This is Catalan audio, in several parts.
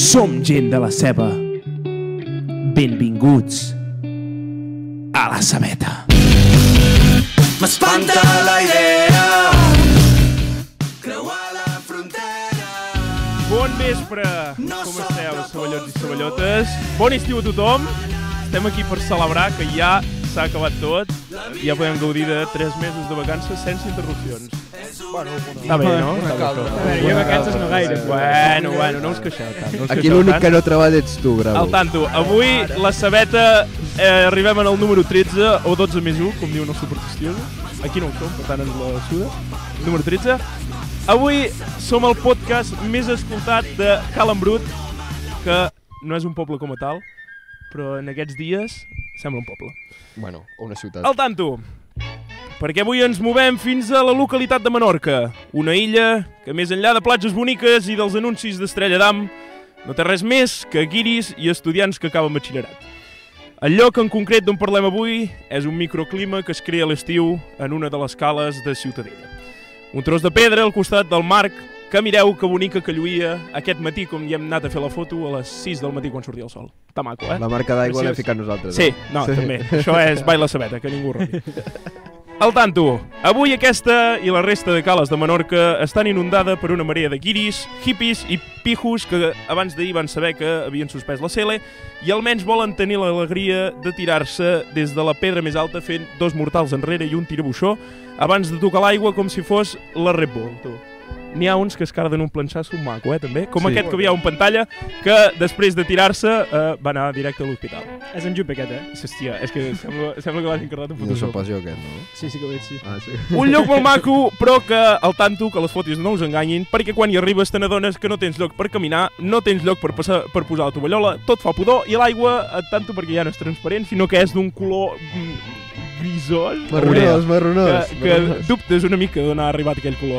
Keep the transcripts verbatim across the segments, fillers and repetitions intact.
Som gent de la ceba. Benvinguts a la cebeta. M'espanta la idea creuar la frontera. Bon vespre, com esteu, ceballots i ceballotes? Bon estiu a tothom. Estem aquí per celebrar que ja s'ha acabat tot. Ja podem gaudir de tres mesos de vacances sense interrupcions. Bueno, està bé, no? Una calma. A veure, jo vacances no gaire. Bueno, bueno, no us queixeu tant. No us Aquí queixeu l'únic tant. que no treballa ets tu, Grau. Al tanto, avui la cebeta eh, arribem en el número tretze o dotze més u, com diuen els supersticiosos. Aquí no ho som, per tant ens la suda. Número tretze. Avui som el podcast més escoltat de Cal Embrut, que no és un poble com a tal, però en aquests dies sembla un poble. Bueno, o una ciutat. Al tanto, perquè avui ens movem fins a la localitat de Menorca, una illa que més enllà de platges boniques i dels anuncis d'Estrella d'Am no té res més que guiris i estudiants que acaben batxillerat. El lloc en concret d'on parlem avui és un microclima que es crea a l'estiu en una de les cales de Ciutadella. Un tros de pedra al costat del Marc, que mireu que bonica que lluïa aquest matí, com hi hem anat a fer la foto, a les sis del matí quan sortia el sol. Està maco, eh? La marca d'aigua l'hem Preciós. ficat nosaltres. Sí, eh? no, sí. També. Això és ball la cebeta, que ningú robi. Al tanto, avui aquesta i la resta de cales de Menorca estan inundada per una marea de guiris, hippies i pijos que abans d'ahir van saber que havien suspès la C L i almenys volen tenir l'alegria de tirar-se des de la pedra més alta fent dos mortals enrere i un tirabuixó abans de tocar l'aigua com si fos la Red Bull, tu. N'hi ha uns que es carden un planxasso maco, eh, també. Com Sí. aquest que veieu en pantalla, que després de tirar-se eh, va anar directe a l'hospital. És en Jupe aquest, eh? Hòstia, és que sembla, sembla que l'has encarregat en No Photoshop. sóc pas jo aquest, no? Sí, sí que ho veig, sí. Ah, sí. Un lloc molt maco, però que al tanto que les fotos no us enganyin, perquè quan hi arribes te n'adones que no tens lloc per caminar, no tens lloc per, passar, per posar la tovallola, tot fa pudor, i l'aigua, al tanto perquè ja no és transparent, sinó que és d'un color mm, grisós, Marronós, marronós. que, que dubtes una mica d'on ha arribat aquell color.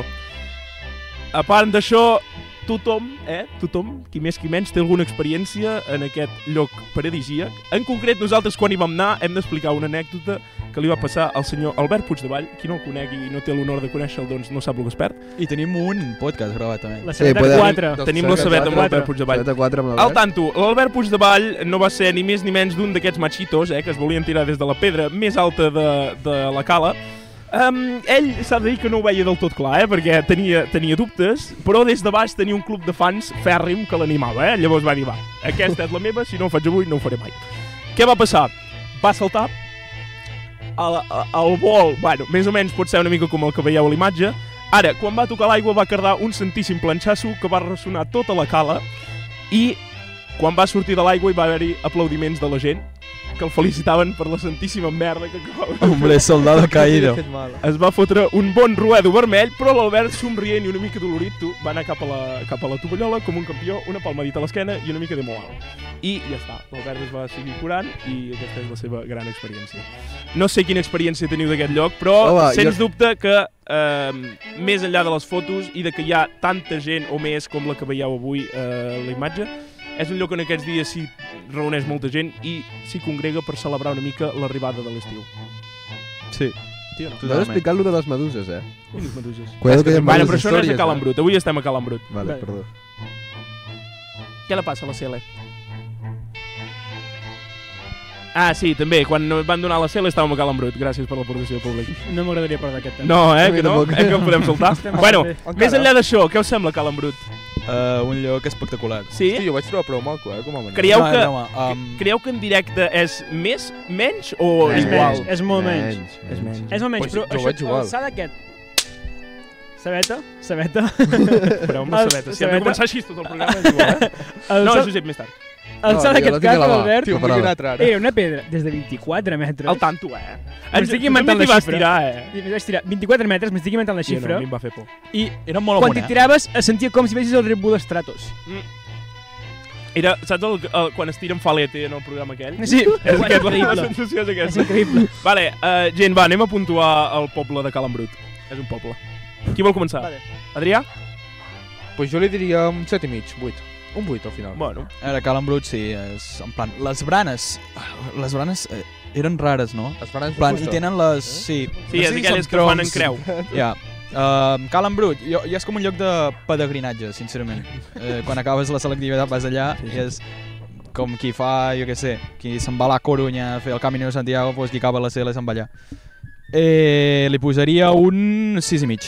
A part d'això, tothom, eh, tothom, qui més qui menys, té alguna experiència en aquest lloc paradisíac. En concret, nosaltres quan hi vam anar hem d'explicar una anècdota que li va passar al senyor Albert Puigdevall. Qui no el conegui i no té l'honor de conèixer-lo, doncs no sap el que es perd. I tenim un podcast gravat també. La Sí, cebeta podem- quatre. Dos Tenim la sabeta amb quatre. l'Albert Puigdevall. Set a quatre amb Al l'Albert. tanto, l'Albert Puigdevall no va ser ni més ni menys d'un d'aquests machitos, eh, que es volien tirar des de la pedra més alta de, de la cala. Um, ell s'ha de dir que no ho veia del tot clar, eh, perquè tenia, tenia dubtes, però des de baix tenia un club de fans fèrrim que l'animava, eh? Llavors va dir, va, aquesta és la meva, si no ho faig avui no ho faré mai. Què va passar? Va saltar al, al vol, bueno, més o menys pot ser una mica com el que veieu a l'imatge. Ara, quan va tocar l'aigua va cardar un santíssim planxasso que va ressonar tota la cala i quan va sortir de l'aigua hi va haver-hi aplaudiments de la gent que el felicitaven per la santíssima merda que acabava de fer. Hombre, soldado caído. Es va fotre un bon ruedo vermell, però l'Albert, somrient i una mica dolorit, tu, va anar cap a la, cap a la tovallola com un campió, una palmadita a l'esquena i una mica de moal. I ja està, l'Albert es va seguir curant i aquesta és la seva gran experiència. No sé quina experiència teniu d'aquest lloc, però Home, sens jo- dubte que eh, més enllà de les fotos i de que hi ha tanta gent o més com la que veieu avui eh, a la imatge, és un lloc en aquests dies s'hi reuneix molta gent i s'hi congrega per celebrar una mica l'arribada de l'estiu. Sí. Tio, no? No has explicat lo de les meduses, eh? Quines meduses? Cuidado que hi ha Bueno, males però això no és a històries, Cal eh? Embrut, avui estem a Cal Embrut. Vale, Bé. perdó. Què le passa a la C L? Ah, sí, també, quan van donar la C L estàvem a Cal Embrut, gràcies per l'aportació pública. No m'agradaria parlar d'aquest tema. No, eh, A mi que no? tampoc. Eh, que en podem soltar? Estem Bueno, bé. més enllà d'això, què us sembla Cal Embrut? Uh, un lloc espectacular. Sí? Sí, jo vaig trobar prou maco, eh, com a manera. Creieu No, que, broma, um, creieu que en directe és més, menys o Menys. És igual? menys, és molt menys. És menys. És molt menys, Pues però jo vaig això, igual. l'alçada aquest... Sabeta? Sabeta? Però amb la El- sabeta. Si hem de sabeta. començar així tot el programa és igual, eh? No, L'alçada Josep, més tard. l'alçada No, jo la d'aquest tinc a cap, la mà. Albert, Tio, em vull Preparada. una altra ara. era una pedra des de vint-i-quatre metres. Al tanto, eh? M'estic Tu inventant també t'hi la vas xifra. tirar, eh? I vaig tirar vint-i-quatre metres, m'estic inventant la Sí, no, xifra, a mi em va fer por. i Era molt quan amunt, t'hi eh? tiraves es sentia com si veiessis el Red Bull Stratos. Era, saps el, el, quan es tiren falete en el programa aquell? Sí, És és aquest, la, la increïble. sensació és És aquesta. increïble. Vale, uh, gent, va, anem a puntuar el poble de Cal Embrut. És un poble. Qui vol començar? Vale. Adrià? Pues jo li diria un set i mig, vuit. Un vuit al final. Bueno. A veure, Cal Embrut, sí, és en plan... Les branes, les branes eh, eren rares, no? Es faran En plan, i tenen les... Sí, Sí, no és sé si aquelles són que es fan en troncs. creu. Ja, Uh, Cal Embrut, jo, jo és com un lloc de pelegrinatge, sincerament. Uh, quan acabes la selectivitat vas allà i és com qui fa, jo què sé, qui se'n va a la Corunya a fer el Camino de Santiago, doncs qui acaba la C L se'n va allà. Eh, li posaria un sis i mig.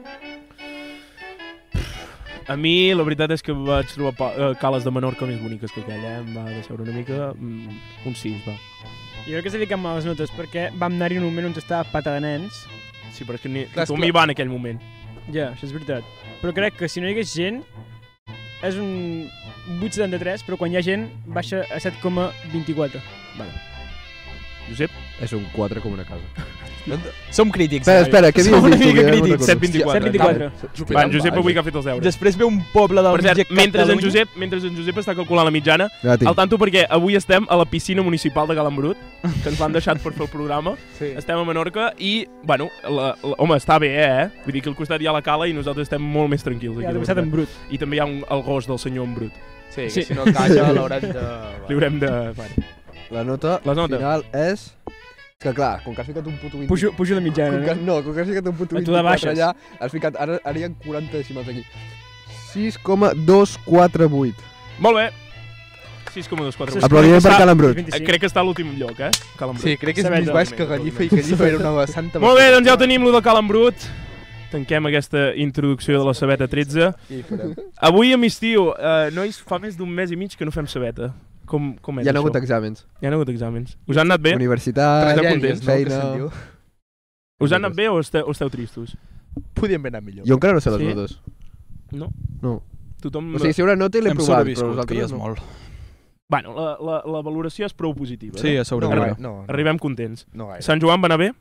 A mi la veritat és que vaig trobar pa- eh, cales de Menorca més boniques que aquella, eh? Em va deixar una mica... Mm, un sis, va. Jo crec que s'ha ficat males notes perquè vam anar-hi en un moment on estava pata de nens. Sí, però és que ni, Clar, tothom esclar. hi va en aquell moment. Ja, això és veritat. Però crec que si no hi hagués gent, és un vuit coma setanta-tres, però quan hi ha gent baixa a set coma vint-i-quatre. Josep? És un quatre com una casa. Som crítics. Espera, espera, què Som havies una dit? tu, mica que ja no me'n crítics. recordo? set vint-i-quatre. set vint-i-quatre. Va, en Josep avui que ha fet els deures. Després ve un poble del Per cert, mig mentre en, Catalunya. Josep, mentre en Josep està calculant la mitjana, Ja tinc. al tanto perquè avui estem a la piscina municipal de Calambrut, que ens l'han deixat per fer el programa. Sí. Estem a Menorca i, bueno, la, la, home, està bé, eh? Vull dir que al costat hi ha la cala i nosaltres estem molt més tranquils. Aquí, Ja, la l'he passat veritat. en brut. I també hi ha un, el gos del senyor en Brut. Sí, que Sí. si no calla l'haurem de... Li haurem de... Bueno. La nota La nota. final és... És que clar, com que has ficat un puto vint... Pujo, pujo de mitjana, Com que, no? no, com que has ficat un puto A tu de vint-i-quatre baixes. allà, has ficat... Ara, ara hi ha quaranta decimals aquí. sis coma dos quatre vuit. Molt bé. sis coma dos quatre. Sis- Aplaudiment per Està- Calambrut. vint-i-cinc. Crec que està a l'últim lloc, eh? Calambrut. Sí, crec que és Sabem, més baix que Gallifa i Gallifa era una santa... Molt bé, doncs ja ho tenim, lo de Calambrut. Tanquem aquesta introducció de la Sabeta tretze. I farem. Avui a migtiu, eh, nois, fa més d'un mes i mig que no fem Sabeta. Com, com és Hi ha això? hagut exàmens. Hi ha hagut exàmens. Us han anat bé? Universitat, Esteu Tragèdies, contents? no? Que feina... se'n diu. Us han anat bé o esteu, o esteu tristos? Podíem haver anat millor. Jo encara no sé les Sí? notes. No? No. Tothom... O sigui, si hi haurà nota i l'he Hem provat, però sobreviscut, que ja vosaltres és no. molt. Bueno, la, la, la valoració és prou positiva. Sí, no? a sobre No, no, gaire, no, no, Arribem contents. no gaire. Sant Joan va anar bé?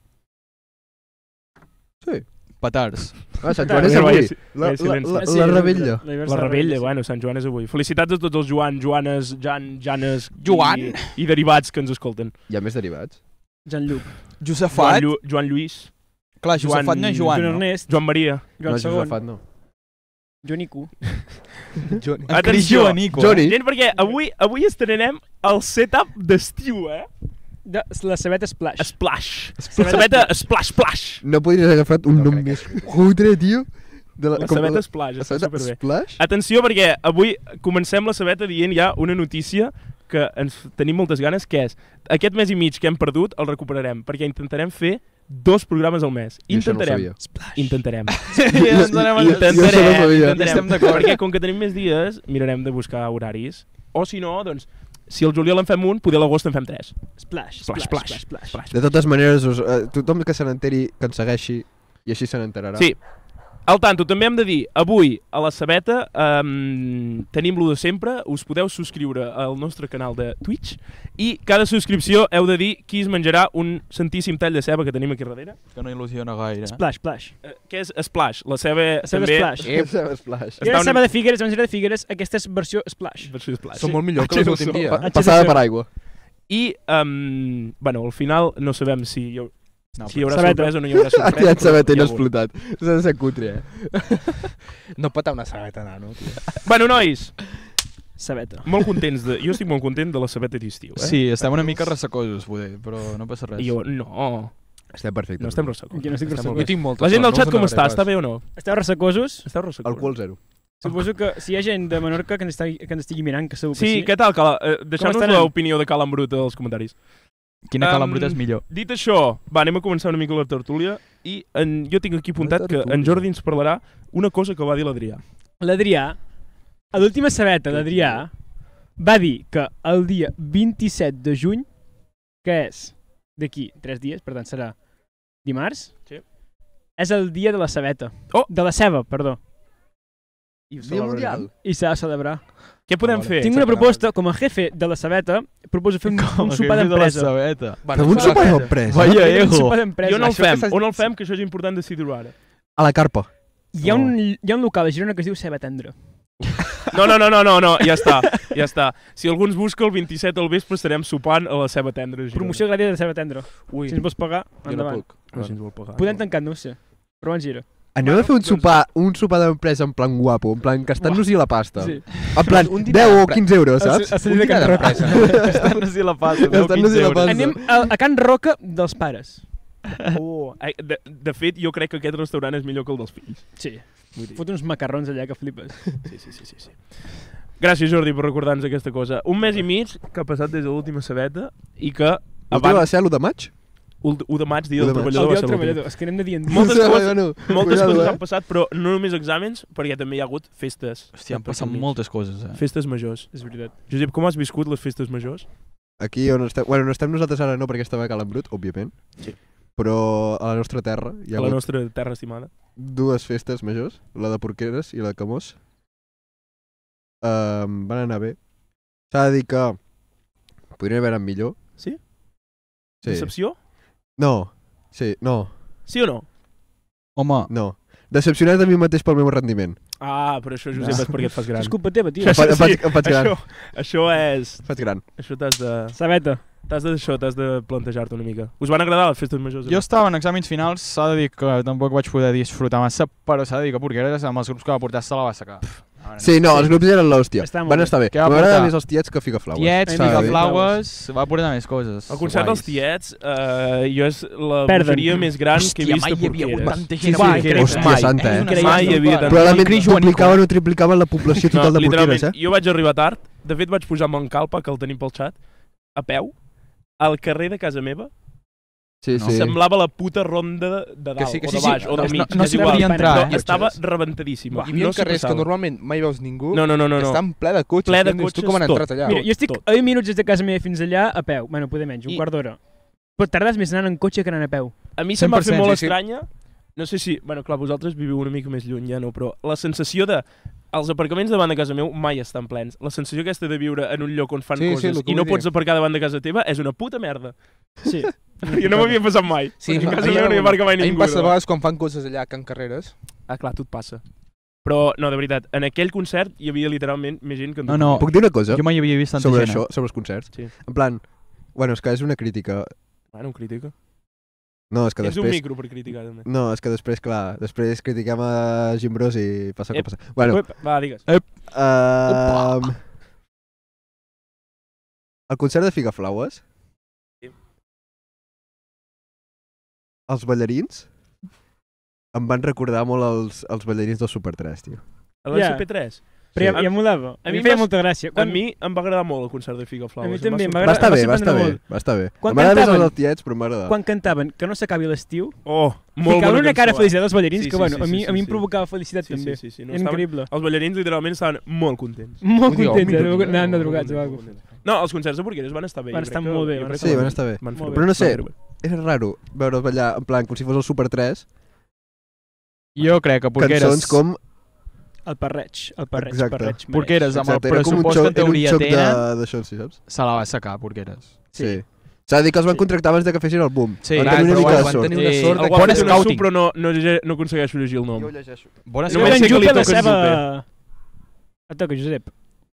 Sí. Petards. Ah, Sant Joan és Vaya- avui. vaya- La, vaya silenci. la, la, Sí, la és rebella. l'anivers La de rebella, sí. bueno, Sant Joan és avui. Felicitats a tots els Joan, Joanes, Jan, Janes Joan? i, i derivats que ens escolten. Hi ha més derivats. Jean-Luc. Joan, Josefat? Llu Joan Lluís, Clar, Josefat no és Joan, Joan no? Ernest. Joan Maria. Joan no, segon. Josefat no. Joanico. Johnny. En Cris Atenció. Joanico. Johnny. Gent, perquè avui avui estrenem el setup d'estiu, eh? De la Sabeta Splash. Splash. Sabeta Sabeta Splash Splash. No podries haver agafat un No nom crec més cutre, tio. De La com Sabeta Splash, la està Sabeta superbé. Splash? Atenció, perquè avui comencem la Sabeta dient ja una notícia que ens tenim moltes ganes, que és aquest mes i mig que hem perdut el recuperarem, perquè intentarem fer dos programes al mes. Jo això no ho Intentarem. sabia. Intentarem. Ja ens donem el- Jo això no Intentarem. sabia. intentarem. Estem d'acord. Perquè com que tenim més dies, mirarem de buscar horaris. O si no, doncs, si el juliol en fem un, poder l'agost en fem tres. Splash. Splash, Splash. splash, Splash. splash. De totes maneres, us, eh, tothom que se n'enteri, que ens segueixi, i així se n'enterarà. Sí. Al tanto, també hem de dir, avui a la Sabeta um, tenim-lo de sempre, us podeu subscriure al nostre canal de Twitch i cada subscripció heu de dir qui es menjarà un santíssim tall de ceba que tenim aquí darrere. Que no il·lusiona gaire. Splash. Splash. Uh, què és Splash? La ceba, La ceba també... Splash. Eh, Splash. I la ceba de Figueres, la ceba de Figueres, aquesta és versió Splash. Versió Splash. Són molt millor que les d'últim dia. Pa passada per aigua. I, um, bueno, al final no sabem si hi, ha, No, si hi haurà Sabeta. sorpresa o no hi haurà Ha sorpresa. tirat sabeta i però no ha hi ha hagut. explotat. S'ha de ser cutre, eh? No petar una sabeta, nano, tio. Bueno, nois, Sabeta. molt contents de... Jo estic molt content de la Sabeta d'estiu, eh? Sí, estem una mica ressacosos, poder, però no passa res. I jo, no, Estem perfectes. no estem ressacosos. Jo no estic Està molt ressacosos. bé. Jo tinc molta La gent del sort, no xat us com en està? negaré Està pas. bé o no? Esteu ressacosos? Esteu ressacosos? Alcohol zero. Suposo que si hi ha gent de Menorca que ens, estigui, que ens estigui mirant, que segur que Sí, sí. què tal, Cala? Eh, Deixeu-nos estan? l'opinió de Cala Embrut als comentaris. Quina Um, calambruta és millor. Dit això, va, anem a començar una mica la tertúlia i en, jo tinc aquí apuntat que en tertúlia. Jordi ens parlarà una cosa que va dir l'Adrià. L'Adrià, a l'última sabeta, l'Adrià va dir que el dia vint-i-set de juny, que és d'aquí tres dies, per tant serà dimarts, Sí. és el dia de la sabeta. Oh! De la ceba, perdó. I ho Dia mundial. I s'ha de celebrar. Què podem Vale. fer? Tinc una proposta, com a jefe de la sabeta, proposo fer un, un sopar d'empresa. sabeta. Bueno, Fem un això sopar la- d'empresa? Vaya Un ego. sopar d'empresa. Jo no el Això que fem, s'ha- on el fem, que això és important decidir-ho ara. A la carpa. Hi ha, un, hi ha un local a Girona que es diu Ceba Tendra. No, no, no, no, no, no, ja està, ja està. Si algú ens busca el vint-i-set al vespre estarem sopant a la Ceba Tendra. a Girona. Promoció gràcia de Ceba Tendra. Ui, Si ens vols pagar, jo no endavant. puc. No, si ens vol pagar. Podem tancar, no ho sé. Però ens gira. Anem a fer un sopar, un sopar d'empresa en plan guapo, en plan gastant-nos-hi la pasta. Sí. En plan, Un dinar deu o d'empre- quinze euros, saps? A, a Un dinar d'empresa. Estan-nos-hi la pasta. Estan-nos-hi la pasta. Anem a, a Can Roca dels pares. Oh, eh, de, de fet, jo crec que aquest restaurant és millor que el dels fills. Sí. Vull dir. Fot uns macarrons allà que flipes. Sí, sí, sí, sí, sí. Gràcies, Jordi, per recordar-nos aquesta cosa. Un mes i mig que ha passat des de l'última sabeta i que L'última va ser l'u de maig? u de maig, dia u del de maig. treballador, El dia va del ser l'últim. treballador. És que anem de dia en dia. Moltes Sí, coses, bueno, moltes cuidado, coses eh? han passat, però no només exàmens, perquè també hi ha hagut festes. Hòstia, han Per passat mig. moltes coses, eh? Festes majors. És veritat. Josep, com has viscut les festes majors? Aquí on estem... Bueno, no estem nosaltres ara no, perquè estava a Cal Embrut, òbviament. Sí. Però a la nostra terra hi ha A la hagut nostra terra estimada. dues festes majors, la de Porqueres i la de Camós. Um, van anar bé. S'ha de dir que podrien haver anat millor. Sí? Sí. Decepció? No. Sí, no. Sí o no? Home, No. Decepcionat de mi mateix pel meu rendiment. Ah, però això, Josep, és perquè et fas gran. Això és culpa teva, tio. Em fa- em faig, em faig gran. Això, això és... Em faig gran. Això t'has de... Sabeta. T'has de, això, t'has de plantejar-te una mica. Us van agradar les festes majors? jo estava en exàmens finals, s'ha de dir que tampoc vaig poder disfrutar massa, però s'ha de dir que Porqueres amb els grups que va portar se la va sacar. Sí, no, els grups eren l'hòstia. Està molt Van bé. estar bé. Què va M'agrada portar? més els tiets que Figaflaues. Tiets, S'ha de dir. Figaflaues, va portar més coses. El concert dels guais. tiets, eh, jo és la Perden. bogeria més gran que he Hòstia, vist mai a hi havia hagut Porqueres. tanta Sí, gent sí, a Porqueres. hòstia, Mai. santa, eh? És una Mai hi havia tant. Probablement Cris Joanico. duplicaven o triplicaven la població total de Porqueres, literalment, eh? jo vaig arribar tard. De fet, vaig pujar amb en Calpa, que el tenim pel xat, a peu, al carrer de casa meva. Sí, No. sí. Semblava la puta ronda de dalt, Que sí, que o sí, de sí. baix, o del No- mig. no és s'hi igual. devia entrar, no, eh? estava rebentadíssima. Hi havia no s'hi carrers que passava. normalment mai veus ningú, No, no, no, no. que no. estan ple de cotxes. Ple de que dius, cotxes, Tu com han tot. entrat allà? Mira, jo estic tot. a vint minuts des de casa meva fins allà a peu. Bueno, poder menys, un I- quart d'hora. Però tardes més anant en cotxe que anant a peu. A mi se'm va fer cent per cent, molt sí, sí. estranya. No sé si... Bueno, clar, vosaltres viviu una mica més lluny, ja no, però la sensació de... Els aparcaments davant de casa meu mai estan plens. La sensació aquesta de viure en un lloc on fan Sí, sí, coses el que i no vull dir. pots aparcar davant de casa teva és una puta merda. Sí. Jo no m'havia passat mai. Sí, Perquè a a casa mi- meva no hi aparca mai A mi em ningú. passa de no? vegades quan fan coses allà a Can Carreres. Ah, clar, tot passa. Però, no, de veritat, en aquell concert hi havia literalment més gent que en No, no. Puc dir una cosa Jo mai havia vist tanta sobre gent. això, sobre els concerts? Sí. En plan, bueno, és que és una crítica. Bueno, un crítica. No, és que Tens un després... micro per criticar, també. No, és que després, clar, després critiquem a Gimbros i passa el que passa. Bueno, Uep, va, digues. uh, el concert de Figaflaues, Sí. els ballarins em van recordar molt els, els ballarins del Super tres, tio. A la Ja. S P tres. Però Sí. ja, ja molava. A A mi mi em feia m'ha- molta gràcia. A Quan, mi em va agradar molt el concert de Figa Flaues. A mi em va també, sorprendre. m'agrada- Va estar va bé, va estar sorprendre bé, molt. va estar bé. Quan M'agrada més els cantaven- dels tiets, però m'agrada. quan cantaven que no s'acabi l'estiu, Oh, molt ficaven bona una cara de cançó, felicitat eh? als ballarins Sí, que, sí, bueno, sí, a mi, sí, a mi em sí. provocava felicitat Sí, també. sí, sí, sí. No, Era estaven, increïble. els ballarins literalment estaven molt contents. Molt Ui, contents, home, eh? mira, Anaven de Molt drogats o contents, alguna molt contents. No, els concerts de Porqueres van estar bé. Van jo estar crec que- molt bé, jo van crec estar que molt bé. Sí, van estar bé. Van fer Molt bé. bé. Però no sé, Van fer bé. Era raro veure'ls ballar, en plan, com si fos el Super tres, Jo crec que Porqueres... cançons com... El parreig, el parreig, Exacte. parreig. mereix. Porqueres amb el Exacte, era com un pressupost xoc, que en teoria era un xoc tenen, de- d'això, sí, saps? se la va sacar, Porqueres. Sí. sí. S'ha de dir que els van Sí. contractar abans de que fessin el boom. Sí, van clar, tenir una però mica de van sort. tenir una Sí. sort de Algú ha Bon fet un scouting. sub, però no, no, llegeix- no aconsegueixo llegir el nom. Jo ho llegeixo. Bona Només Només sé en que li Jupa la toca a seva... Et toca, Josep.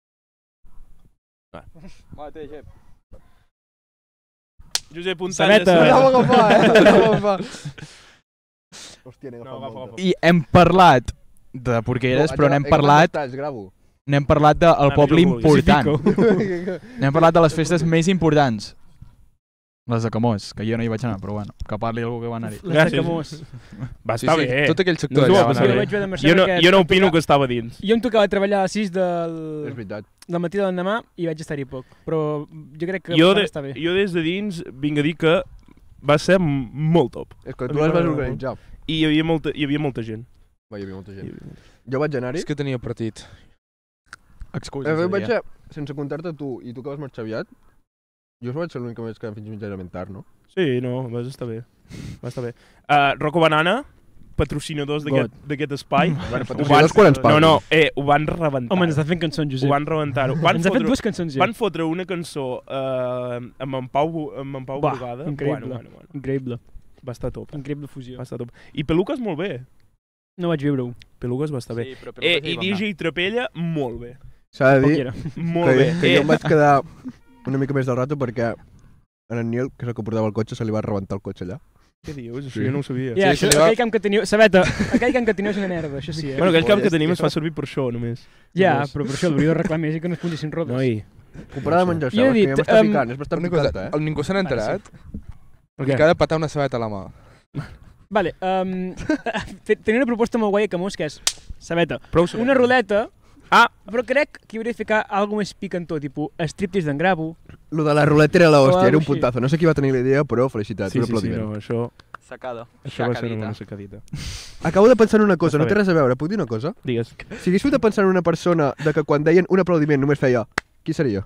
Josep, un Sabeta. tall de Anava a sabeta. agafar, eh? Anava a agafar. Hòstia, n'he No, agafat agafa, molta. agafa. I hem parlat de Porqueres, però n'hem parlat, Talls, gravo. n'hem parlat del Ah, poble millor vulguis. important. N'hem parlat de les festes més importants. Les de Camós, que jo no hi vaig anar, però bueno, que parli algú que va anar-hi. Les Gràcies. de Camós. Va Sí, estar sí, bé. tot aquell sector No us ho allà va va passar anar Jo bé. bé. vaig haver de marxar Jo no, perquè jo no em opino tocava- que estava dins. Jo em tocava treballar a les sis És del, veritat. del matí de l'endemà i vaig estar-hi poc. Però jo crec que Jo, va de, estar bé. jo des de dins vinc a dir que va ser m- molt top. És que A tu mi les vas m'agrada organitzar. I hi havia molta, hi havia molta gent. Va, hi havia molta Hi gent. havia molta gent. Jo vaig anar-hi. És que tenia partit. Excuses. Eh, vaig diria. ser, sense comptar-te tu i tu que vas marxar aviat, jo vaig ser l'únic que vaig quedar fins mitjanament tard, no? Sí, no, va estar bé. Va estar bé. Uh, Rocco Banana, patrocinadors d'aquest d'aquest espai. Bueno, Ho patrocinadors quan ens No, paguen. no, eh, ho van rebentar. Home, ens està fent cançons, Ho Josep. van rebentar. Van Ens ha fet fotre, dues cançons, ja. van fotre una cançó uh, amb en Pau, amb en Pau Va, Brugada. increïble. Bueno, bueno, bueno. Increïble. Va estar top. Increïble fusió. Va estar top. I Pelucas molt bé. No vaig viure-ho. Pelucas va estar bé. Sí, però Eh, I D J Trapella, molt bé. S'ha de Poc dir era. Molt que, bé. que Eh, jo em vaig quedar una mica més del rato perquè en en Nil, que és el que portava el cotxe, se li va rebentar el cotxe allà. Què dius? Això Sí. jo no ho sabia. Ja, Sí, això, se li va- aquell camp que teniu... Sabeta, aquell camp que teniu és una merda, això sí, eh? Bueno, aquell camp que Molles, tenim tio. es fa servir per això, només. Ja, Només. però per això l'hauria de reclamar més i que no es pungessin rodes. Noi. Comparada amb menjar Jo he cebes, que dit, ja m'està em, picant, és bastant Una cosa, picant, eh? el ningú se n'ha enterat? Per I què? que ha de patar una sabeta a la mà. Vale, um, tenia una proposta molt guai a Camus, que és, sabeta, Prou una ruleta, Ah, però crec que hi hauria de ficar alguna més picantó, tipus striptease d'en Gravo. Lo de la ruleta era la O hòstia, era un algo així. puntazo. No sé qui va tenir la idea, però felicitats, sí, un sí, sí, aplaudiment. no, això, Sacada. això va ser una Sacadita. bona sacadita. Acabo de pensar en una cosa, Està no té bé. res a veure, puc dir una cosa? Digues. Si hagués fet de pensar en una persona de que quan deien un aplaudiment només feia qui seria?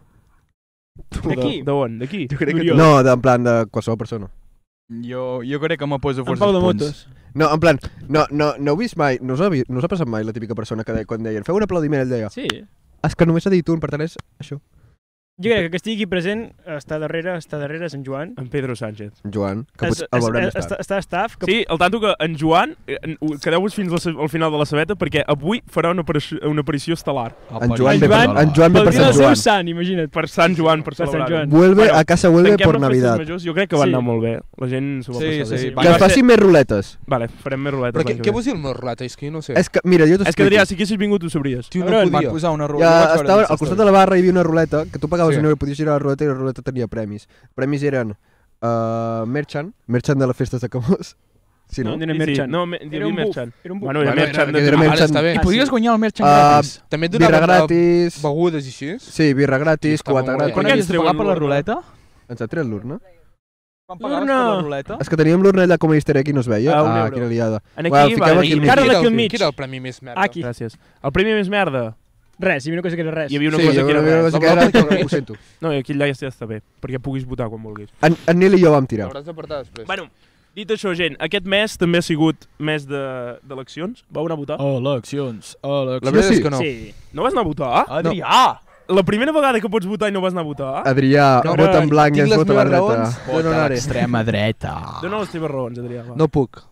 D'aquí? De on? D'aquí? Jo crec que... Oriol. No, de, en plan de qualsevol persona. Jo, jo crec que me poso En força Pau de punts. Doncs Motos. No, en plan, no, no, no heu vist mai, no us ha, vi- no us ha passat mai la típica persona que de, quan deien feu un aplaudiment, ell deia Sí. és que només ha dit un, per tant és això. Jo crec que que estigui aquí present, està darrere, està darrere és en Joan. En Pedro Sánchez. Joan, que Es- potser el es- veurem es- més està, tard. està staff, que Sí, el tanto que en Joan, eh, en- ho- quedeu-vos fins la se- al final de la sabeta perquè avui farà una aparició, una aparició estel·lar. En Joan, ve, Joan- per, en Joan ve pel per dia Sant del seu Joan. sant, imagina't. Per Sant Joan, per Per Sant celebrar-ho. Joan. Vuelve Bueno, a casa, vuelve Tanquem por les festes Navidad. majors, jo crec que van Sí. anar molt bé. La gent s'ho va Sí, passar sí, bé. va- Que es facin més ruletes. Vale, farem més ruletes. Però què, l'any que què ve. vols dir amb una ruleta? És que jo no sé. És que, mira, jo És que, t'explico. Adrià, si haguessis vingut ho sabries. Tio, no Cabron, Van podia. posar una ruleta. Ja estava, al costat de la barra hi havia una ruleta, que tu pagaves Sí. un euro i podies girar la ruleta i la ruleta tenia premis. Premis eren uh, Merchant, Merchant de les festes de Camós. Sí, no? No, era Sí, sí. Merchant. No, me- hi havia Era un buf. Merchant. Era un buf. Bueno, era Bueno, Merchant. era- de- era Ah, Merchant. està bé. I podies guanyar el merchant Ah, gratis. També et birra donaven eh, gratis. begudes i així. Sí, birra gratis, Estava cubata molt bé. gratis. Quan Quan havies de pagar treuen per la l'urna? ruleta? Ens ha tret l'urna? Quan pagaves L'urna. per la ruleta? És que teníem l'urna allà com a easter egg i no es veia. Ah, un Ah, euro. quina liada. En aquí, Bueno, fiquem vale, aquí al i- mig. Cara d'aquí al Quin mig. era el premi més merda? Aquí. Gràcies. El premi més merda. Res, hi havia una cosa que era res. Hi havia una sí, cosa jo que era una res. cosa que La era volta que que ho sento. No, i aquí allà ja està bé, perquè puguis votar quan vulguis. En, en Nil i jo vam tirar. L'hauràs d'apartar després. Bueno, dit això, gent, aquest mes també ha sigut mes de- d'eleccions. Vau anar a votar? Eleccions, eleccions. La veritat sí. és que no. Sí. No vas anar a votar? Adrià! La primera vegada que pots votar i no vas anar a votar? Adrià, No, vota en blanc i tinc ens les vota a la meves dreta. raons. Jo no Vota a anaré. l'extrema dreta. Dóna les teves raons, Adrià. Va. No puc.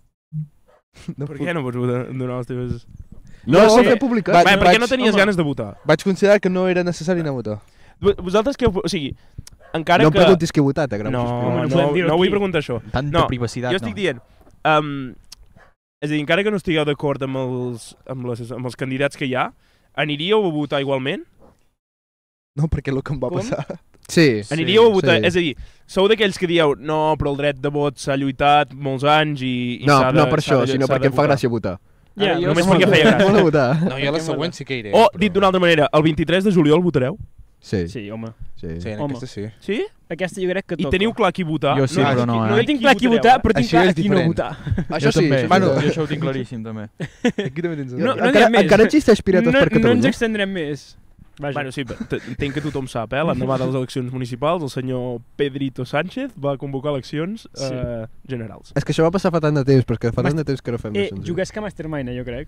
No Per puc. què no pots votar, donar les teves... No, No, no, sí. fer publicat. Va, Va, per què vaig- no tenies home. ganes de votar? Vaig considerar que no era necessari anar a votar. Vo- Vosaltres què... O sigui, encara No em que... preguntis qui ha votat, eh, Grau, No, sisplau. Home, no no, podem no, dir-ho no vull aquí. preguntar això. Tanta No, privacitat, Jo estic no. dient... Um, és a dir, encara que no estigueu d'acord amb, els, amb, les, amb els candidats que hi ha, aniríeu a votar igualment? No, perquè el que em va Com? passar... Sí. Aniríeu a votar? sí. És a dir, sou d'aquells que dieu no, però el dret de vot s'ha lluitat molts anys i, i No, s'ha de, no per s'ha això, de- sinó s'ha de perquè em fa votar. gràcia votar. Ja, Ara jo només som perquè el- feia gràcia. Molt votar. No, jo a la següent sí que iré. O, però- dit d'una altra manera, el vint-i-tres de juliol votareu? Sí, sí. Sí, home. Sí, en Home. aquesta sí. Sí? Aquesta jo crec que I toca. teniu clar qui votar? Jo sí, no, però qui- no, eh? no Jo tinc clar qui votar, però tinc Això clar és qui no diferent. votar. Això sí. també. això Bueno, sí. jo això ho tinc claríssim, també. Aquí també tens un... No, no encara, diem més. encara existeix Pirates no, per no ens Catalunya? extendrem més. Vaja. Bueno, sí, però t- entenc que tothom sap, eh? L'endemà de les eleccions municipals, el senyor Pedrito Sánchez va convocar eleccions eh, generals. És que això va passar fa tant de temps, perquè fa Mas- tant de temps que no fem Eh, eleccions. jugués que Mastermind, eh, jo crec.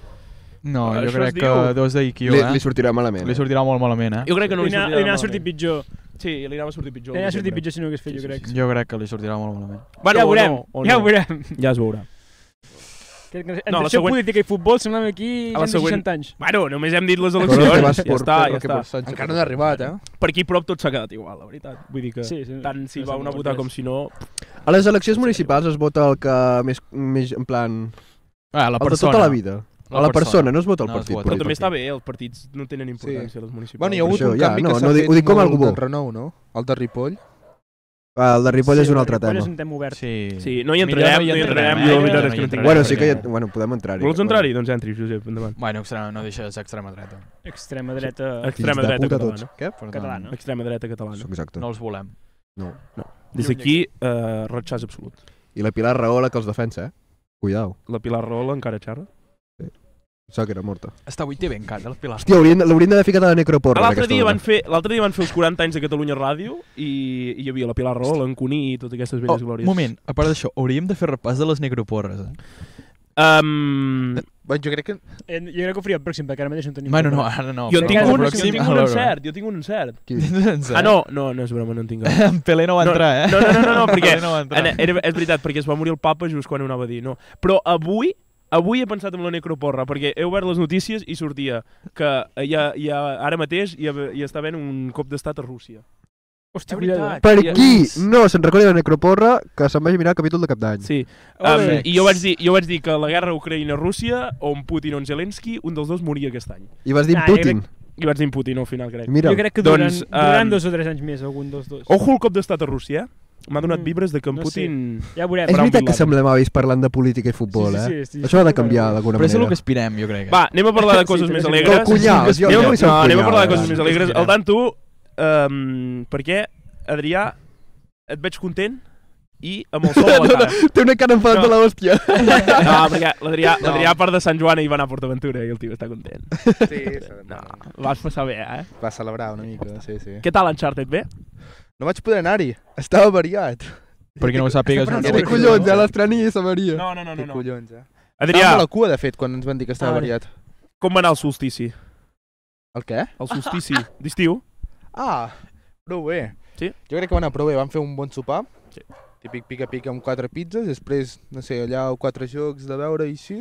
No, Això jo es crec diu- que dos d'I Q, li, eh? li sortirà malament. Li sortirà molt malament, eh? Jo crec que no li Li anava- sortirà li anava a malament. sortir pitjor. Sí, li anava a sortir pitjor. Li anava a sortir sempre. pitjor si no ho hagués fet, Sí, jo sí, crec. sí. Jo crec que li sortirà molt malament. Bueno, ja ho o veurem, no, o ja no. ho veurem. Ja es veurà. Que, que, entre No, la això següent- política i futbol semblem aquí A la gent de següent- seixanta anys. Bueno, només hem dit les Però eleccions. que vas Ja por està, perro ja que està. por Sánchez. Encara no he arribat, eh? Per aquí prop tot s'ha quedat igual, la veritat. Vull dir que Sí, sí. tant si No va sembla una a votar res. com si no... A les eleccions municipals es vota el que més, més en plan... Ah, la El de persona. tota la vida. La A la persona. persona, no es vota el No es partit. vota. Però per també partit. està bé, els partits no tenen importància, les municipals. Bueno, hi ha hagut això, un ja, canvi no, que s'ha no dic- fet ho dic com molt algú bo. de renou, no? El de Ripoll. Ah, el de Ripoll és un el altre Ripoll tema. És un tema obert. Sí. Sí, no hi Millor entrarem, hi no hi entrarem. eh? Jo la veritat No és que hi no tinc... entrarem. Bueno, sí que hi perquè- ha... Bueno, podem entrar-hi. Vols entrar-hi? Doncs entri, Josep, endavant. Bueno, extrema, no deixa de ser extrema dreta. Extrema dreta Extrema Fills de dreta puta catalana. tots. Què? Per tant, catalana. Extrema dreta catalana. Exacte. no els volem. No. Des d'aquí, eh, ratxàs absolut. I la Pilar Rahola que els defensa, eh? Cuidao. La Pilar Rahola encara xerra. Pensava que era morta. Està avui té ben cat, el Pilar. Hòstia, haurien, l'haurien d'haver ficat a la necroporra. L'altre aquesta dia, dona. van fer, l'altre dia van fer els quaranta anys de Catalunya Ràdio i, i hi havia la Pilar Rahola, en Cuní i totes aquestes velles Oh, glòries. moment, a part d'això, hauríem de fer repàs de les necroporres, eh? Um, Bueno, jo crec que... Eh, jo crec que ho faria el pròxim, perquè ara mateix no tenim... Bueno, no, preparat. ara no. jo, en però tinc el un, jo pròxim, en tinc a un veure. encert, jo tinc un encert. Tens un encert? Ah, no, no, no és broma, no en tinc cap. En Pelé no va No, entrar, eh? No, no, no, no, no perquè Pelé no va entrar. era, era, és veritat, perquè es va morir el papa just quan ho anava a dir, no. Però avui, avui he pensat en la necroporra, perquè he obert les notícies i sortia que hi ha, hi ha, ara mateix hi, ha, hi està havent un cop d'estat a Rússia. Hòstia, És cuidado. veritat. Per Ja- qui no se'n recorda la necroporra que se'n vagi a mirar el capítol de cap d'any? Sí. Ole. Um, I jo vaig, dir, jo vaig dir que la guerra Ucraïna-Rússia, o en Putin o en Zelensky, un dels dos moria aquest any. I vas dir Ah, jo Putin. I vaig dir en Putin al final, crec. Mira, Jo crec que duran, Doncs, duran um, dos o tres anys més, algun dels dos. Ojo el cop d'estat a Rússia, eh? m'ha donat Mm, vibres de que en no sé. Putin... Ja ho veurem. És Brown veritat Bin que Laden. semblem avis parlant de política i futbol, Sí, sí, sí, eh? estic- Això ha de canviar d'alguna Però és el manera. que aspirem, jo crec. Va, anem a parlar de coses Sí, més també alegres. Que cunyals, jo Anem, vull ser un no, anem a parlar de cunyal, coses eh? més alegres. Al tant, tu, um, perquè, Adrià, et veig content i amb el sol a la cara. Té una cara enfadat No. de l'hòstia. No, perquè l'Adrià, No. l'Adrià a part de Sant Joan, hi va anar a PortAventura i el tio està content. Sí, No, vas passar bé, eh? va celebrar una mica, sí, sí. Què tal l'Uncharted, bé? No vaig poder anar-hi, estava variat. Per qui no ho sàpigues, Està no per Té Sí, collons, sí. eh? L'estrani i Samaria. No, no, no, Té no. no. collons, eh? Adrià, Estava a la cua, de fet, quan ens van dir que estava Ah, variat. com va anar el solstici? El què? El solstici d'estiu? Ah, prou bé. Sí? Jo crec que va anar prou bé. Vam fer un bon sopar. Sí. Típic pica-pica amb quatre pizzas. Després, no sé, allà quatre jocs de veure i així.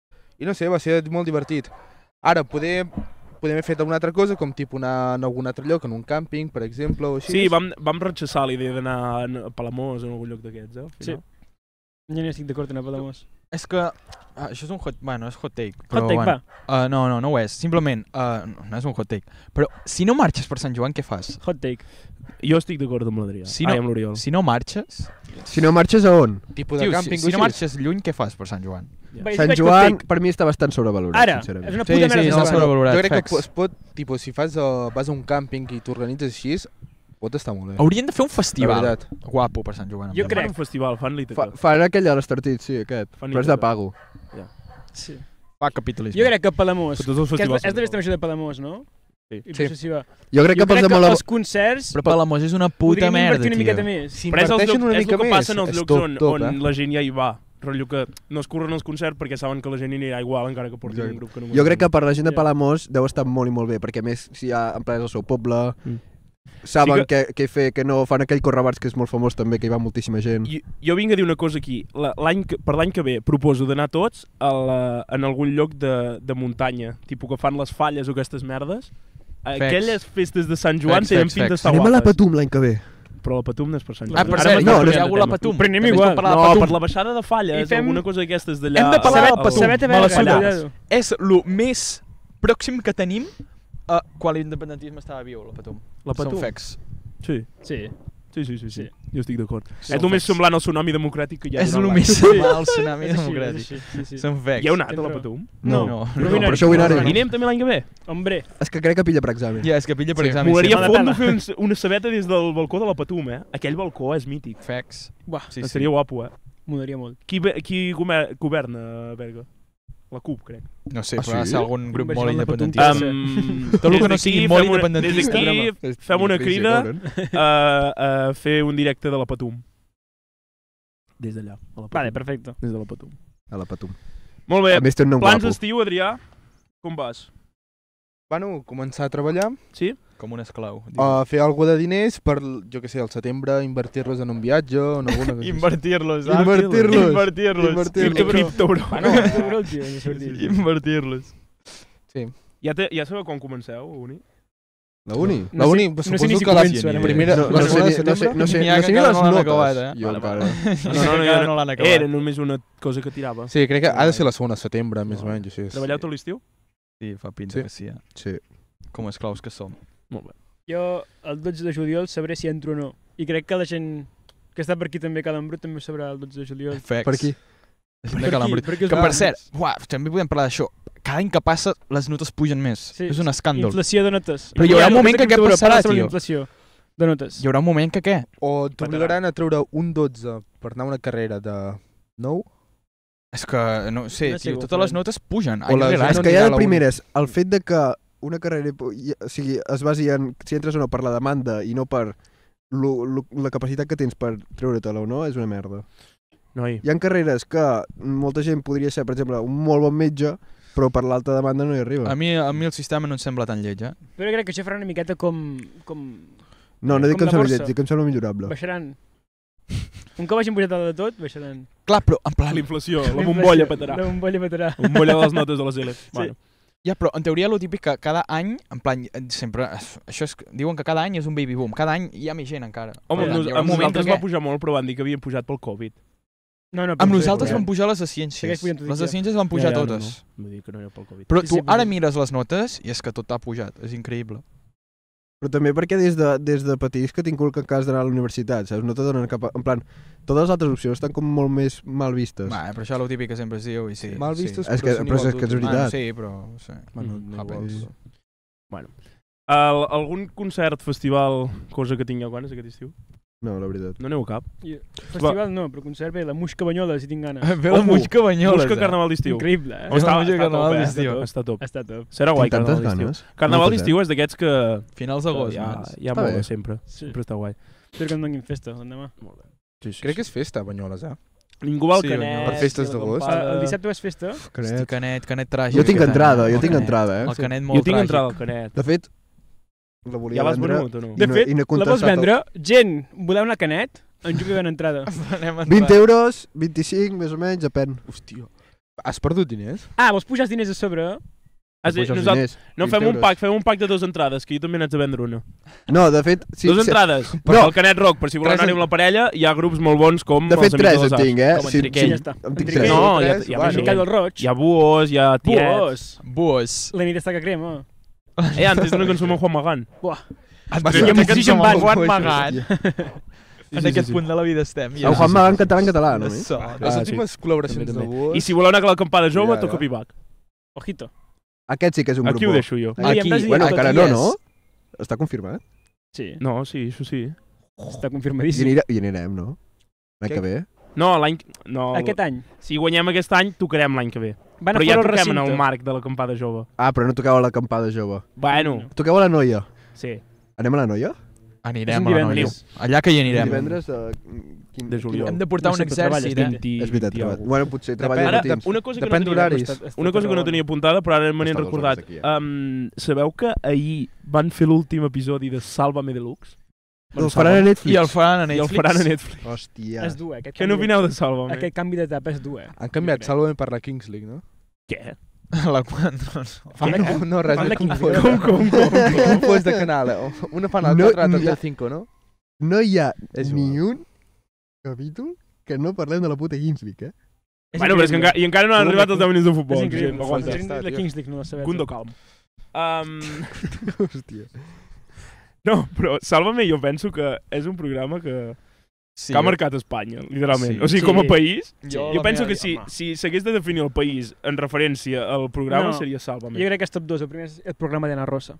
I no sé, va ser molt divertit. Ara, poder, podem haver fet alguna altra cosa, com tipus anar en algun altre lloc, en un càmping, per exemple, o així. Sí, vam, vam rechaçar la idea d'anar a Palamós o en algun lloc d'aquests, eh? al Sí. final. Jo no estic d'acord en el Palamós. És que... Ah, això és un hot... Bueno, és hot take. Però, Hot take, bueno. va. Uh, no, no, no ho és. Simplement, uh, no, no és un hot take. Però si no marxes per Sant Joan, què fas? Hot take. Jo estic d'acord amb l'Adrià. Si Ai, no- amb l'Oriol. Si no marxes... Si no marxes a on? Tipus de Tio, si, càmping si o no així. marxes lluny, què fas per Sant Joan? Va, jo Sant vaig hot Joan, take. per mi, està bastant sobrevalorat, Ara, és sincerament. una Sí, puta sí, merda. està Sant Joan. sobrevalorat. Jo crec facts. que es pot, tipus, si fas, uh, vas a un càmping i t'organitzes així, pot estar molt bé. Haurien de fer un La festival veritat. guapo per Sant Joan. em Jo sembla. Fan crec. un festival, fan l'Itaca. Fa, fan aquell de l'estartit, sí, aquest. Fan Però és de Ítaca. pago. Sí. Va, capitalisme. Jo crec que Palamós, Tots els que és, festivals és són de iguals. l'estimació de Palamós, no? Sí. I Sí. potser sí va. Jo crec Jo que pels crec de que Malabo... els concerts Però Palamós és una puta podríem merda, invertir una tio. miqueta més. Si Però és, els inverteixen llocs, una és mica el que més, passa en els és llocs top, on, top, on eh? la gent ja hi va. Rotllo que no es curren els concerts perquè saben que la gent hi anirà igual, encara que portin Exacte. un grup que no Jo crec que per la gent de Ja. Palamós deu estar molt i molt bé, perquè a més si hi ha empleats al seu poble, Mm. saben Sí que... què fer, que no fan aquell correbars que és molt famós també, que hi va moltíssima gent. Jo, jo vinc a dir una cosa aquí. La- L'any que, per l'any que ve proposo d'anar tots a la, en algun lloc de, de muntanya, tipus que fan les falles o aquestes merdes. Aquelles festes de Sant Joan Facts, tenen facts, pinta facts. d'estar Anem a la guapes. Patum l'any que ve. Però la Patum no és per Sant Ah, Joan. per Ara cert, m'estàs no, canviant no, de hi ha la tema. Patum. Però anem També es igual. pot parlar de No, Patum. per la baixada de falles, I fem- alguna cosa d'aquestes d'allà. Hem de parlar al- del al- Patum. Sabeta Me la verga, suda. cuidado. És el més pròxim que tenim a quan l'independentisme estava viu, la Patum. La Patum. Són facts. Sí, Sí. sí, sí, sí, sí. Sí. Jo estic d'acord. Són És el més facts. semblant al tsunami democràtic que hi ha. És durant el l'any. més semblant al tsunami És així, democràtic. és així, sí, sí. Són facts. Hi ha anat a la Sempre. Patum? No. No. Però No, vine- per això vull anar-hi. I anem també l'any que ve? Hombre, És que crec que pilla per examen. Ja, és que pilla per Sí. examen. Molaria Mala fondo pena. fer un, una sabeta des del balcó de la Patum, eh? Aquell balcó és mític. Facts. buah, Sí, Estaria guapo, eh? m'agradaria molt. Qui, ve- qui gover- governa a Berga? La CUP, crec. No sé, Ah, però ha de sí? ser algun grup Inversió molt en la Patum. independentista. Um, Tot el que des no d'aquí sigui molt fem una- independentista. Des d'aquí fem una crida a, a fer un directe de la Patum. Des d'allà. a la Patum. Vale, perfecte. Des de la Patum. A la Patum. Molt bé. A més té un nom Plans guapo. d'estiu, Adrià? Com vas? Bueno, començar a treballar, Sí? Com un esclau. a fer alguna de diners per, jo que sé, al setembre, invertir-los en un viatge o en alguna cosa. Invertir-los, ah? Invertir-los. Invertir-los. Invertir-los. Cripto, cripto, bro. Bueno, bro, el tio, ens sortit. Invertir-los. Ja, te, ja sabeu quan comenceu, Uni? La uni? La No sé- uni, no sé suposo ni si que la començo, ara primera, No, la no, sé, segona de ni- no sé, setembre. no sé, N'hi ha no que sé ni encara les no l'han notes. acabat, eh? Jo Vale, encara... vale. No, no, no, encara no. no l'han Era acabat. només una cosa que tirava. Sí, crec que ha de ser la segona de setembre, més o menys, així. Treballeu tot l'estiu? Sí, fa pinta Sí. que sí, eh? Sí. Com esclaus que som. Molt bé. Jo el dotze de juliol sabré si entro o no. I crec que la gent que està per aquí també, cada embrut, també ho sabrà el dotze de juliol. Facts. Per aquí. De Per Calambrit. aquí, per aquí els Que per embrut. cert, uah, també podem parlar d'això. Cada any que passa, les notes pugen més. Sí, És un escàndol. Inflació de notes. Però hi haurà un Inflació moment que què d'octubre, passarà, parla sobre tio? la Inflació de notes. Hi haurà un moment que què? O t'obligaran a treure un dotze per anar a una carrera de nou? És que, no sé, No sé tio, com totes faran. les notes pugen. O Any la rere gent any. És no que ja anirà a de la uni. primeres, el fet de que una carrera hi- o sigui, es basi en si entres o no per la demanda i no per lo, lo, la capacitat que tens per treure-te-la o no, és una merda. Noi, Hi ha carreres que molta gent podria ser, per exemple, un molt bon metge, però per l'alta demanda no hi arriba. A mi, a mi el sistema no em sembla tan lleig, eh? Però crec que això farà una miqueta com... com No, no dic com que em la sembla borsa. lleig, dic que em sembla millorable. baixaran. Un cop hagin pujat de tot, baixaran. Clar, però en plan... l'inflació, la bombolla petarà. La bombolla petarà. La bombolla de les notes de les L. Sí. Bueno. Ja, però en teoria lo típic que cada any, en plan, eh, sempre... Això és, diuen que cada any és un baby boom. Cada any hi ha més gent encara. Home, Per amb, tant, nos, hi haurà un amb moment nosaltres que va què? pujar molt, però van dir que havien pujat pel Covid. No, no, Amb però nosaltres sí, van però- pujar les de Segueix ciències. pujant tot Les de ja. ciències van pujar Ja, ja, totes. No, no. Vull dir que no era pel Covid. Però Sí, tu sí, ara puja. mires les notes i és que tot ha pujat. És increïble. Però també perquè des de, des de petits que t'inculquen que has d'anar a la universitat, saps? No te donen cap... A... En plan, totes les altres opcions estan com molt més mal vistes. Va, però això és el típic que sempre es diu i sí. Mal sí. vistos, És que, són però és, iguals que és d'útils. veritat. Bueno, sí, però... Sí. Bueno, Mm, no happens. iguals. Bueno. El, algun concert, festival, cosa que tingueu ganes aquest estiu? No, la veritat. No aneu a cap? I, festival no, però concert bé, la Musca Banyola, si tinc ganes. Ve la Ojo, Musca Banyoles. Busca Carnaval d'estiu. Increïble, eh? Oh, està, Musca està, Carnaval top, eh? d'estiu. Està top. Està top. Serà guai Tinc tantes Carnaval d'estiu. ganes. Carnaval Moltes, d'estiu és d'aquests que, Finals que d'agost, ja, mans. ja Està mola bé. sempre. Sí. Sempre està guai. Espero que em donin festa l'endemà. Molt bé. Sí, sí, Crec que sí. és festa, Banyoles, eh? Ningú va al Sí, Canet. per festes i a la d'agost. Acampada. Ah, el dissabte és festa? Hosti, Canet. Canet, Canet tràgic. Jo tinc aquest any, entrada, eh? jo El tinc Canet. entrada, eh? El Sí. Canet molt Jo tinc tràgic. entrada al Canet. De fet, la volia Ja l'has vendre... venut o no? I De no- fet, i no he la vols contestat el- vendre? Gent, voleu una Canet? En Jupi ven entrada. Anem a vint entrar. euros, vint-i-cinc, més o menys, depèn. Hòstia. Has perdut diners? Ah, vols pujar els diners a sobre? Has dit, Puja els nosaltres, diners. no, vint fem un euros. pack, fem un pack de dues entrades, que jo també n'haig de vendre una. No, de fet... Sí, Dues sí, entrades, No. per al Canet Rock, per si voleu Tres anar-hi en- amb la parella, hi ha grups molt bons com De fet, els Amics tres de les en Arts. tinc, eh? Com en Sí, Triquell. sí, Ja està. en tinc Triquell. tres. No, hi ha, Tres, hi ha, bueno. més Miquel gent. del Roig. Hi ha buos, hi ha tiets. Buos. Buos. La nit està que crema. Eh, antes d'una cançó amb en Juan Magán. Buah. Va I amb Oxygen Band. Juan Buos. Magán. Sí, En sí, aquest sí. punt de la vida estem. El Juan Magán cantarà en català, no? De eh? sort. Les Ah, últimes També, col·laboracions de també. Buos... I si voleu anar a l'acampada jove, Ja, toca ja. Pibac. Ojito. Aquest sí que és un Aquí grup ho bo. deixo jo. Aquí. Aquí. Bueno, Aquí encara no, és. no? Està confirmat? Sí, No, sí, això sí. està I, confirmadíssim. anirem, i anirem, no? L'any Què? que ve? No, l'any... No, Aquest any. si guanyem aquest any, tocarem l'any que ve. Van a Però ja fora el toquem en recinte. el marc de l'acampada jove. Ah, però no toqueu a l'acampada jove. Bueno, Toqueu a la noia. sí. Anem a la noia? Anirem És un a la divendres. noia. Allà que hi anirem. Divendres de... Quin, De juliol. Hem de portar No un sé, però treballes, exèrcit, eh? vint, És veritat, vint i treball. alguna. Bueno, potser treballa Ara, de matins. una cosa que Depèn no tenia, d'horaris. Està- està una cosa que no Tarragona. tenia apuntada, però ara me n'he Està dues recordat. hores aquí, eh? Um, sabeu que ahir van fer l'últim episodi de Sálvame Deluxe? El faran a Netflix. I el faran a I el Netflix. faran a Netflix. Hòstia. És dur, eh? Aquest Què canvi de- n'opineu de Sálvame? Aquest canvi d'etapa és dur, eh? Han canviat Sálvame per la Kings League, no? Què? La quan... No, no. Ah, no, no, res, Fan m'he la Kings confós. League. Com, com, com? M'he confós de canal. eh? Una fan al No, quatre, altra ni- al cinco, no? No hi ha És ni igual. un capítol que no parlem de la puta Kings League, eh? Bueno, però és que encara, i encara no han Tu, arribat els deu minuts de És futbol. increïble. gent, aguanta. Està, La tio. Kings League no la sabem. Gundo calm. Um, Hòstia. no, però Sálvame jo penso que és un programa que, Sí, que ha marcat Espanya, literalment. Sí. O sigui, Sí. com a país, Jo, jo la penso meva que vida, si, home. si s'hagués de definir el país en referència al programa No. seria Sálvame. Jo crec que és top dos. El primer és el programa d'Anna Rosa.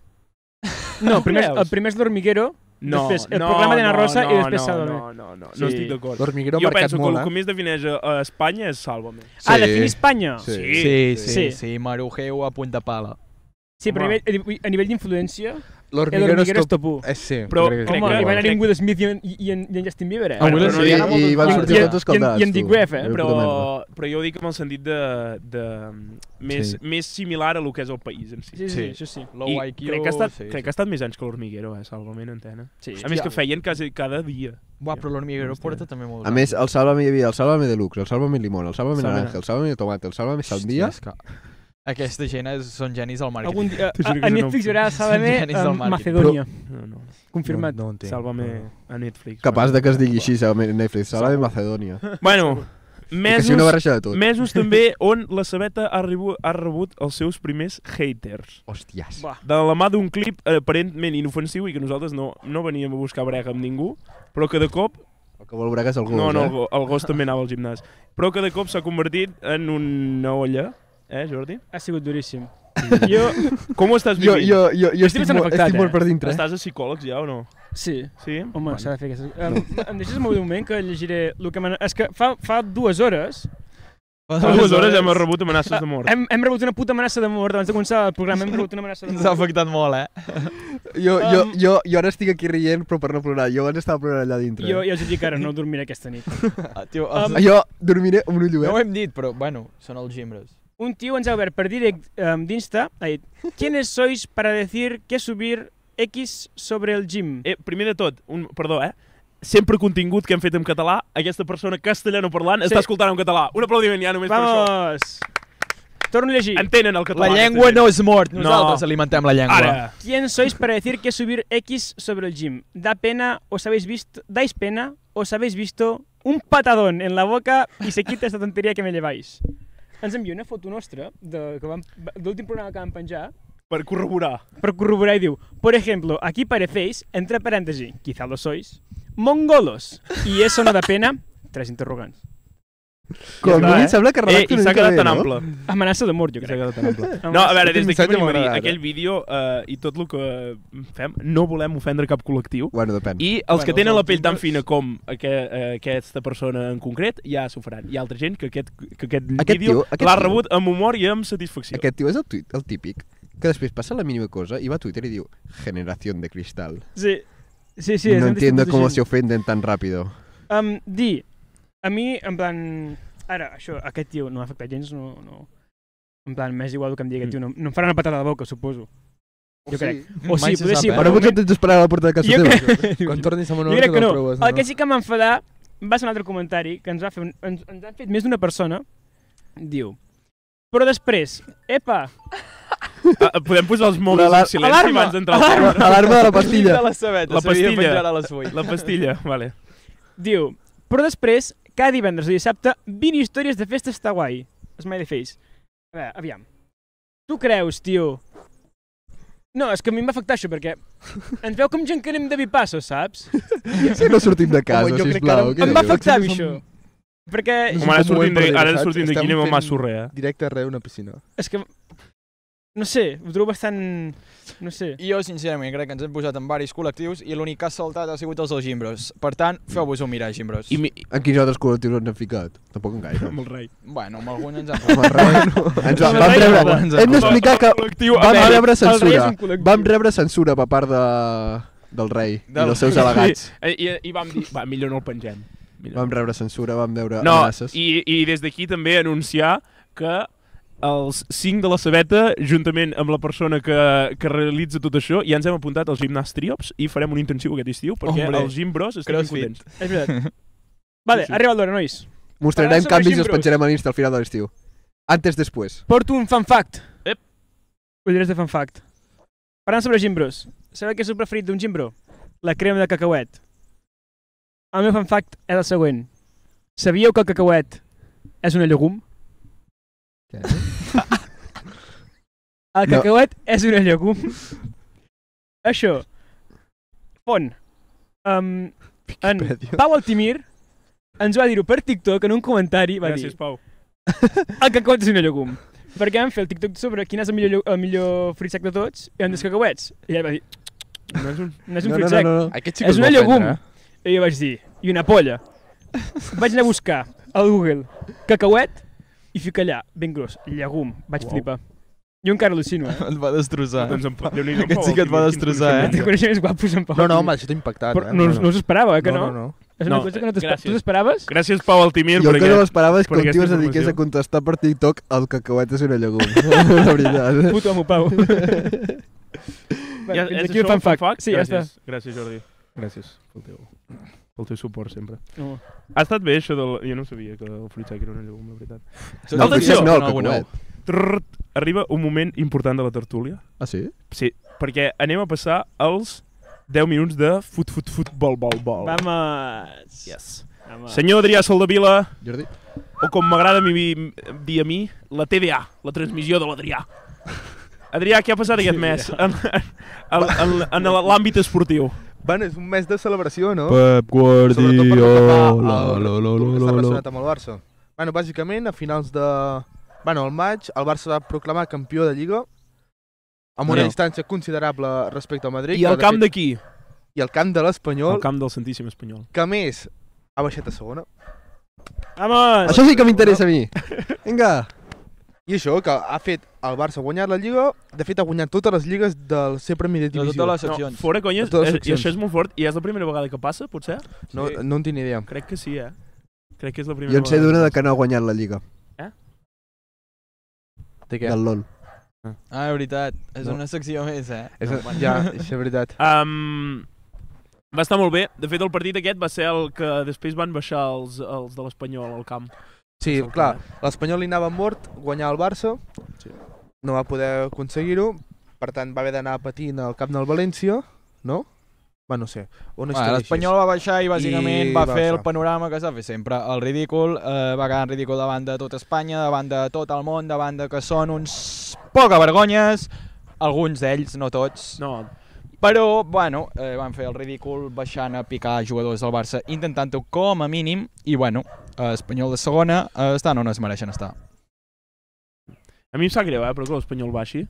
No, el primer, és- creus? el primer és l'Hormiguero, No, després el no, programa d'Anna no, Rosa no, i després no, Sálvame. No, no, no, Sí. no estic d'acord. L'Hormiguero ha Jo marcat penso que molt, el que eh? més defineix a, a Espanya és Sálvame. Ah, Sí. definir Espanya? Sí. Sí, sí, Sí. sí, sí. Marujeu a punta pala. Sí, però a Home. nivell, a nivell d'influència, el L'Hormiguero Hormiguero és és top u. Eh, sí, Però crec que crec és Home, que- hi igual. van anar crec- en Will Smith i en, i en, i en Justin Bieber, eh? Ah, Will Bueno, Smith. I, no, i van I- sortir i- tots escaldats. i en tu. Dick Greff, eh? Era puta Però, merda. però jo ho dic amb el sentit de, de més, Sí. més similar a lo que és el país en si. Sí, sí, Sí. això sí. Low I I Q, crec que, ha estat, sí, crec sí. que ha estat més anys que l'Hormiguero, eh, Sálvame en antena. sí. A més que feien quasi cada dia. Buah, però l'Hormiguero Hòstia. porta també molt. A més, el Sálvame hi havia el Sálvame Deluxe, el Sálvame Limón, el Sálvame Sálvame- Naranja, el Sálvame Tomate, el Sálvame Sandía. Aquesta gent és, són genis al màrqueting. Algun dia, T'ho a, juro que a és un Netflix hi nom. haurà Sálvame Genis del amb màrqueting. Macedònia. No, no. Confirmat. No, no entenc. Sálvame a Netflix. Capaç de que es digui així, a Netflix, Sálvame Macedònia. Bueno, I que sigui una mesos, barreja de tot. mesos també on la Sabeta ha rebut, ha rebut els seus primers haters. Hòsties. Buah. De la mà d'un clip aparentment inofensiu i que nosaltres no, no veníem a buscar brega amb ningú, però que de cop El que vol veure és el gos, no, no, el, eh? go- el gos també anava al gimnàs. Però que de cop s'ha convertit en una olla. Eh, Jordi? Ha sigut duríssim. Jo, Com ho estàs Jo, vivint? jo, jo, jo estic, bastant molt, afectat, estic molt eh? per dintre. Estàs a psicòlegs ja o no? sí. Sí? Home, Bueno. s'ha de fer aquestes... Em, em deixes moure un moment que llegiré el que m'han... És que fa, fa dues hores Fa dues hores hem rebut amenaces de mort. hem, hem rebut una puta amenaça de mort abans de començar el programa, hem rebut una amenaça de Ens ha mort. afectat molt, eh? Jo, jo, Um, jo, jo ara estic aquí rient, però per no plorar. Jo abans estava plorant allà dintre. Jo ja us dic ara, no dormiré aquesta nit. Ah, tio, Um, els- Jo dormiré amb un ull no ho obert. hem dit, però, bueno, són els gimbres. Un tío ens ha obert per direct um, d'Insta, ha dit ¿Quiénes sois para decir que subir X sobre el gym? Eh, primer de tot, un, perdó, eh? Sempre contingut que hem fet en català, aquesta persona castellano parlant Sí. està escoltant en català. Un aplaudiment ja només per això. Vamos! Torno a llegir. Entenen el català. La llengua aquesta no gent. és mort, No. nosaltres alimentem la llengua. Ara. ¿Quién sois para decir que subir X sobre el gym? ¿Da pena, os habéis visto, dais pena, os habéis visto un patadón en la boca y se quita esta tontería que me lleváis? Ens envia una foto nostra de, que vam, de l'últim programa que vam penjar Per corroborar. Per corroborar i diu, por ejemplo, aquí parecéis, entre paréntesis, quizá lo sois, mongolos. Y eso no da pena, tres interrogants. Com està, a mi eh? em sembla que Eh, redacta I una s'ha mica quedat bé, tan no? ample. Amenaça d'amor, jo S'ha crec. quedat tan ample. Amenaça. No, a veure, Aquest des d'aquí missatge venim a dir, m'agrada, aquell vídeo eh, i tot el que fem, no volem ofendre cap col·lectiu. Bueno, depèn. I els Bueno, que tenen els la pell tan timbres- fina com aqu eh, aquesta persona en concret, ja s'ho faran. Hi ha altra gent que aquest, que aquest, Aquest vídeo tio- aquest l'ha tio- rebut amb humor i amb satisfacció. Aquest tio és el, tuit, el típic que després passa la mínima cosa i va a Twitter i diu generación de cristal. Sí, sí, sí. no entiendo cómo se se... ofenden tan rápido. Um, di, a mi, en plan... Ara, això, aquest tio no m'ha afectat gens, no... no. En plan, m'és igual el que em digui aquest tio, no, no em farà una patada a la boca, suposo. Jo crec. O Mai sí, se potser sap, sí, eh? però Ara un potser moment- tens d'esperar a la porta de casa Jo teva. crec... Quan tornis a Jo Menorca crec que no no. el trobes, El que sí que m'ha enfadat va ser un altre comentari que ens, va fer un, ens, ens han fet més d'una persona. Diu, però després, epa, Ah, podem posar els mòbils L'alar- en silenci alarma! abans d'entrar al tema? Alarma de la pastilla. De la sabeta, La s'havia de pastilla. penjar a les vuit. La pastilla, vale. diu, però després, cada divendres o dissabte, vint històries de festa està guai. Smiley face. A veure, aviam. Tu creus, tio... No, és que a mi em va afectar això, perquè ens veu com gent que anem de bipassos, saps? Sí, no sortim de casa, Home, jo crec que sisplau. ara- Què Em va dius? afectar Som- això. Perquè... És Home, ara un sortim moment de- perdut, ara saps? sortim d'aquí Estem anem a fent Massorrer, eh? Directe arreu una piscina. És que... No sé, ho trobo bastant... No sé. I jo, sincerament, crec que ens hem posat en varis col·lectius i l'únic que ha saltat ha sigut els dels Gimbros. Per tant, feu-vos-ho mirar, Gimbros. I mi... En quins altres col·lectius ens hem ficat? Tampoc en gaire. Amb el rei. Bueno, amb algun ens han... Home, res. Ens va, Amb el vam rei rebre, no, ens han- hem d'explicar que Col·lectiu vam emèrit. rebre El rei és censura. un col·lectiu. Vam rebre censura per part de, del rei i Del- dels seus delegats. I, i, I vam dir, va, millor no el pengem. Millor. Vam rebre censura, vam veure No, amenaces. i, i des d'aquí també anunciar que els cinc de la Sabeta, juntament amb la persona que, que realitza tot això, ja ens hem apuntat al gimnàs Triops i farem un intensiu aquest estiu, perquè Hombre, els Gimbros estan ben crossfit. contents. És veritat. Vale, Sí, sí. arriba l'hora, nois. Mostrarem Parlant sobre canvis i els Gimbros. penjarem a l'Insta al final de l'estiu. Antes, després. Porto un fan fact. Ep. Ulleres de fan fact. Parlant sobre gimbros. Sabeu què és el preferit d'un gimbro? La crema de cacauet. El meu fan fact és el següent. Sabíeu que el cacauet és una llegum? Què? El No. cacauet és una llegum. Això. Font. Um, en Wikipedia. Pau Altimir ens va dir-ho per TikTok en un comentari. Va Gràcies, dir, Pau. el cacauet és una llegum. Perquè vam fer el TikTok sobre quin és el millor, el millor fruit sec de tots i un dels cacauets. I ell va dir, No és un... no és un No, fruit no, sec, no, no. Aquest sí que és us una va llegum. ofendre, eh? I jo vaig dir, i una polla. Vaig anar a buscar al Google cacauet i fica allà, ben gros, llegum. Vaig Uau. flipar. Jo encara al·lucino, eh? Et va destrossar. Doncs em... Déu-n'hi-do, Aquest Pau, sí que et va quin destrossar, eh? Té coneixements guapos en Pau. No, no, home, això t'ha impactat, Però eh? no, no us esperava, eh, que no? no, no, no. És una No, cosa que no t'esper- gràcies. tu t'esperaves? Gràcies, Pau Altimir, Jo per el que no aquest... m'esperava és que per un tio aquesta es dediqués a informació. contestar per TikTok el cacauet és una llegum. La veritat. Puto amo, Pau. Ja, Fins és aquí el això, fan fact. Sí, ja està. gràcies, Gràcies, Jordi. Gràcies pel teu, pel teu suport sempre. No. Ha estat bé això del... Jo no sabia que el fruit sec era una llegum, la veritat. No, el Atenció! fruit no, el No, no. cacauet. Trrrt, arriba un moment important de la tertúlia. Ah, sí? Sí, perquè anem a passar als deu minuts de fut, fut, futbol, bol, bol. Vamos. Yes. Vamos. Senyor Adrià Soldavila, Jordi? o com m'agrada a mi dir a mi, la T D A, la transmissió de l'Adrià. Adrià, què ha passat aquest mes en, en, en, en l'àmbit esportiu? Bueno, és un mes de celebració, no? Pep Sobretot per el que fa al la, la, la, club que està la, la. relacionat amb el Barça. Bueno, bàsicament, a finals de... Bueno, al maig, el Barça va proclamar campió de Lliga amb una Bueno. distància considerable respecte al Madrid. I el que, de camp fet- d'aquí? I el camp de l'Espanyol, El camp del Santíssim Espanyol. que a més ha baixat a segona. Vamos. Això sí que m'interessa a mi. Vinga. I això, que ha fet el Barça guanyar la Lliga, de fet ha guanyat totes les lligues del ser Premier De Divisió. totes les No, seccions. fora conyes, De totes les és, i això seccions. és molt fort, i és la primera vegada que passa, potser? No, no en tinc ni idea. Crec que sí, eh? Crec que és la primera Jo en sé vegada. d'una de que no ha guanyat la Lliga. De què? Del LOL. Ah, és veritat. És No. una secció més, eh? És, ja, és veritat. Um, va estar molt bé. De fet, el partit aquest va ser el que després van baixar els, els de l'Espanyol al camp. Sí, És el clar, que- l'Espanyol li anava mort guanyar el Barça, Sí. no va poder aconseguir-ho, per tant va haver d'anar patint al camp del València, no? Va, no sé, una Ah, història L'Espanyol va baixar i bàsicament I va va fer el baixar. panorama que s'ha fet sempre, el ridícul, eh, va quedar en ridícul davant de tota Espanya, davant de tot el món, davant de que són uns poca vergonyes, alguns d'ells, no tots. No, Però, bueno, eh, van fer el ridícul baixant a picar jugadors del Barça, intentant-ho com a mínim, i, bueno, eh, Espanyol de segona eh, estan on es mereixen estar. a mi em sap greu, eh, però que l'Espanyol baixi.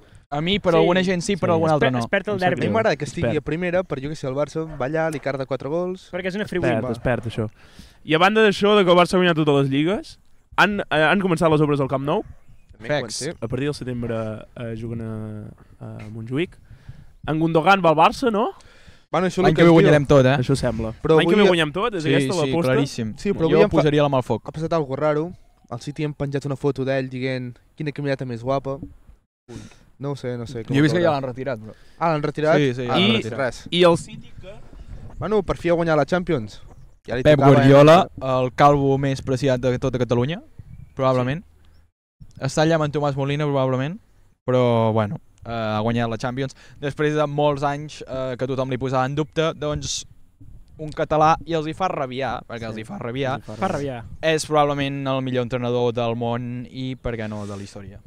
A mi, per Sí, alguna gent sí, per sí. alguna altra Es no. perd el Em sap A mi derbi, m'agrada que estigui Espera. a primera, per jo que sé, el Barça va allà, li carda quatre gols. perquè és una Es free perd, win. es perd, això. I a banda d'això, de que el Barça ha guanyat totes les lligues, han, eh, han començat les obres al Camp Nou. També Facts. comencé. A partir del setembre eh, juguen a, a Montjuïc. En Gundogan va al Barça, no? Bueno, això és L'any el que es ve diu. guanyarem tot, eh? Això sembla. Però L'any que ve avui- guanyem tot? És Sí, aquesta sí, l'aposta? claríssim. Sí, però jo avui em fa- posaria la mà al foc. Ha passat alguna raro. Al City hem penjat una foto d'ell dient quina caminata més guapa. No ho sé, no sé. com Jo he vist que acabarà. ja l'han retirat, bro. Ah, l'han retirat? Sí, sí, ja ah, l'han I... retirat. res. I el City que... Bueno, per fi ha guanyat la Champions. Ja li Pep tocava, Guardiola, el calvo més preciat de tota Catalunya, probablement. Està allà amb en Tomàs Molina, probablement, però, bueno, eh, ha guanyat la Champions. Després de molts anys eh, que tothom li posava en dubte, doncs un català, i els hi fa rabiar, perquè sí. els hi fa rabiar, Fa rabiar. és probablement el millor entrenador del món i, per què no, de la història.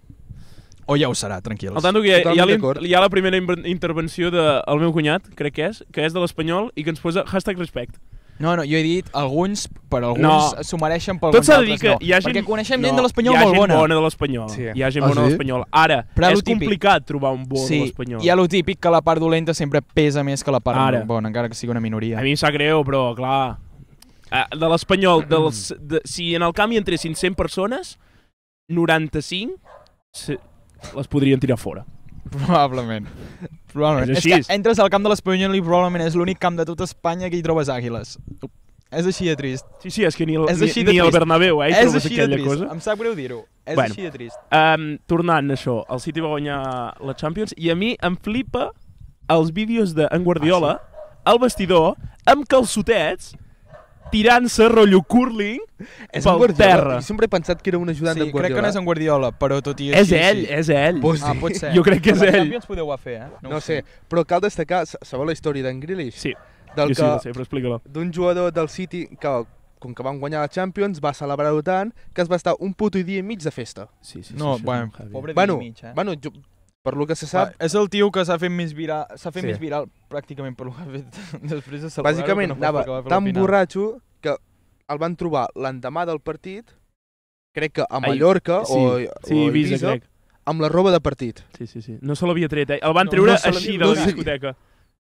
O ja ho serà, tranquils. Al tanto que hi ha, hi ha, Totalment la- d'acord. hi ha la primera inver- intervenció del de, meu cunyat, crec que és, que és de l'Espanyol i que ens posa hashtag respect. No, no, jo he dit alguns, per alguns No. s'ho mereixen, per Tot alguns s'ha de dir altres que no. hi ha gent... Perquè coneixem no, gent de l'Espanyol hi ha molt gent bona. bona de l'Espanyol. Sí. Hi ha gent Ah, bona de sí? l'Espanyol. Ara, Però és lo típic. complicat trobar un bo de Sí, l'Espanyol. hi ha lo típic que la part dolenta sempre pesa més que la part Ara. bona, encara que sigui una minoria. A mi em sap greu, però, clar... eh, De l'Espanyol, dels- de, si en el camp hi entressin cent persones, noranta-cinc se, les podrien tirar fora. Probablement. Probablement. És És, així. que entres al camp de l'Espanyol i probablement és l'únic camp de tota Espanya que hi trobes àguiles. És així de trist. Sí, sí, és que ni, el, És ni, així de ni el trist. Bernabéu, eh, hi és trobes així de aquella trist. cosa. Em sap greu dir-ho. És Bueno. així de trist. Um, tornant a això, el City va guanyar la Champions i a mi em flipa els vídeos d'en Guardiola Ah, al vestidor amb calçotets tirant-se rotllo curling És pel en Guardiola. terra. Jo sempre he pensat que era un ajudant Sí, d'en crec Guardiola. que no és en Guardiola, però tot i És així... ell, sí. és ell. Vols Ah, dir? pot ser. Jo crec que és Per la ell. Champions podeu fer, eh? No, no sé, però cal destacar, sa- sabeu la història d'en Grealish? Sí, Del jo sí, la que sé, però explica-la. d'un jugador del City que, com que van guanyar la Champions, va celebrar-ho tant que es va estar un puto dia i mig de festa. Sí, sí, sí, No, això bueno, és Javi. pobre Bueno, dia i mig, eh? bueno, jo, per lo que se sap, Va, és el tio que s'ha fet més viral, s'ha fet Sí. més viral pràcticament per lo que ha fet després de celebrar-ho. bàsicament que no pas anava perquè va fer la tan final. borratxo que el van trobar l'endemà del partit, crec que a Ai, Mallorca sí, o, sí, o a Ibiza, Ibiza, crec. amb la roba de partit. Sí, sí, sí. No se l'havia tret, eh? El van No, treure no se l'havia- així de no la sé. discoteca.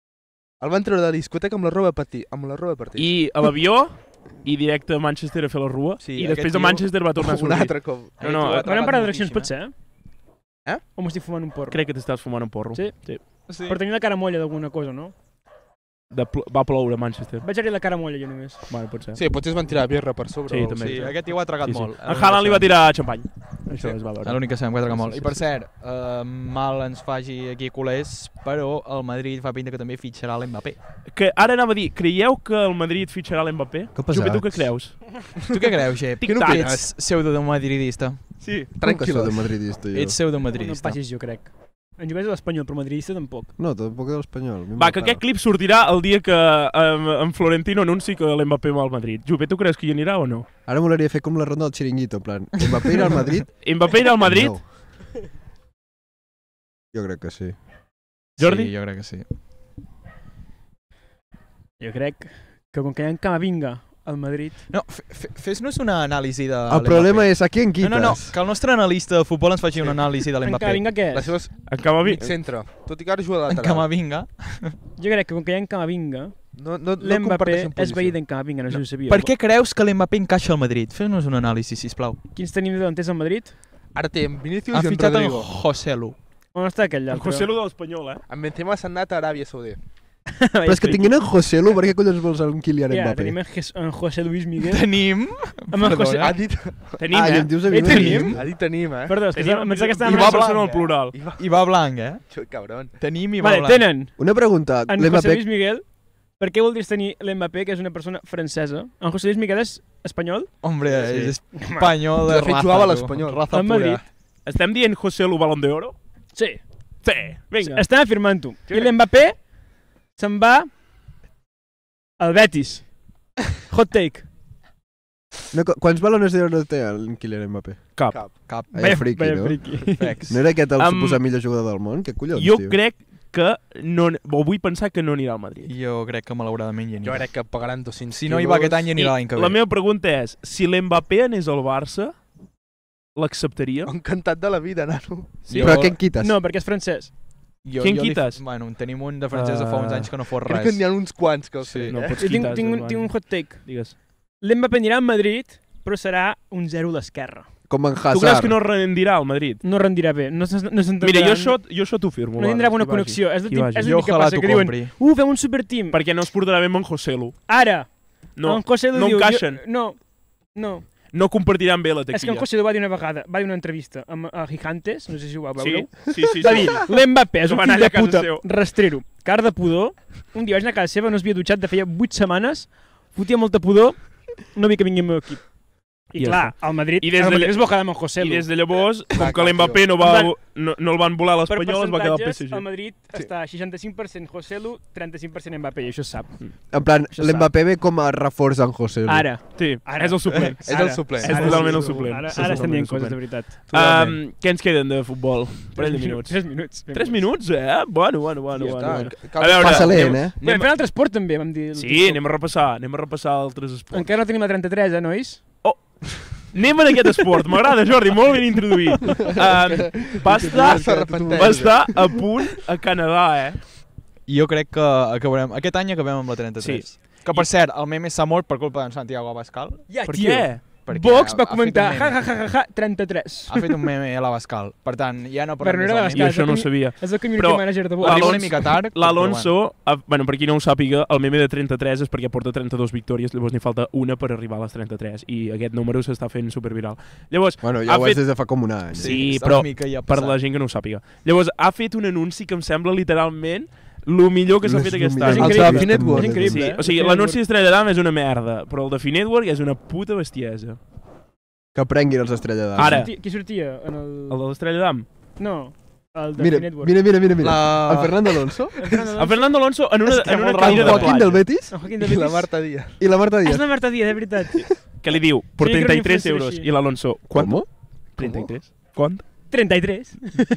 El van treure de la discoteca amb la roba de partit. Amb la roba de partit. I a l'avió, i directe a Manchester a fer la rua, Sí, i aquest després de tio- Manchester va tornar a un sortir. altre cop. No, no, Aquest tio Van ha parar treballat direccions, moltíssim, potser, eh? Eh? O m'estic fumant un porro? Crec que t'estàs fumant un porro. Sí. sí. Sí. Però tenia la cara molla d'alguna cosa, no? De pl va ploure a Manchester. Vaig veure la cara molla, jo només. Bueno, pot ser. Sí, potser es van tirar birra per sobre. Sí, o- també. Sí, aquest tio ha tragat Sí, sí. molt. En Haaland li va tirar xampany. Això Sí. es va És veure. l'únic que sabem que ha tragat molt. Sí, sí, I per sí. cert, eh, mal ens faci aquí culers, però el Madrid fa pinta que també fitxarà l'Mbappé. Que ara anava a dir, creieu que el Madrid fitxarà l'Mbappé? Que pesats. Jopé, tu què creus? Tu què creus, Gep? Tic tac. Ets pseudo-madridista. Sí. Com que Tranquil·los. sou de madridista, jo? Ets No pseudo-madridista. passis, jo crec. En jugués de l'Espanyol, però madridista tampoc. No, tampoc de l'Espanyol. a mi Va, m'ha que parat. aquest clip sortirà el dia que um, en Florentino anunci que l'Mbappé va al Madrid. Jopé, tu creus que hi anirà o no? Ara m'agradaria fer com la ronda del xiringuito, en plan, Mbappé irà al Madrid? Mbappé irà al Madrid? No. Jo crec que sí. Jordi? Sí, jo crec que sí. Jo crec que com que hi ha en Camavinga al Madrid... No, fe- fe- fes-nos una anàlisi de El problema és a qui en No, quites. no, no, que el nostre analista de futbol ens faci una anàlisi de En l'Mbappé. Camavinga què La és? seva és En Camavi... mig centre. Tot i que ara juga de En lateral. Camavinga. Jo crec que com que hi ha en Camavinga, No, no, no l'Mbappé comparteixen és posició. veí d'en Camavinga, no sé si ho sabia. Per què creus que l'Mbappé encaixa al Madrid? Fes-nos una anàlisi, sisplau. Quins tenim de delanters al Madrid? Ara té en Vinicius Ha i en fitxat en Rodrigo. Joselu. On està aquell En altre? José Lu de l'Espanyol, eh? En Benzema s'ha anat a Aràbia Saudí. Però és que tinguin en José Lu, per què collons vols un Kylian Ja, Mbappé? tenim en, Jes en José Luis Miguel. Tenim... Amb en José... Ha dit, Tenim, Ah, i eh? em dius a mi Eh, no tenim? ha dit tenim, eh? Perdó, és que Tenim, em pensava que I estàvem... va va blanc, en el eh? plural. I va... I va blanc, eh? Xo, cabron. Tenim i va Vale, blanc. tenen Una pregunta. en José L'Mbappé... Luis Miguel. Per què voldries tenir l'Mbappé, que és una persona francesa? En José Luis Miguel és espanyol? Hombre, Sí. és espanyol de, De fet, raza. jugava a tu. l'Espanyol. Raza Al Madrid. pura. Estem dient José Lu Balón de Oro? Sí. Sí, vinga. Estem afirmant-ho. Sí. I l'Mbappé se'n va al Betis. Hot take. No, qu- quants balones d'or té el Kylian Mbappé? Cap. Cap. Cap. Vaya friki, vaya no? friki. Fex. No era aquest el Am- suposat millor jugador del món? Què collons, Jo tio? crec que no... O vull pensar que no anirà al Madrid. Jo crec que malauradament hi Jo anirà. crec que pagaran dos-cents Si no hi va aquest any, hi I anirà l'any que ve. la meva pregunta és, si l'Mbappé anés al Barça, l'acceptaria? Encantat de la vida, nano. Sí. Però Jo- què en quites? No, perquè és francès. Jo, Quin jo li- quites? Bueno, en tenim un de francès de fa uns Uh, anys que no fos Crec res. que n'hi ha uns quants que ho Sí. sé. No, eh? pots Jo tinc, quitar, tinc, un, Joan. tinc un hot take. Digues. L'Mbappé anirà a Madrid, però serà un zero a l'esquerra. Com en Tu creus Hazard. que no rendirà al Madrid? No rendirà bé. No, s- no s'entendrà. Mira, jo això, jo això t'ho firmo. No va, tindrà bona que vagi. connexió. És el Que tip- vagi. és I l'únic que ojalà passa, t'ho que diuen, compri. uh, fem un superteam. Perquè no es portarà bé amb en Joselu. Ara, No, en José no diu... encaixen. Jo, no, no. no compartiran bé la És que en taquilla. José va dir una vegada, va dir una entrevista amb a Gigantes, no sé si ho vau veure. Sí, sí, sí. Va sí. dir, l'Mbappé és Que un van fill allà de a casa puta, seu. rastrero, car de pudor. Un dia vaig anar a casa seva, no es havia dutxat de feia vuit setmanes, fotia molta pudor, no vull que vingui al meu equip. I, I ja clar, al Madrid, I des al de Madrid lla- es bojada amb en José. I des de llavors, com Clar, que clar, l'Mbappé no, En va, plan- no, no el van volar a Per l'Espanyol, es va quedar al P S percentatges, G. al Madrid està seixanta-cinc per cent José Lu, trenta-cinc per cent Mbappé, i això es sap. En plan, Això l'Mbappé ve com a reforç en José. Ara. Sí, Ara. és el suplent. És el suplent. És totalment el suplent. Ara, És ara estem totalment dient el coses de suplent. veritat. Um, què ens queden de futbol? Un parell de minuts. Tres minuts. Tres minuts, eh? Bueno, bueno, bueno. Ja bueno, està. bueno. Cal- A veure, Passa lent, anem- eh? Bé, anem- fent altre esport també, vam dir. el Sí, TikTok. anem a repassar, anem a repassar altres esports. Encara no tenim la trenta-tres, eh, nois? Anem en aquest esport, m'agrada, Jordi, molt ben introduït. Um, va, estar, Se arrepenteix. va estar a punt a Canadà, eh? I jo crec que acabarem... Aquest any acabem amb la trenta-tres. Sí. Que, per cert, el meme s'ha mort per culpa d'en Santiago Abascal. Ja, Per tio. què? perquè Vox ha- va ha fet comentar, un ja, meme. ja, ja, ja, ja, trenta-tres. Ha fet un meme a l'Abascal. Per tant, ja no Però parlem no era més I del d'Abascal. això no ho sabia. És el community Però manager de meme. Vox. Arriba una L'Alonso- mica tard. L'Alonso, ah, bueno, per qui no ho sàpiga, el meme de trenta-tres és perquè porta trenta-dues victòries, llavors n'hi falta una per arribar a les trenta-tres, i aquest número s'està fent superviral. Llavors, Bueno, Ha ja ho és fet- des de fa com un any. Sí, està però una mica ja per passat. la gent que no ho sàpiga. Llavors, ha fet un anunci que em sembla literalment el millor que s'ha És fet lo aquest millor. any. És Els increïble. de Network. És increïble. Sí, eh? o sigui, El l'anunci Network. d'Estrella d'Am és una merda, però el de Finetwork és una puta bestiesa. Que prenguin els Estrella d'Am. Ara. Sortia- Qui sortia en el... El de l'Estrella d'Am. No, el de Mira, Network. mira, mira, mira, mira. La- El Fernando Alonso El Fernando El Fernando Alonso en una, És que en una molt cadira el de raro, Joaquín del platja, Betis El Joaquín de I la Betis. Marta Díaz. i la Marta És Díaz. la Marta Díaz, de veritat. que li diu, por Sí, crec que trenta y tres influencer euros. així. I l'Alonso, ¿cuánto? ¿Cómo? trenta y tres. ¿Cuánto? trenta-tres.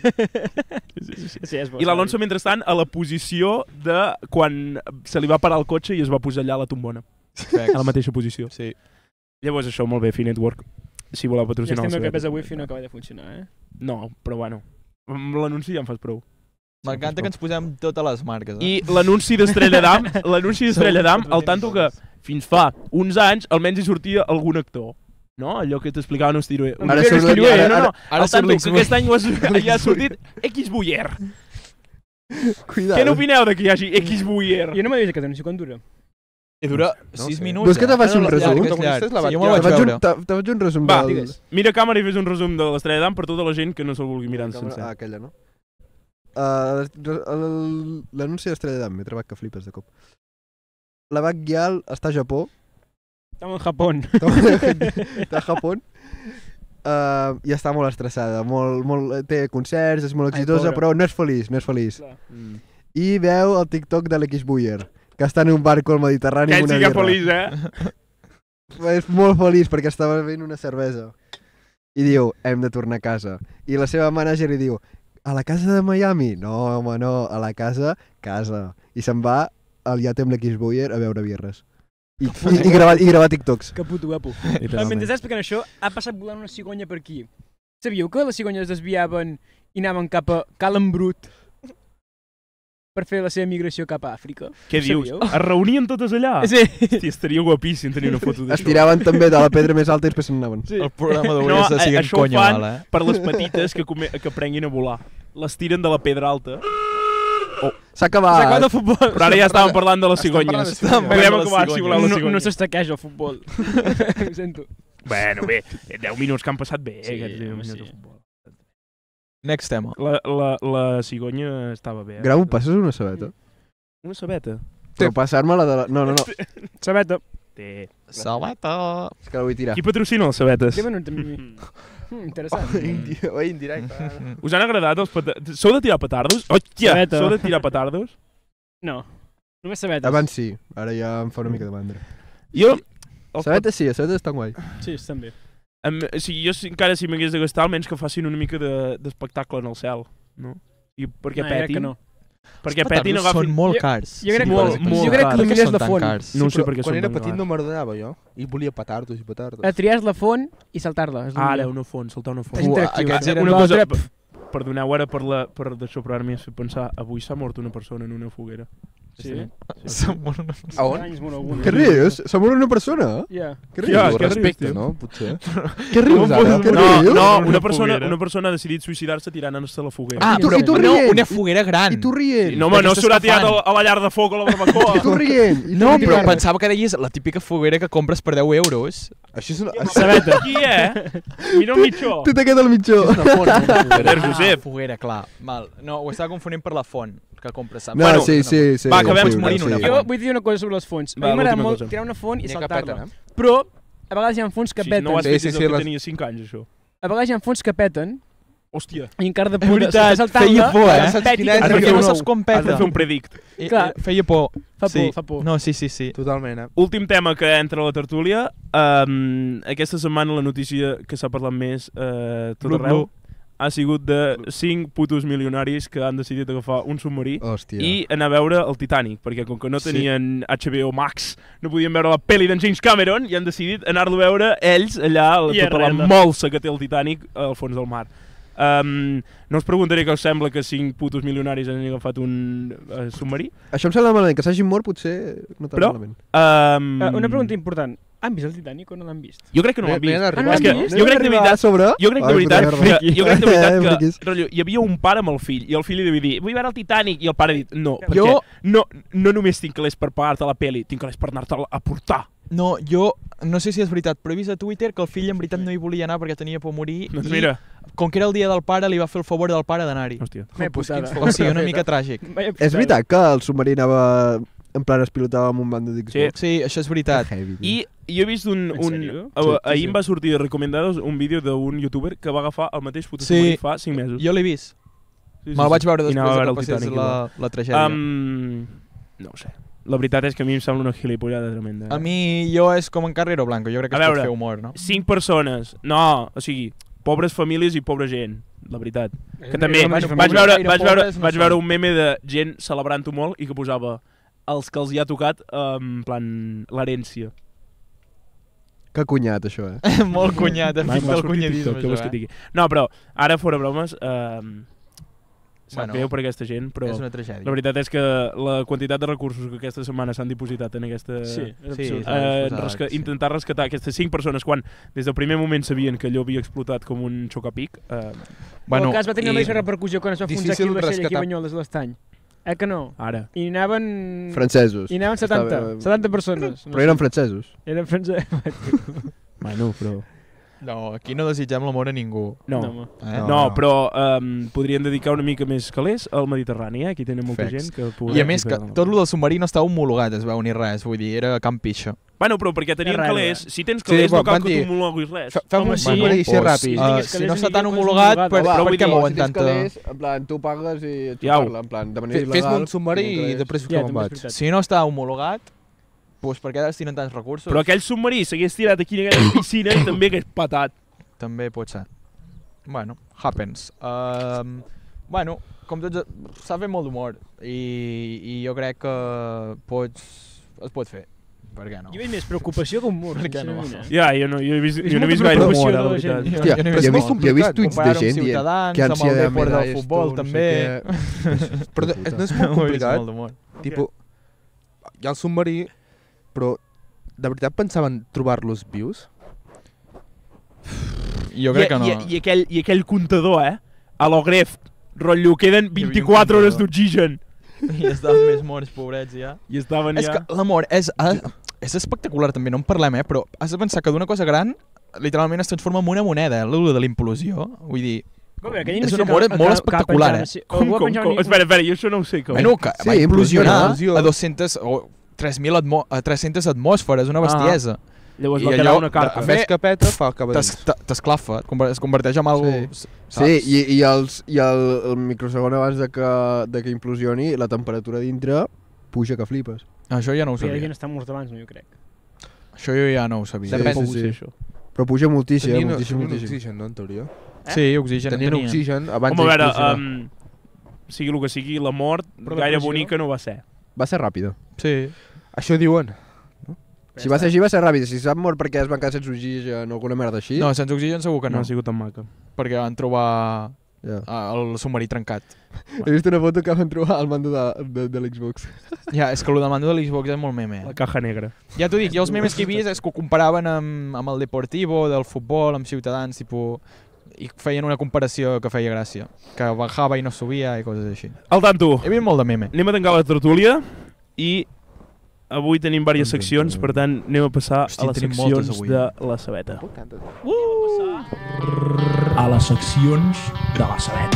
Sí, és bo. I l'Alonso, mentrestant, a la posició de quan se li va parar el cotxe i es va posar allà a la tombona. Fex. A la mateixa posició. Sí. Llavors això, molt bé, Finetwork. Si voleu Ja patrocinar estem el que pesa Sabet. wifi no acaba de funcionar, eh? No, però bueno. Amb l'anunci ja em fas prou. M'encanta que ens posem totes les marques. Eh? I l'anunci d'Estrella d'Am, l'anunci d'Estrella d'Am, al tanto que fins fa uns anys almenys hi sortia algun actor. No? Allò que t'explicava no estiro. Ara Però surt és que la- llueix, no, ara- no, no. ara- ara Al surt tanto que l'X-Boy. aquest any ho has, ja ha sortit X-Buyer. Cuidado. Què n'opineu de que hi hagi X-Buyer? Jo no m'he vist aquest anunci, quan dura? I dura No sis sé. minuts. Vols que te eh? faci un No, no, és resum? llarg, és llarg. És la Sí, jo Batllana. me'l Te vaig faig veure. un, te, te faig un resum Va, del... digues. Mira càmera i fes un resum de l'Estrella d'Am per tota la gent que no se'l vulgui mirar en Càmera- sencer. Ah, aquella, no? Uh, el- L'anunci d'Estrella d'Am, m'he trobat que flipes de cop. La Bach Gyal està a Japó, Estava en Japó. està a Japó, uh, i està molt estressada, molt, molt, té concerts, és molt Ai, exitosa, pobra. però no és feliç, no és feliç. Clar. Mm. I veu el TikTok de l'X-Buyer, que està en un barco al Mediterrani Que amb ell una siga birra. feliç, eh? És molt feliç perquè estava bevent una cervesa. I diu, hem de tornar a casa. I la seva manager li diu, a la casa de Miami? No, home, no, a la casa, casa. I se'n va al iate amb l'X-Buyer a beure birres. I, i, i, gravar, i gravar TikToks. Que puto guapo. Literalment. Mentre estàs explicant això, ha passat volant una cigonya per aquí. Sabíeu que les cigonyes es desviaven i anaven cap a Calambrut per fer la seva migració cap a Àfrica? Què Ho dius? sabíeu? Es reunien totes allà? Sí. Hòstia, estaria guapíssim tenir una foto Es d'això. tiraven també de la pedra més alta i després se'n anaven. sí. El programa d'avui No, és de a- siguen això ho conya fan mala, eh? Per les petites que, come, que aprenguin a volar. Les tiren de la pedra alta. S'ha S'ha acabat acabat. el futbol. Però ara ja estàvem parlant de les Estem parlant cigonyes. de cigonyes. Podem Parlant de acabar, les si voleu, les No, cigonyes. no s'estaqueja el futbol. Ho sento. Bueno, bé, deu minuts que han passat bé, Sí, eh, aquests deu home, minuts sí. de futbol. Next tema. La, la, la cigonya estava bé. Eh? Grau, passes una sabeta? Una sabeta. Però passar-me la de la... No, no, no. Sabeta. Té. Salveta. És que la vull tirar. Qui patrocina les sabetes? Què venut amb mi? Mm, interessant. Indi- Oi, indirecte. Us han agradat els petardos? Sou de tirar petardos? Hòstia! Sabeta. Sou de tirar petardos? No. Només sabetes. Abans sí, ara ja em fa una mica de mandra. Jo els Sabetes sí, a Sabetes estan guai. Sí, estan bé. Em, o sigui, jo si, encara si m'hagués de gastar, almenys que facin una mica de- d'espectacle de, en el cel, no? I perquè No, jo crec petin. que no. Perquè Els petin petards agafin... són molt Jo- cars. jo crec Sí, que- per molt, exemple. molt jo crec que cars. el Per què millor és són la tan font. cars? No ho sé Però per què quan són era tan petit cars. no m'agradava jo. I volia petardos i petardos. A triar la font i saltar-la. és el Ara, millor. una font, saltar una font. És interactiu. aquests eh? eren una L'altre, cosa... pf, Perdoneu ara per, la, per d'això, però ara m'hi has fet pensar. Avui s'ha mort una persona en una foguera. Sí. Són molt- A on? anys, molt alguna. Què rius? Som una persona? Ja. Què Ja, rius? què respecte, rius, tio? no? Potser. Què rius ara? Què No, rius? no, Una una persona, foguera. una persona ha decidit suïcidar-se tirant-se a la foguera. Ah, I tu- però i tu no, rient. una foguera gran. I tu rient. no, home, no d'aquestes s'haurà que tirat fan. a, a la llar de foc o a la barbacoa. I tu rient. I tu No, però rient. pensava que deies la típica foguera que compres per deu euros. Això és una... Això Sabeta. Qui, eh? Mira el mitjó. Tu t'ha quedat al mitjó. és una font. una foguera. Albert Josep. Ah, foguera, clar. Mal. No, ho estava confonent per la font que compres, saps? No, Bueno, sí, sí, sí. va, acabem sí, morint una sí. Jo vull dir una cosa sobre les fonts. A Va, mi m'agrada l'última molt cosa. tirar una font i N'hi ha que saltar-la. peten, eh? Però a vegades hi ha fonts que Sí, no ho peten. has Sí, fet sí, des sí, del que les- tenia cinc anys, això. A vegades hi ha fonts que peten Hòstia. i encara de És puta, veritat, si estàs feia saltant-la, por, eh? Saps peti quina que és? Has de Perquè fer no un- saps com Has de peta. fer un predict. Eh, Clar. eh, Feia por. Fa sí. por, fa por. No, sí, sí, sí. Totalment, eh? Últim tema que entra a la tertúlia. Um, aquesta setmana la notícia que s'ha parlat més uh, tot Blu, arreu blu. ha sigut de cinc putos milionaris que han decidit agafar un submarí Hòstia. i anar a veure el Titanic, perquè com que no Sí. tenien H B O Max, no podien veure la pel·li d'en James Cameron i han decidit anar-lo a veure ells allà, a I tota la arrenda. molsa que té el Titanic al fons del mar. Um, no us preguntaré què us sembla que cinc putos milionaris han agafat un uh, submarí. Això em sembla malament, que s'hagin mort potser no tan Però- malament. Um, Uh, una pregunta important. Han vist el Titanic o no l'han vist? Jo crec que no No- l'han no hi vist. han arribat, És que no? jo crec de veritat, a sobre... jo crec de Ai, veritat, puta que, merda. jo crec de veritat Eh, que, friquis. rotllo, hi havia un pare amb el fill i el fill li devia dir, vull veure el Titanic, i el pare ha dit, no, perquè Jo- no, no només tinc calés per pagar-te la pel·li, tinc calés per anar-te a portar. No, jo no sé si és veritat, però he vist a Twitter que el fill en veritat no hi volia anar perquè tenia por a morir Doncs i mira, com que era el dia del pare li va fer el favor del pare d'anar-hi. hòstia. Vaya pues putada. quins O sigui, una fet, mica eh? tràgic. Vaya És putada. veritat que el submarí anava... En plan, es pilotava amb un bando d'Xbox. Sí. Sí, això és veritat. Heavy, tio. I jo he vist un... En un sèrio? a, Sí, sí, ahir sí. em va sortir de recomendados un vídeo d'un youtuber que va agafar el mateix puto Sí. submarí fa cinc mesos. Jo l'he vist. Sí, sí, Me'l sí. vaig veure I després anava a de veure que el passés Titanic, la, la tragèdia. Um, no ho sé. La veritat és que a mi em sembla una gilipollada tremenda. Eh? A mi, jo és com en Carrero Blanco, jo crec que A es pot veure. fer humor, no? Cinc persones. No, o sigui, pobres famílies i pobra gent, la veritat. Que també Bueno, vaig família. veure, gaire vaig veure, pobres no vaig són. veure un meme de gent celebrant-ho molt i que posava els que els hi ha tocat, en plan, l'herència. Que cunyat, això, eh? Molt cunyat, en M'ha- fi, m'ha del sortit cunyadisme, TikTok, què vols això, que eh? et digui? No, però, ara fora bromes, eh, sap Bueno, greu per aquesta gent, però És una tragèdia. la veritat és que la quantitat de recursos que aquesta setmana s'han dipositat en aquesta... Sí, és Sí, absurd. s'ha eh, disposat, resca sí. intentar rescatar aquestes cinc persones quan des del primer moment sabien que allò havia explotat com un xocapic. Eh, Bueno, el cas va tenir la i- mateixa repercussió quan es va enfonsar aquí difícil el vaixell aquí a rescatar. Banyoles de l'Estany. Eh que no? ara. I anaven... Francesos. I anaven setanta, Estava- setanta persones. Però eren francesos. Eren francesos. Bueno, però... No, aquí no desitgem l'amor a ningú. No, No, no, home. Eh? no, No. però um, podrien dedicar una mica més calés al Mediterrani, eh? Aquí tenen molta Facts. gent que... I a més, que tot el del submarí no estava homologat, es veu ni res, vull dir, era camp pixa. Bueno, però perquè tenien És raro, calés, eh? si tens Sí, calés no van cal que dir- t'homologuis res. Fa- Fem Home, un sí. submarí i ser Pues, ràpid. uh, Digues si calés no és està tan millor que és homologat, homologat, per, va. però Però per què vull dir, mouen tanta... en plan, tu pagues i et Iau. parla, en plan, de Fe- Fes-me un submarí i després Ja, que me'n també és vaig. veritat. Si no està homologat, doncs per què destinen tants recursos? Però aquell submarí s'hagués tirat aquí en aquella piscina i també hagués patat. També pot ser. Bueno, happens. Um, bueno, com tots... S'ha fet molt d'humor i, i jo crec que pots, es pot fer. Per què no? Jo veig més preocupació que humor. Per què no? sincerament, eh? Ja, jo no, jo he vist, És jo no he molta vist gaire preocupació humor, de eh, la la gent. veritat. Hòstia, Jo no he jo he vist vist, molt jo he vist complicat, tuits de comparar-ho amb gent dient Ciutadans, que amb ànsia el de Depor del medalles, futbol, tu, no sé també. què. Però no és molt Ho he vist complicat. molt d'humor. Tipo, hi ha el submarí, però de veritat pensaven trobar-los vius? Jo crec I, que no. I, i, aquell, I aquell comptador, eh? A l'Ogref, rotllo, queden vint-i-quatre hores d'oxigen. I estaven més morts, pobrets, ja. I estaven És ja... que l'amor és, eh, és espectacular, també, no en parlem, eh? Però has de pensar que d'una cosa gran, literalment es transforma en una moneda, eh? L'olor de l'implosió. Vull dir, Com, aquella És animació un amor que- molt que- espectacular, que eh? penjava, sí. Com, Algú va com, penjar com? un- Espera, espera, jo això no ho sé, com. bueno, que Sí, va implosionar implosió. a dos-centes o tres mil atmo a tres-centes atmosferes, una bestiesa. Llavors I va allò quedar una de- carta. En Bé, vez que peta, fa el cap a T'es- dins. te- T'esclafa, et conver- es converteix en algo... Sí. Sí, i, i, els, i el, el microsegon abans de que, de que implosioni, la temperatura dintre puja que flipes. Això ja no ho Sí, hi sabia. havien estat morts abans, no, jo crec. Això jo ja no ho sabia. Sí, Depèn sí, de sí. això. Però puja moltíssim, Tenien, moltíssim, tenien moltíssim. oxigen, no, en teoria? Sí, oxigen Tenien tenien. oxigen abans Home, a veure, d'explosionar. um, sigui el que sigui, la mort Però gaire depressió. bonica no va ser. Va ser ràpida. Sí. Això diuen. Si va ser així, va ser ràpida. Si s'ha mort perquè es van quedar sense oxigen o alguna merda així... No, sense oxigen segur que No no, ha sigut tan maca. perquè van trobar Ja. ah, el submarí trencat. He vist una foto que van trobar al mando de, de, de l'Xbox. Ja, és que el del mando de l'Xbox és molt meme. La caja negra. Ja t'ho dic, jo els memes que he vist és que ho comparaven amb, amb el Deportivo, del futbol, amb Ciutadans, tipus, i feien una comparació que feia gràcia. Que bajava i no subia i coses així. Al tanto, He vist molt de meme. anem a tancar la tertúlia i avui tenim diverses seccions, per tant anem a passar Hosti, a les tenim moltes seccions avui. de la sabeta. A les seccions de la sabeta.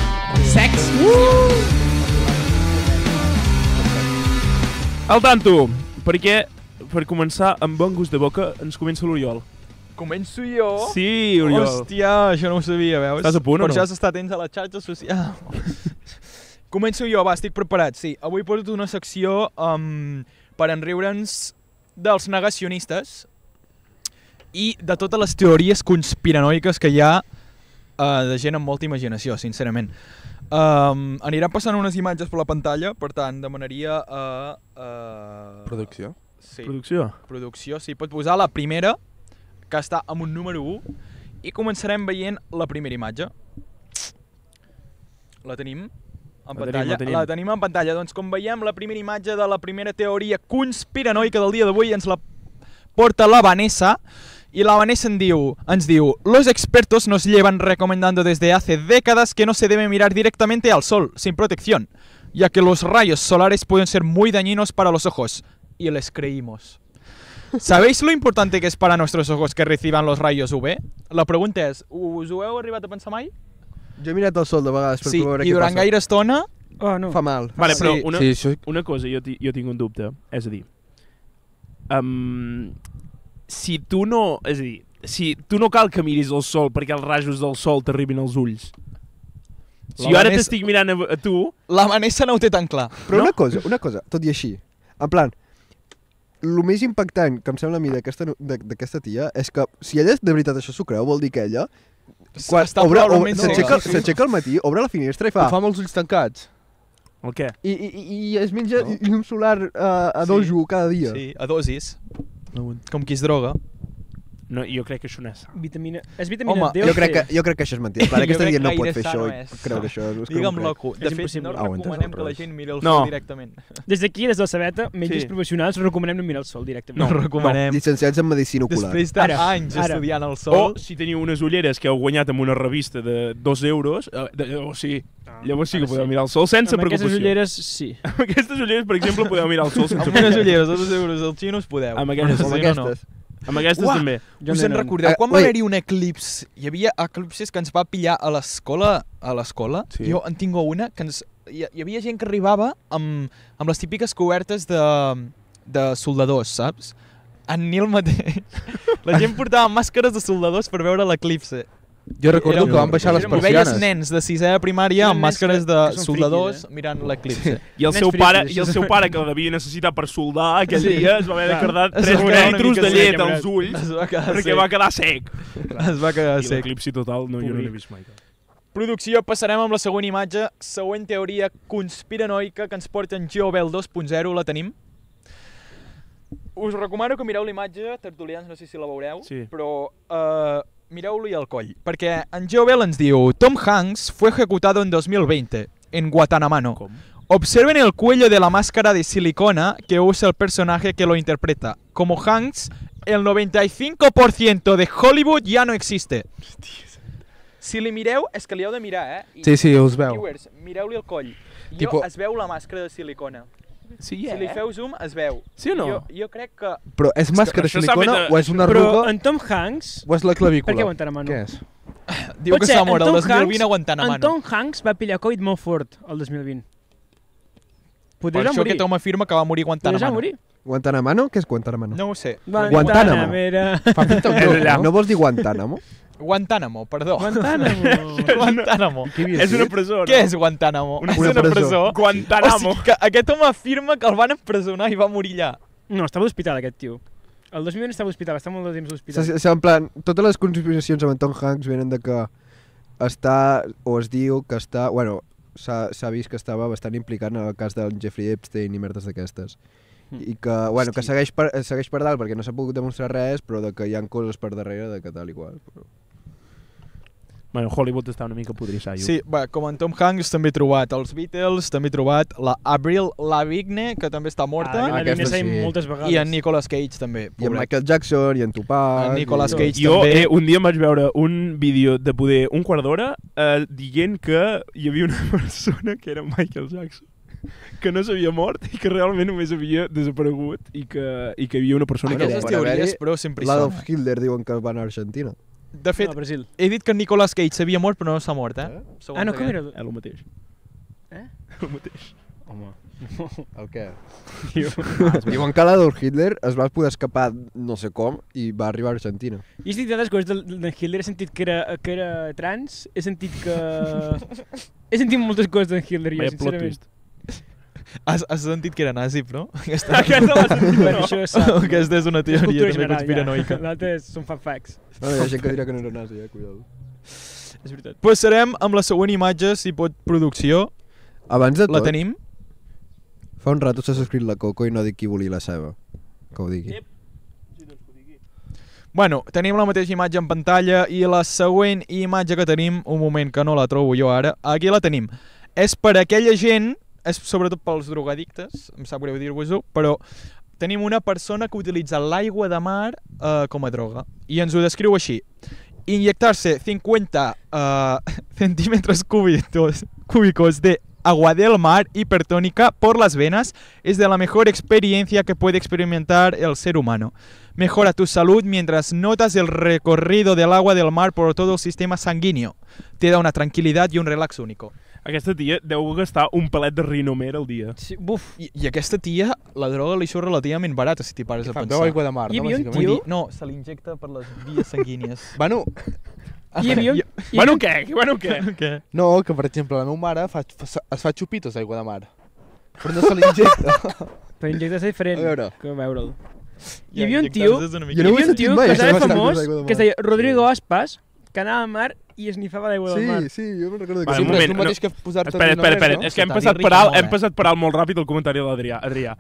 Al tanto, perquè per començar amb bon gust de boca ens comença l'Oriol. Començo jo? Sí, Oriol. Hòstia, això no ho sabia, veus? Estàs a punt o per no? Per això s'està atents a la xarxa social. Començo jo, va, estic preparat, sí. Avui porto una secció um, per enriure'ns dels negacionistes i de totes les teories conspiranoiques que hi ha uh, de gent amb molta imaginació, sincerament. Um, aniran passant unes imatges per la pantalla, per tant, demanaria a... Uh, Producció. sí, Producció. producció, sí, pot posar la primera, que està amb un número u, i començarem veient la primera imatge. La tenim en La tenim, pantalla. la tenim. La tenim en pantalla. Doncs com veiem, la primera imatge de la primera teoria conspiranoica del dia d'avui ens la porta la Vanessa, y la Vanessa en diu, ens diu: los expertos nos llevan recomendando desde hace décadas que no se debe mirar directamente al sol, sin protección, ya que los rayos solares pueden ser muy dañinos para los ojos. Y les creímos. ¿Sabéis lo importante que es para nuestros ojos que reciban los rayos U V? La pregunta és, us ho heu arribat a pensar mai? Jo he mirat el sol de vegades per Sí, veure i què durant passa. gaire estona... Oh, no. Fa mal. Vale, però Sí, una, Sí, això... una cosa, jo, ti- jo tinc un dubte. És a dir, um, si tu no... És a dir, si tu no cal que miris el sol perquè els rajos del sol t'arribin als ulls. Si La jo ara Vanessa- t'estic mirant a, a tu... La Vanessa no ho té tan clar. Però No? una cosa, una cosa, tot i així. En plan, el més impactant que em sembla a mi d'aquesta no- de- d'aquesta tia és que si ella de veritat això s'ho creu, vol dir que ella quan Està obre, obre, probablement s'aixeca cega. s'aixeca al matí, obre la finestra i fa... Ho fa amb els ulls tancats. El què? I, i, i i es menja No? llum solar uh, a Sí. dojo cada dia. Sí, a dosis. Com qui es droga. No, jo crec que això no és sa. Vitamina... És vitamina Home, D o Jo crec, que, C? jo crec que això és mentida. Clar, Jo aquesta crec dia no que pot gaire fer sa això no i és. creure això. És que Digue'm no ho crec. loco. De És fet, impossible. no Ah, ho entenc, recomanem al que la revés. gent miri el No. sol directament. Des d'aquí, des de la sabeta, metges Sí. professionals, recomanem no mirar el sol directament. No, recomanem. Llicenciats en medicina ocular. Després d'anys Ara, ara. estudiant el O sol... si teniu unes ulleres que heu guanyat amb una revista de dos euros, eh, de, llavors sí, llavors sí que ara podeu sí. mirar el sol sense Amb aquestes preocupació. ulleres, sí. Amb aquestes ulleres, per exemple, podeu mirar el sol sense Amb unes preocupació. ulleres de dos euros als xinos podeu. Amb aquestes, Però Com si no, no. aquestes. Amb aquestes Uah! també. Jo Us no, en no. recordeu? Eh, Quan va ui. haver-hi un eclipsi? Hi havia eclipsis que ens va pillar a l'escola, a l'escola. Sí. Jo en tinc una que ens... Hi, hi havia gent que arribava amb, amb les típiques cobertes de, de soldadors, saps? En Nil mateix. La gent portava màscares de soldadors per veure l'eclipsi. Jo recordo Era que van baixar les I veies persianes. nens de sisè de primària Eren amb nens màscares que- de que són soldadors friquis, mirant l'eclipsi. I el, Nens seu pare, friquis. I el seu pare, que la devia necessitar per soldar aquell Sí. dia, es va haver de Clar. quedar Es tres va quedar una litros mica de llet sec, als ulls Es va quedar perquè sec. va quedar sec. Es va quedar I sec. l'eclipsi total no, jo no Pobrí. l'he vist mai. Producció, passarem amb la següent imatge. Següent teoria conspiranoica que ens porta en GeoBell dos punt zero. La tenim? Us recomano que mireu l'imatge, tertulians, no sé si la veureu, Sí. però uh, mireu-li el coll. Perquè en GeoBell ens diu: Tom Hanks fue ejecutado en dos mil veinte en Guantanamo. Com? Observen el cuello de la máscara de silicona que usa el personaje que lo interpreta. Como Hanks, el noventa y cinco por ciento de Hollywood ya no existe. Si li mireu, és que li heu de mirar, eh? I, Sí, sí, us veu. Viewers, mireu-li el coll. Jo, Tipo- es veu la màscara de silicona. Sí, Si li feu zoom, es veu. Sí o no? Jo, jo crec que... Però és màscara de això s'ha silicona fet a- o és una Però arruga en Tom Hanks... o és la clavícula? Per què Guantanamo no? Què és? Diu Pot que ser, s'ha en mort el Tom dos mil vint a Hanks- Guantanamo. En Tom Hanks va pillar Covid molt fort el dos mil vint. Per Podria això morir. aquest home afirma que va morir a Podria Guantanamo. morir. Guantanamo? Què és Guantanamo? No ho sé. Guantánamo. Era... Fa pinta un És joc, allà. no? No vols dir Guantánamo? Guantánamo, perdó. Guantánamo. Guantánamo. És una presó, no? Què és Guantánamo? Una- és una una presó. presó. Guantanamo. O sigui que aquest home afirma que el van empresonar i va morir allà. No, estava a l'hospital aquest tio. El dos mil vint estava a l'hospital, està molt de temps a l'hospital. S- s- En plan, totes les conspiracions amb en Tom Hanks venen de que està, o es diu que està, bueno, s'ha s'ha vist que estava bastant implicat en el cas del Jeffrey Epstein i merdes d'aquestes. I que, bueno, que segueix per, segueix per dalt perquè no s'ha pogut demostrar res, però de que hi ha coses per darrere de que tal i qual. Però... Bueno, Hollywood està una mica podrissallo. Sí, bé, com en Tom Hanks també he trobat els Beatles, també he trobat la Avril Lavigne, que també està morta, Ah, aquesta aquesta sí. sí. moltes vegades. i en Nicolas Cage també. I en pobret. Michael Jackson, i en Tupac... En Nicolas i... Cage Jo també. eh, un dia em vaig veure un vídeo de poder un quart d'hora eh, dient que hi havia una persona que era Michael Jackson que no s'havia mort i que realment només havia desaparegut i que, i que hi havia una persona Aquestes per que... haver-hi teories, però, sempre hi L'Adolf són. Hitler diuen que va anar a Argentina. De fet, No, a Brasil. he dit que en Nicolas Cage s'havia mort, però no s'ha mort, eh? Segons Ah, no, com aquest. era? És el mateix. Eh? El mateix. Home. El què? Diuen que l'Adolf Hitler es va poder escapar no sé com i va arribar a Argentina. I he sentit tantes coses del, del Hitler, he sentit que era, que era trans, he sentit que... he sentit moltes coses d'en Hitler, jo, Vaya plot sincerament. twist. Has, has sentit que era nazi, però? Aquesta, Aquesta l'ha sentit, bueno, això és sap. aquesta és una És teoria cultura també general, conspiranoica. Ja. L'altre són fun facts. No, hi ha gent que dirà que no era nazi, eh? Cuidado. És veritat. Passarem amb la següent imatge, si pot producció. Abans de La tot, tenim? fa un rato s'ha escrit la Coco i no dic qui volia la ceba. Que ho digui. Bueno, tenim la mateixa imatge en pantalla i la següent imatge que tenim, un moment que no la trobo jo ara, aquí la tenim. És per aquella gent, és sobretot pels drogadictes, em sap greu dir-vos-ho, però tenim una persona que utilitza l'aigua de mar eh, com a droga. I ens ho descriu així. Inyectarse cincuenta uh, centímetros cúbicos, cúbicos de agua del mar hipertónica por las venas es de la mejor experiencia que puede experimentar el ser humano. Mejora tu salud mientras notas el recorrido del agua del mar por todo el sistema sanguíneo. Te da una tranquilidad y un relax único. Aquesta tia deu gastar un palet de rinomer al dia. Sí, buf. I, I aquesta tia, la droga li surt relativament barata, si t'hi pares a Fa, pensar. beu aigua de mar, Hi no? havia un Bàsicament. Vull tio- dir, no, se l'injecta per les vies sanguínies. Bueno, Hi havia un... Jo- hi Bueno, havia què? Bueno, què? Què? no, que per exemple la meva mare fa, fa, es fa xupitos d'aigua de mar. Però no se l'injecta. un... Per injectar-se diferent A veure. que veure'l. Hi Ja, havia un tio... injectar-se és una Jo Hi mica- no ho he havia un sentit tio mai, que això estava de famós, d'aigua de mar. que es deia Rodrigo Aspas, que anava al mar i esnifava l'aigua del mar. Sí, sí, jo me'n recordo que Vale, sí. un Sempre és moment, el mateix no. que posar-te Espera, espera, rinomer, espera. no? És que hem Està passat, dir per rica alt, molt, hem eh? passat per alt molt ràpid el comentari de l'Adrià. Adrià,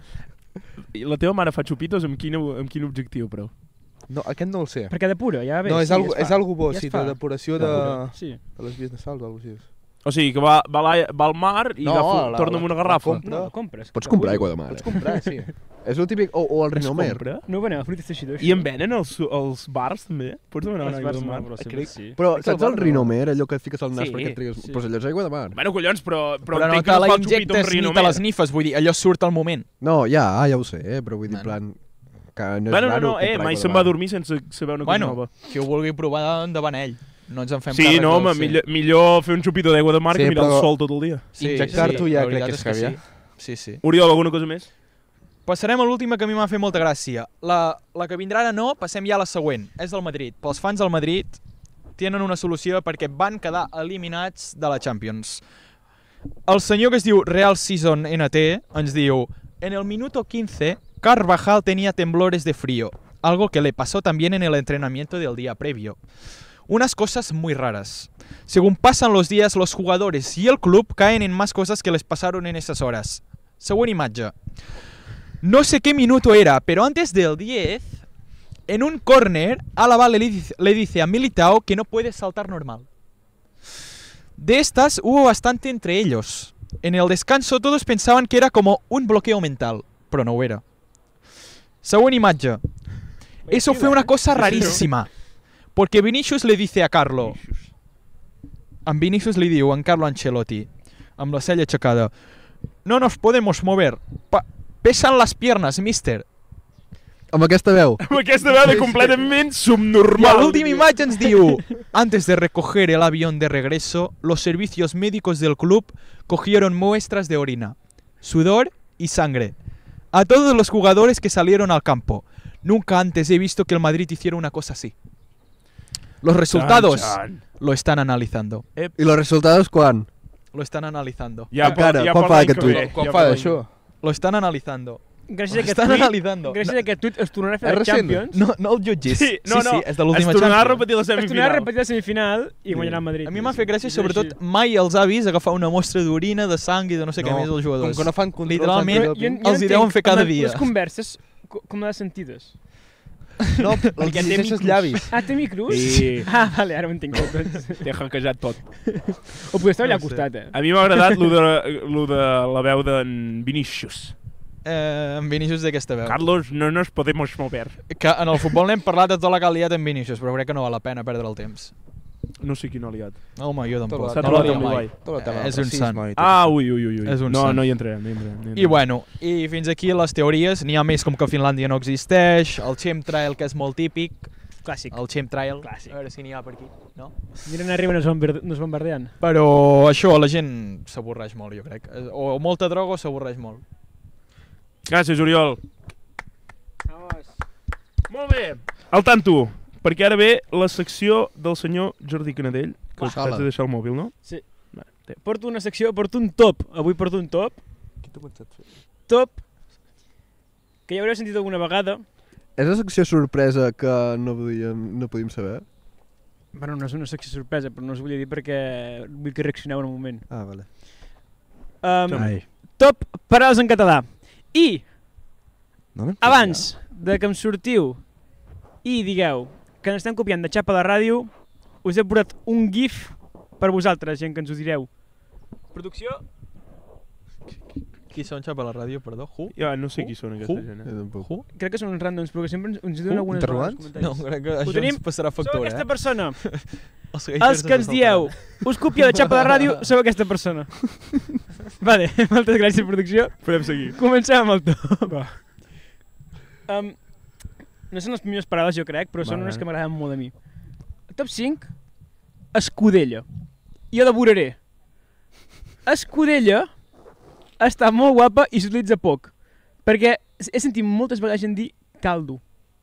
I la teva mare fa xupitos amb quin, amb quin objectiu, però? No, aquest no el sé. Perquè depura, ja ve. No, és, sí, algo, es fa. és algo bo, Ja es sí, fa. de depuració de, Sí. de les vies nasals o alguna cosa així. O sigui, que va, va, la, va al mar i No, agafa, la- torna amb la- una la garrafa. compra. No, la compres. Pots comprar aigua de mar, Pots eh? comprar, sí. És el típic... O, o el Es rinomer. compra? No venem a fruites teixidors. I en venen els, els bars, també? Pots demanar una Els aigua bars del no, mar? però sí, Crec- sí. Però Crec que saps el el bar no. rinomer, allò que et fiques al nas Sí, perquè et trigues... sí. Pues allò és aigua de mar. Bueno, collons, però, però, Però no entenc te que la no es fa el xupito injectes amb ni rinomer. te les nifes, vull dir, allò surt al moment. No, ja, ja ho sé, eh? Però vull dir, en Bueno. plan... Que no és Bueno, no, raro no, eh, comprar mai aigua se'n de va mar. dormir sense saber una cosa Bueno, nova. qui ho vulgui provar endavant ell. No ens en fem Sí, càrrec no, home, del- millor, millor fer un xupito d'aigua de mar Sí, que mirar però- el sol tot el dia. Sí, Injectar-t'ho sí, ja la crec veritat que és heavy, sí. eh? Sí, sí. Oriol, alguna cosa més? Passarem a l'última que a mi m'ha fet molta gràcia. La, la que vindrà ara no, passem ja a la següent. És del Madrid. Pels fans del Madrid tenen una solució perquè van quedar eliminats de la Champions. El senyor que es diu Real Season N T ens diu: en el minuto quince, Carvajal tenía temblores de frío, algo que le pasó también en el entrenamiento del día previo. Unas cosas muy raras. Según pasan los días, los jugadores y el club caen en más cosas que les pasaron en esas horas. Según imagen. No sé qué minuto era, pero antes del diez, en un córner, Álava le dice, le dice a Militao que no puede saltar normal. De estas hubo bastante entre ellos. En el descanso todos pensaban que era como un bloqueo mental, pero no era. Según imagen. Eso fue una cosa rarísima. Porque Vinicius le dice a Carlo... En Vinicius li diu, en Carlo Ancelotti, amb la cella aixecada: no nos podemos mover. Pa pesan las piernas, mister. Amb aquesta veu. Amb aquesta veu de completament I a subnormal. l'última imatge ens diu: antes de recoger el avión de regreso, los servicios médicos del club cogieron muestras de orina, sudor y sangre. A todos los jugadores que salieron al campo. Nunca antes he visto que el Madrid hiciera una cosa así. Los resultados Chan, chan. lo están analizando. I los resultados quan? Lo están analizando. Ja, Encara, ja quan per fa l'any aquest que ve, tuit? Quan ja fa per l'any d'això? Lo están analizando. gràcies a aquest Estan tuit, analitzando. gràcies a aquest tuit es tornarà a fer És la recent? Champions. No, no el jutgis. Sí, no, sí, no, sí, és de l'última es tornarà a Champions. repetir la Es tornarà a semifinal. repetir la semifinal i guanyarà el Madrid. A mi m'ha fet gràcia, És sobretot, així. mai els ha vist agafar una mostra d'orina, de sang i de no sé què No, més dels jugadors. Com que no fan controls Literalment, antidoping. els hi deuen fer cada amb dia. Les converses, co- com les sentides. No, els Perquè té llegeixes micros. llavis. Ah, té micros? Sí. Ah, vale, ara ho entenc tot. T'he hackejat tot. O podria estar allà No al sé. costat, eh? A mi m'ha agradat lo de, lo de la veu d'en Vinícius. Eh, en Vinícius d'aquesta veu. Carlos, no nos podemos mover. Que en el futbol n'hem parlat de tota la que ha liat en Vinícius, però crec que no val la pena perdre el temps. No sé qui no ha liat. Home, jo tampoc. S'ha No trobat la amb lia mai. l'Ibai. Tot el tema del És un racisme sant. i tot Ah, això. ui, ui, ui. ui. És un no, sant. no hi entrem, no hi entrem. No hi I entrem. bueno, i fins aquí les teories. N'hi ha més, com que Finlàndia no existeix, el chemtrail, que és molt típic, Clàssic. el chemtrail, Clàssic. a veure si n'hi ha per aquí, no? Mira, n'arriba i nos bombarde- nos bombardeant. Però això, la gent s'avorreix molt, jo crec. O molta droga o s'avorreix molt. Gràcies, Oriol. Molt bé. Al tanto, perquè ara ve la secció del senyor Jordi Canadell, que Sala. t'has de deixar el mòbil, no? Sí. Va, té. Porto una secció, porto un top. Avui porto un top. Qui t'ha pensat fer? Top que ja haureu sentit alguna vegada. És la secció sorpresa que no podíem, no podíem saber? Bueno, no és una secció sorpresa, però no us volia dir perquè vull que reaccioneu en un moment. Ah, vale. Um, Ai. top paraules en català. I, No n'hem abans de que em sortiu i digueu que n'estem copiant de Xapa a la ràdio, us he posat un gif per vosaltres, gent que ens ho direu. Producció? Qui són, xapa a la ràdio, perdó? Who? Ja no sé qui són aquesta Who? gent. Jo Eh? tampoc. Who? Crec que són uns randoms, però que sempre ens, ens diuen Uh, algunes interrogants? vegades als No, comentaris. crec que això tenim? ens passarà Sou factura, aquesta eh? persona. Els, Els que ens dieu, us copio de Xapa a la ràdio, sou aquesta persona. Vale, moltes gràcies, producció. Podem seguir. Comencem amb el top. Va. Um, no són les millors paraules, jo crec, però són Vale. unes que m'agraden molt a mi. Top cinc, escudella. Jo devoraré. Escudella està molt guapa i s'utilitza poc. Perquè he sentit moltes vegades gent dir caldo.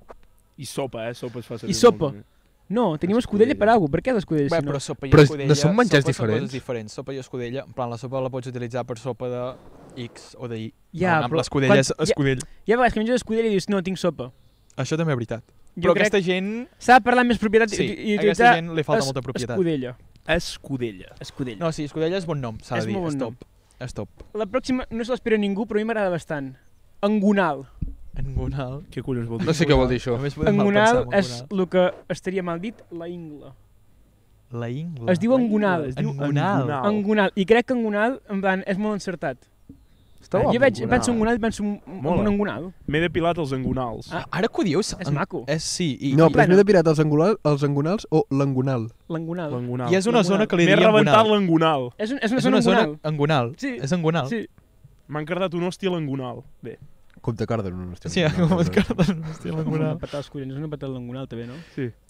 I sopa, eh? Sopa es fa servir I sopa. molt, eh? No, tenim escudella per alguna cosa. Per què l'escudella? Bé, si no? però sopa i Però escudella... no són menjars sopa Són diferents? coses diferents. Sopa i escudella, en plan, la sopa la pots utilitzar per sopa de X o de Y. Ja, En però l'escudella quan- és ja- escudella. Hi ha vegades que menges escudella i dius, no, tinc sopa. Això també és veritat. Jo Però crec aquesta gent... s'ha de parlar amb més propietat Sí, i, i a aquesta utilitzar gent li falta es- molta propietat. escudella. Escudella. Escudella. No, sí, escudella és bon nom, s'ha És de dir. molt bon És nom. top. És top. La pròxima no se l'espera ningú, però a mi m'agrada bastant. Engonal. Engonal. Què collons vol dir? No sé què vol dir això. A més, podem mal Engonal pensar en és el que estaria mal dit, la ingla. La ingla. Es diu engonal. Es diu Engonal. engonal. Engonal. I crec que engonal, en plan, és molt encertat. Està Jo guapo. veig, engonal. penso engonal i penso en, en Mola. un engonal. M'he depilat els engonals. Ah, Ara que ho dius... és en- maco. És, sí, i, No, i, però és bueno. més de pirata els, angolals, els engonals o l'engonal? L'engonal. L'engonal. i és una zona que li M'he diria rebentat engonal. l'engonal. És, un, és una És zona una zona engonal. engonal. Sí. És engonal. Sí. M'ha encardat un hòstia a l'engonal. Bé. Com te carden un estiu. Sí, com et carden. Hòstia, Una l'engonal. patada als collons, és una patada a l'engonal també, no?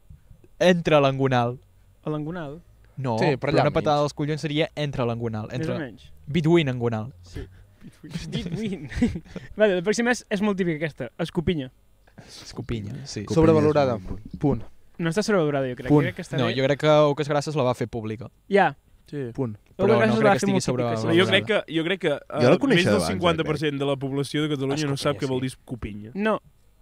Entre l'engonal. A l'engonal, No, Sí, per però allà una patada mig. als collons seria entre l'engonal. més o Entre... menys. Between engonal. Sí. Between. Vale, la pròxima és, és molt típica aquesta, escopinya. Escopinya, sí. Sobrevalorada. Punt. No està sobrevalorada, jo crec. Punt. Jo crec que està No, bé. jo crec que Ocas Grasses la va fer pública. Ja. Sí. Punt. Però Hugo no Grasses crec la va que fer estigui molt típica, sobrevalorada. Però jo crec que, jo crec que uh, Jo la coneixia més del d'abans, cinquanta per eh, cent de la població de Catalunya no sap Escopinya, què vol sí. dir escopinya. No.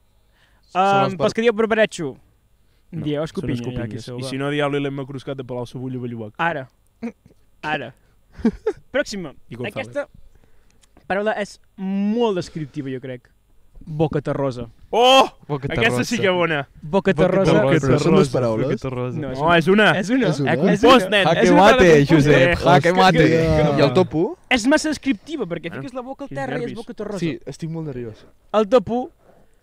Són Um, els pels que dieu preparatxo. No, Dieu són escopinya, ja, escopinyes. aquí sou, I va. si no, diable l'hem macruscat de Palau Sabull a Belluac. Ara. Ara. Pròxima. I González. Aquesta paraula és molt descriptiva, jo crec. Boca terrosa. Oh! Boca Aquesta sí que és bona. Boca terrosa. terrosa. Però són dues paraules. No, és No, una. és una. És una. És una. He És compost, una. nen. Jaque És una mate, paraula Josep. composta. Jaque mate. Que- I el top u? És massa descriptiva, perquè Ah. fiques la boca al Quins terra i és nervis. boca terrosa. Sí, estic molt nerviós. El top u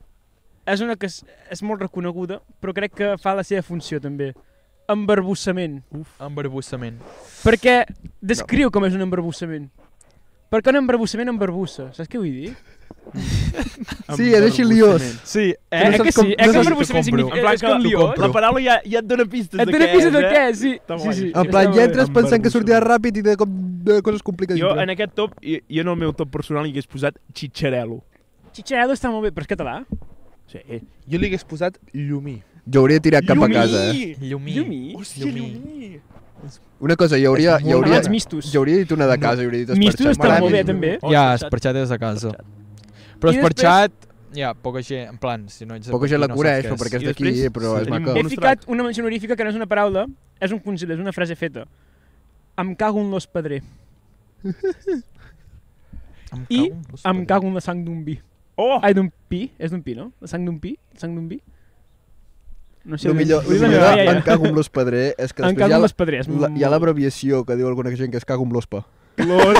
és una que és, és molt reconeguda, però crec que fa la seva funció també. Embarbussament. Embarbussament. Perquè descriu com és un embarbussament. Perquè un embarbussament embarbussa. Saps què vull dir? Sí, és així liós. Sí, Eh, no eh saps que com- sí? no Eh que saps- embarbussament t'ho compro. significa... En plan és com que liós. la paraula ja, ja et dona pistes Et de dona què pistes de és, què, eh? sí. Està Sí, guai. sí. En plan, està ja bé. entres pensant que sortirà ràpid i de cop de coses complicades. Jo, en aquest top, i- jo en el meu top personal hi hagués posat Chicharello. Chicharello està molt bé, però és català. Sí. Jo li hagués posat llumí. Jo hauria tirat cap a casa, eh? Llumí. Llumí? Hòstia, llumí. Una cosa, jo hauria, jo hauria, Abans mistos. jo hauria dit una de casa, jo hauria dit Mistos esparxat. està molt bé, M'agrada també. Oh, Ja, esparxat. esparxat des de casa. Però I és per després- xat, ja, poca gent, en plan, si no ets de Poca aquí, gent la no saps coneix, què però és. perquè és I d'aquí, després però és tenim maco. He bonus ficat track. una menció honorífica que no és una paraula, és un concepte, és una frase feta. Em cago en l'os pedrer. Em I cago en los em pares. cago en la sang d'un vi. Oh! Ai, d'un pi, és d'un pi, no? La sang d'un pi? La sang d'un vi? No sé, El millor, ho diu el la millor meva de iaia. en cago amb l'os pedrer és que Em després cago hi ha en la- les pedreres. la- hi ha l'abreviació que diu alguna gent que es cago amb l'ospa. L'os...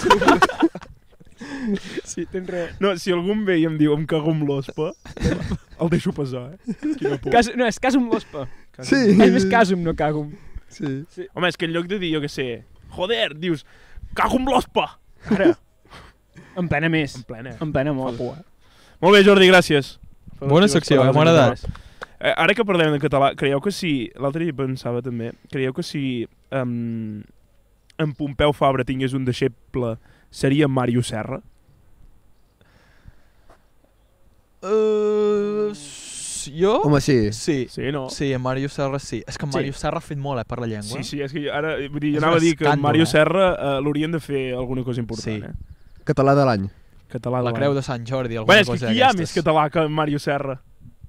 Sí, tens raó. No, si algú em ve i em diu em cago amb l'ospa, el deixo passar, eh? Quina por. Cas, no, és casum l'ospa. Sí. És més casum, no cagum. Sí. Home, és que en lloc de dir, jo què sé, joder, dius, cago amb l'ospa! Ara. En plena més. En plena. En plena molt. Molt bé, Jordi, gràcies. Per Bona les teves secció, paraules m'ha en agradat. català. Eh, ara que parlem de català, creieu que si... L'altre dia pensava també, creieu que si um, en Pompeu Fabra tingués un deixeble, seria Mario Serra? Uh, jo? Home, sí. Sí. Sí, no? Sí, en Mario Serra sí. És que en Sí. Mario Serra ha fet molt, eh, per la llengua. Sí, sí, és que jo ara vull dir, jo És anava a un dir que en escàndol, Mario eh? Serra uh, l'haurien de fer alguna cosa important, Sí. eh? Català de l'any. Català de La l'any. creu de Sant Jordi, alguna Bueno, és que cosa qui hi ha d'aquestes. més català que en Mario Serra?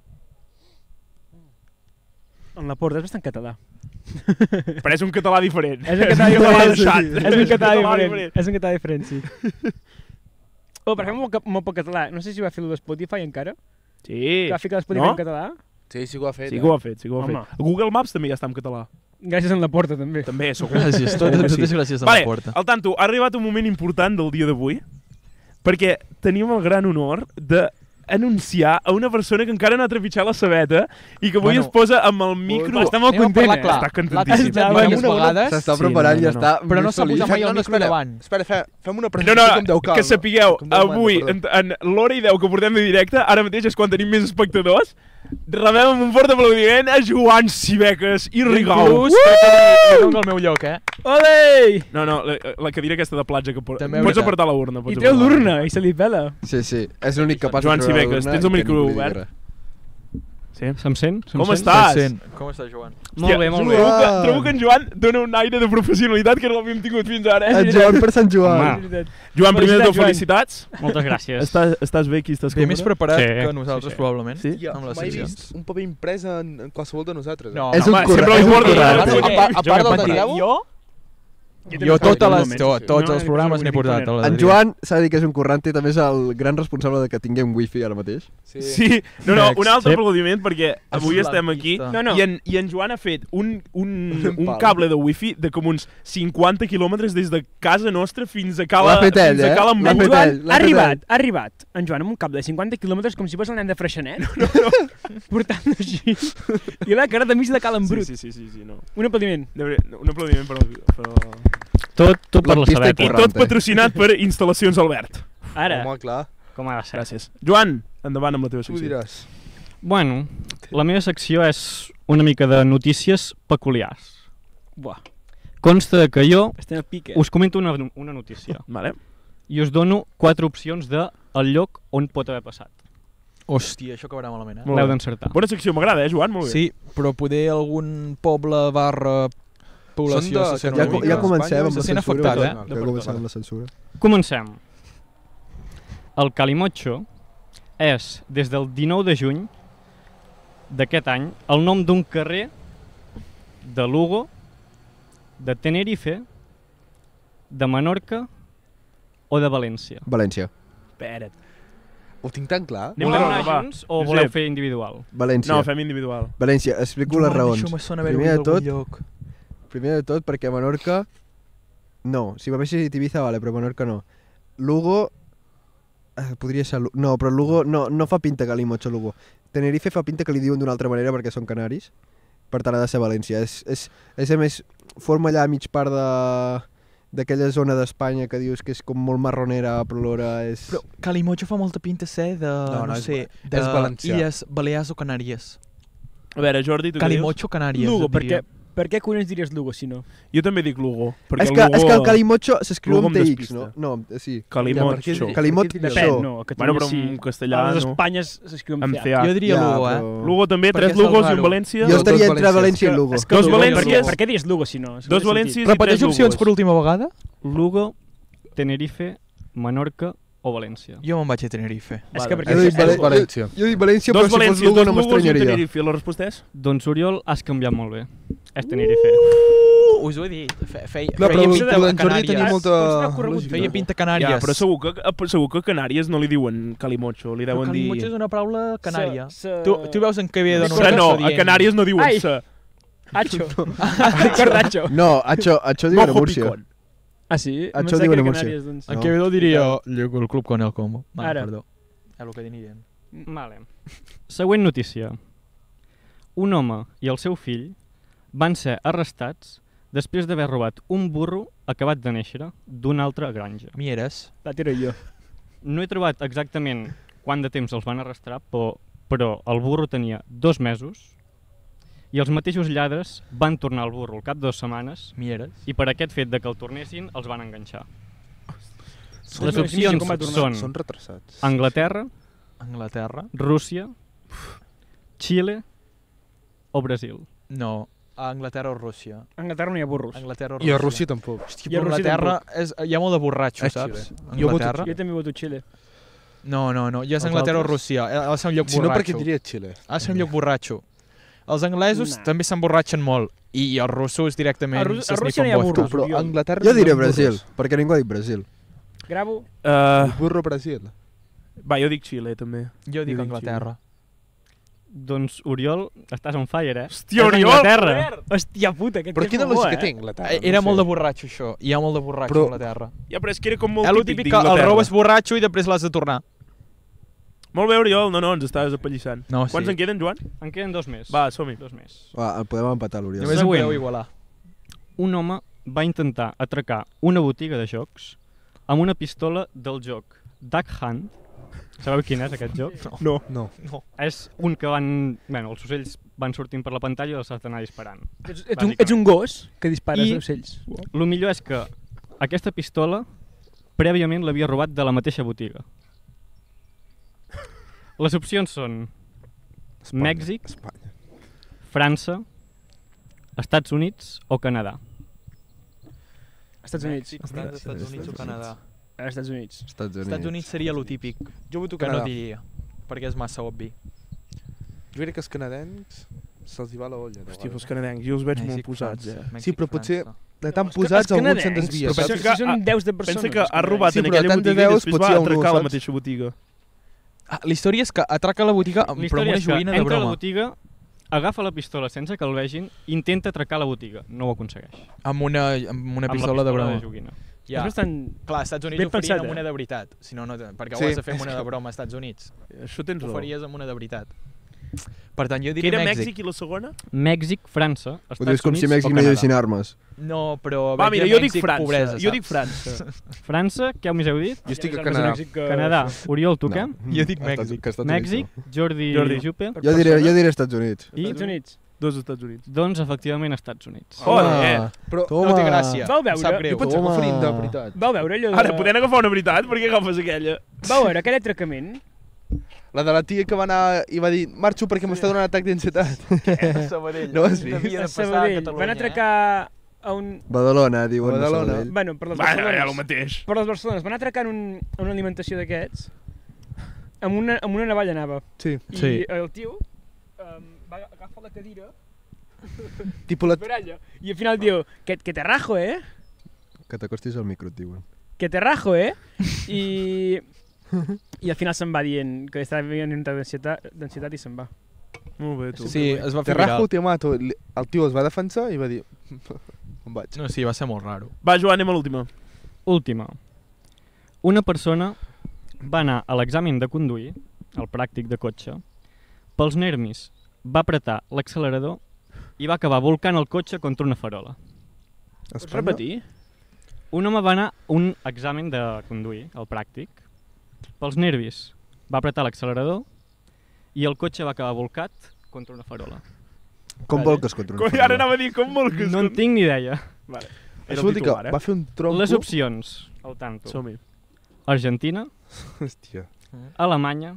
En la porta és bastant català. Però és un català diferent. És un català diferent. deixat. És un català diferent. És un català diferent, sí. Oh, però fem molt, ca- molt poc català. No sé si va fer-lo de Spotify encara. Sí. Que va ficar Spotify No? en català. Sí, sí que ho ha fet. Sí eh? que ho ha fet, sí que ho ha Home. fet. Google Maps també ja està en català. Gràcies en la porta, també. També, sóc Gràcies, Segur totes, que totes sí. gràcies a Vale, la porta. al tanto, ha arribat un moment important del dia d'avui, perquè tenim el gran honor de anunciar a una persona que encara no ha trepitjat la sabeta i que avui Bueno, es posa amb el micro... Està molt Anem a content, parlar eh? clar. Està L'ha contentíssim. testat Està diverses una- una- vegades, S'està Sí, preparant no, i no, està però no més s'ha feliç. posat mai No, el no, micro espera, davant. Espera, fe, fem una No, presentació no, com Déu cal. que sapigueu, Com Déu manda, avui, perdó. en, en l'hora i deu que portem de directe, ara mateix és quan tenim més espectadors, rebem amb un fort aplaudiment a Joan Sibeques i Rigau. Inclús, perquè li dono el meu lloc, eh? Ole! No, no, la, la cadira aquesta de platja que porta. També Pots veritat. apartar l'urna. I pots treu apartar l'urna i se li pela. Sí, sí. És l'únic capaç Joan de treure Sibeques, l'urna tens el i que micro ningú li digui obert? res. Sí. Se'm sent? Se'm Com sent? estàs? Sent. Com estàs, Joan? Molt bé, molt bé. Trobo que, trobo que en Joan dona un aire de professionalitat que no l'havíem tingut fins ara. Eh? En Joan per Sant Joan. Home. Joan, primer de tot, Felicitats, felicitats. Moltes gràcies. Estàs, estàs bé aquí, estàs Bé més preparat Sí. que nosaltres, Sí, sí. probablement, Sí? Ja, amb les mai he seccions. vist un paper imprès en, en qualsevol de nosaltres. No, És no, un home, currat. sempre És ho un porto, currat. A, eh? a, a, a part del Patir. Daniel, Jo, Jo, jo totes les, moment. to, tots No, els no, programes no, n'he no, portat. no, a En l'Adrià. Joan s'ha de dir que és un currant i també és el gran responsable de que tinguem wifi ara mateix. sí. Sí, no, no, un altre Sí. aplaudiment perquè avui estem aquí No, no. i en, i en Joan ha fet un, un, Un un pal. cable de wifi de com uns cinquanta quilòmetres des de casa nostra fins a Cala, L'ha fet ell, fins a eh? Cala L'ha En fet Joan ell, l'ha ha fet arribat, ha arribat. En Joan amb un cable de cinquanta quilòmetres com si fos el nen de Freixenet. No, no, no. Portant així. I l'ha carat enmig de Cal en Brut. Sí, sí, sí, sí, sí, no. Un aplaudiment. De veritat, un aplaudiment per... per... Tot, tot per la L'artista sabeta. I currant. tot patrocinat per Instal·lacions Albert. Ara. Home, clar, Com ha de ser. Gràcies. Joan, endavant amb la teva tu ho secció. diràs. Bueno, la meva secció és una mica de notícies peculiars. Buah, Consta que jo estem a pique. us comento una, una notícia Vale. i us dono quatre opcions de el lloc on pot haver passat. Hòstia, això acabarà malament, eh? Molt L'heu bé. d'encertar. Bona secció, m'agrada, eh, Joan? Molt bé. Sí, però poder algun poble barra població Són de- se sent Ja, una co- mica... ja comencem amb se la sent censura. afectat, eh? Ja comencem amb la censura. Comencem. El Calimocho és, des del dinou de juny d'aquest any, el nom d'un carrer de Lugo, de Tenerife, de Menorca o de València. València. Espera't. Ho tinc tan clar. Anem Voleu a anar va. junts o Josep. voleu fer individual? València. No, fem individual. València, explico les raons. Això me sona haver-ho Primer de vist a algun tot- lloc. Primer de tot, perquè Menorca... No, si m'haguessis dit Ibiza, vale, però Menorca no. Lugo... Eh, podria ser... Lu- No, però Lugo... No, no fa pinta que li motxo Lugo. Tenerife fa pinta que li diuen d'una altra manera perquè són canaris. Per tant, ha de ser València. És, és, és a més, forma allà mig part de d'aquella zona d'Espanya que dius que és com molt marronera, però alhora és... Però Calimocho fa molta pinta ser de, no, no, no és sé, va- de és valencià. Illes Balears o Canàries. A veure, Jordi, tu què dius? Calimocho, Canàries. Lugo, et diria. perquè, per què collons diries Lugo, si no? Jo també dic Lugo. Perquè És que, Lugo... és que el Calimocho s'escriu Lugo amb em T X, despista. no? No, eh, sí. Calimotxo. Calimot, Depèn, Depèn, això. no, a Bueno, Catalunya però sí. en castellà, A les no. Espanyes s'escriu amb Amb C C H. Jo diria Ja, Lugo, eh? però- Lugo també, Perquè tres és el Lugos i raro. un València. Jo Dos estaria entre valències. València i Lugo. És que Dos Lugo, Valències. Per què, per què diries Lugo, si no? És que Dos no té Valències sentit. i Repeteix tres opcions Lugos. per última vegada? Lugo, Tenerife, Menorca o València? Jo me'n vaig a Tenerife. És que perquè... Jo dic, Vale- València. jo, jo dic València, Dos però si fos Valències, Lugo dos no Lugos i un m'estranyaria. Tenerife. La resposta és? Doncs Oriol, has canviat molt bé. És Tenerife. Uh, us ho he dit. Fe, feia, No, però feia el pinta d'en de Jordi tenia Canàries. molta Pots anar corregut. lògica. Feia pinta Canàries. Ja, però segur que, eh, segur que a Canàries no li diuen calimocho, li Però deuen dir... Calimocho és una paraula canària. Se- se- Tu, tu veus en què ve de Se no, a Canàries no diuen Ai. se. Hacho. Cordacho. No, Acho, Acho diuen a Mojo Múrcia. picón. Ah, sí? Això Em pensava diuen que a era Múrcia. Canàries, doncs. En No. Quevedo diria Llego el club con el combo. Vale, Ara. perdó. És el que dirien. Vale. Següent notícia. Un home i el seu fill van ser arrestats després d'haver robat un burro acabat de néixer d'una altra granja. Mieres. La tiro jo. No he trobat exactament quant de temps els van arrestar, però, però el burro tenia dos mesos i els mateixos lladres van tornar al burro al cap de dues setmanes Mieres. i per aquest fet de que el tornessin els van enganxar. Són Les una opcions definició com va tornar. són Són retrasats. Anglaterra, Anglaterra? Rússia, Xile o Brasil. No. A Anglaterra o Rússia. A Anglaterra no hi ha burros. Anglaterra o I Rússia. a Rússia tampoc. Hòstia, I a però Rússia Anglaterra és, hi ha molt de borratxo, A saps? Xile. Jo voto Anglaterra? Jo també voto Xile. No, no, no. Ja és Els Anglaterra o altres? Rússia. Ha de ser un lloc Si no, per què borratxo. diria Xile? Ha de ser un lloc borratxo. Els anglesos Nah. també s'emborratxen molt. I els russos directament A Rú- a s'esnifen Rússia no hi ha vodka. burros. Però Oriol. a Anglaterra Jo no hi ha diré burros. Brasil, perquè ningú ha dit Brasil. Gravo. Uh, Burro Brasil. va, jo dic Xile, també. Jo dic Jo dic Anglaterra. Doncs, Oriol, estàs on fire, eh? Hòstia, És Oriol! Anglaterra! Hòstia puta, aquest Però és quina molt bo, lògica eh? té Anglaterra? Eh, Era molt de borratxo, això. Hi ha molt de borratxo Però- a Anglaterra. Ja, però és que era com molt És el típic típic que el d'Inglaterra. robes borratxo i després l'has de tornar. Molt bé, Oriol. No, no, ens estaves apallissant. No, Quants sí. en queden, Joan? En queden dos més. Va, som-hi. Dos més. Va, el podem empatar, l'Oriol. Només em Següent. podeu igualar. Un home va intentar atracar una botiga de jocs amb una pistola del joc Duck Hunt. Sabeu quin és aquest joc? No. No. És un que van... Bueno, els ocells van sortint per la pantalla i els has d'anar disparant. Ets, ets, un, ets un gos que dispares I- ocells. El millor és que aquesta pistola prèviament l'havia robat de la mateixa botiga. Les opcions són Espanya. Mèxic, Espanya. França, Estats Units o Canadà. Estats Units. França, Estats Units o Canadà. Estats Units. Estats Units. Estats Units seria lo típic, Jo voto que no Canadà. diria, perquè és massa obvi. Jo crec que els canadencs se'ls hi va la olla. de Hòstia, vegades. els canadencs, jo els veig molt Mèxic, posats, França. eh? Mèxic, Sí, però potser- França. De tan Els posats, ca- els algun se'n canadencs, desvia, però saps? pensa Pensa que que són deus de persones. Pensa que els ha robat Sí, en però aquella tant de botiga i deus després pot va ser un atracar u, la saps? mateixa botiga. Ah, la història és que atraca la botiga amb, La però amb història una és que joguina de entra a la broma. botiga, agafa la pistola sense que el vegin, intenta atracar la botiga. No ho aconsegueix. Amb una, amb una Amb pistola de la broma. de joguina. Ja. És bastant... Clar, als Estats Units Ben ho farien pensat, amb eh? una de veritat. Si no, no, perquè Sí, ho has de fer amb és una de que- broma als Estats Units. Això tens Ho raó. faries amb una de veritat. Per tant, jo Que diria era Mèxic. Mèxic i la segona? Mèxic, França, Ho Estats dius com Units si Mèxic o no Canadà. hi haguessin armes. No, però Va, veig mira, a jo dic Mèxic França. pobresa, Jo dic saps? França. França, què més heu dit? Jo estic Ja, a ja, Canadà. Mèxic, que- Canadà. Oriol, tu No. què? Jo dic Estats- Mèxic. que Estats Units Mèxic, no. Jordi, Jordi. Jupe. Jo diré, jo diré Estats Units. I, Estats Units. Dos Estats Units. doncs, efectivament, Estats Units. Joder. Però No té gràcia. Vau veure? Em sap jo greu. pensava que Toma. farien de veritat. Vau veure allò de... Ara, podem agafar una veritat? Per què agafes aquella? Vau veure aquell atracament? La de la tia que va anar i va dir marxo perquè m'està donant atac d'ansietat. A Sabadell. No ho has vist? Devia de A passar a Sabadell. Catalunya, Van atracar a un... Badalona, diuen. de Badalona. Sabadell. Bueno, per les Va, ja, ja, el Barcelones. mateix. Per les Barcelones. Van atracar en un, en una alimentació d'aquests amb una, amb una navalla anava. Sí. I Sí. el tio um, va agafar la cadira, Tipo la... baralla, i al final diu, que, que te rajo, eh? Que t'acostis al micro, et diuen. Que te rajo, eh? I, i al final se'n va dient que estava vivint un atac d'ansietat d'ansietat i se'n va. Molt bé, tu. Sí, es va Te fer rajo, viral. te mato. El tio es va defensar i va dir... Em vaig. No, sí, va ser molt raro. Va, Joan, anem a l'última. Última. Una persona va anar a l'examen de conduir, el pràctic de cotxe, pels nervis va apretar l'accelerador i va acabar volcant el cotxe contra una farola. Pots Espanya? repetir? Un home va anar a un examen de conduir, el pràctic, pels nervis va apretar l'accelerador i el cotxe va acabar volcat contra una farola. Com Vale. volques contra una Com, ara anava a dir, com molt que... No en tinc ni idea. Vale. Era Això el vol dir que titular, eh? va fer un tronco... Les opcions, al tanto. Som-hi. Argentina, Hòstia. Alemanya,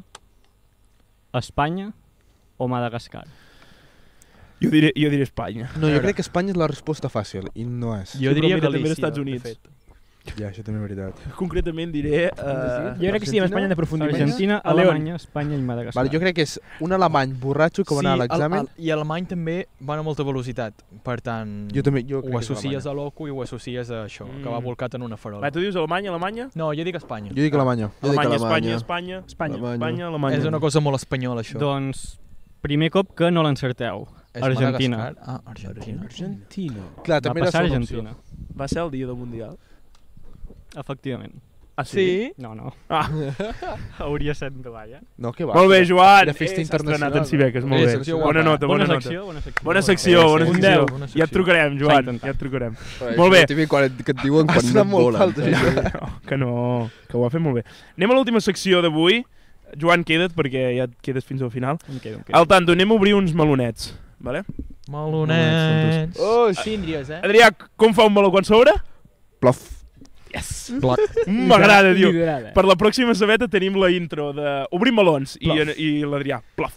Espanya o Madagascar. Jo diré, jo diré Espanya. No, jo crec que Espanya és la resposta fàcil i no és. Jo Sí, diria però mira, també Galícia, als Estats de Units. fet. Ja, això també és veritat. Concretament diré... Uh, Jo crec que sí, en Espanya hem d'aprofundir. Argentina, A León. Alemanya, Espanya i Madagascar. Vale, jo crec que és un alemany borratxo que va anar a l'examen. Sí, i alemany també va a molta velocitat. Per tant, Jo també, jo crec ho que és associes Alemanya. a l'Oco i ho associes a això, Mm. que va volcat en una farola. Va, tu dius Alemanya, Alemanya? No, jo dic Espanya. Jo dic Alemanya. Jo dic Alemanya, Alemanya. Espanya, Espanya, Espanya. Alemanya. Espanya, Alemanya. És una cosa molt espanyola, això. Doncs, primer cop que no l'encerteu. És Argentina. Madagascar. Ah, Argentina. Argentina. Clar, Va també era passar a segona opció. Argentina. Va ser el dia del Mundial. Efectivament. Ah, Sí? No, no. Ah. Hauria set endavant, ja. No, que va. Molt bé, Joan. Era festa Eh, s'ha estrenat internacional. en Cibeques, molt Eh, bé. secció Bona guapa. nota, bona, Bona nota. secció, bona secció. Bona secció, bona Un secció. deu, bona Ja et secció. trucarem, S'ha Joan, intentat. ja et trucarem. Això Molt bé. és típic quan et, que et diuen Ha quan no sonat et molt volen. falta, saps? No, que no, que ho ha fet molt bé. Anem a l'última secció d'avui. Joan, queda't, perquè ja et quedes fins al final. Em quedo, em quedo. Al tanto, anem a obrir uns melonets. Vale? Melonets. Oh, Síndries, eh? Adrià, com fa un meló quan s'obre? Plof. Yes! Bloc. M'agrada, tio. Liderada. Per la pròxima sabeta tenim la intro de Obrim melons i, Plof. i l'Adrià. Plof.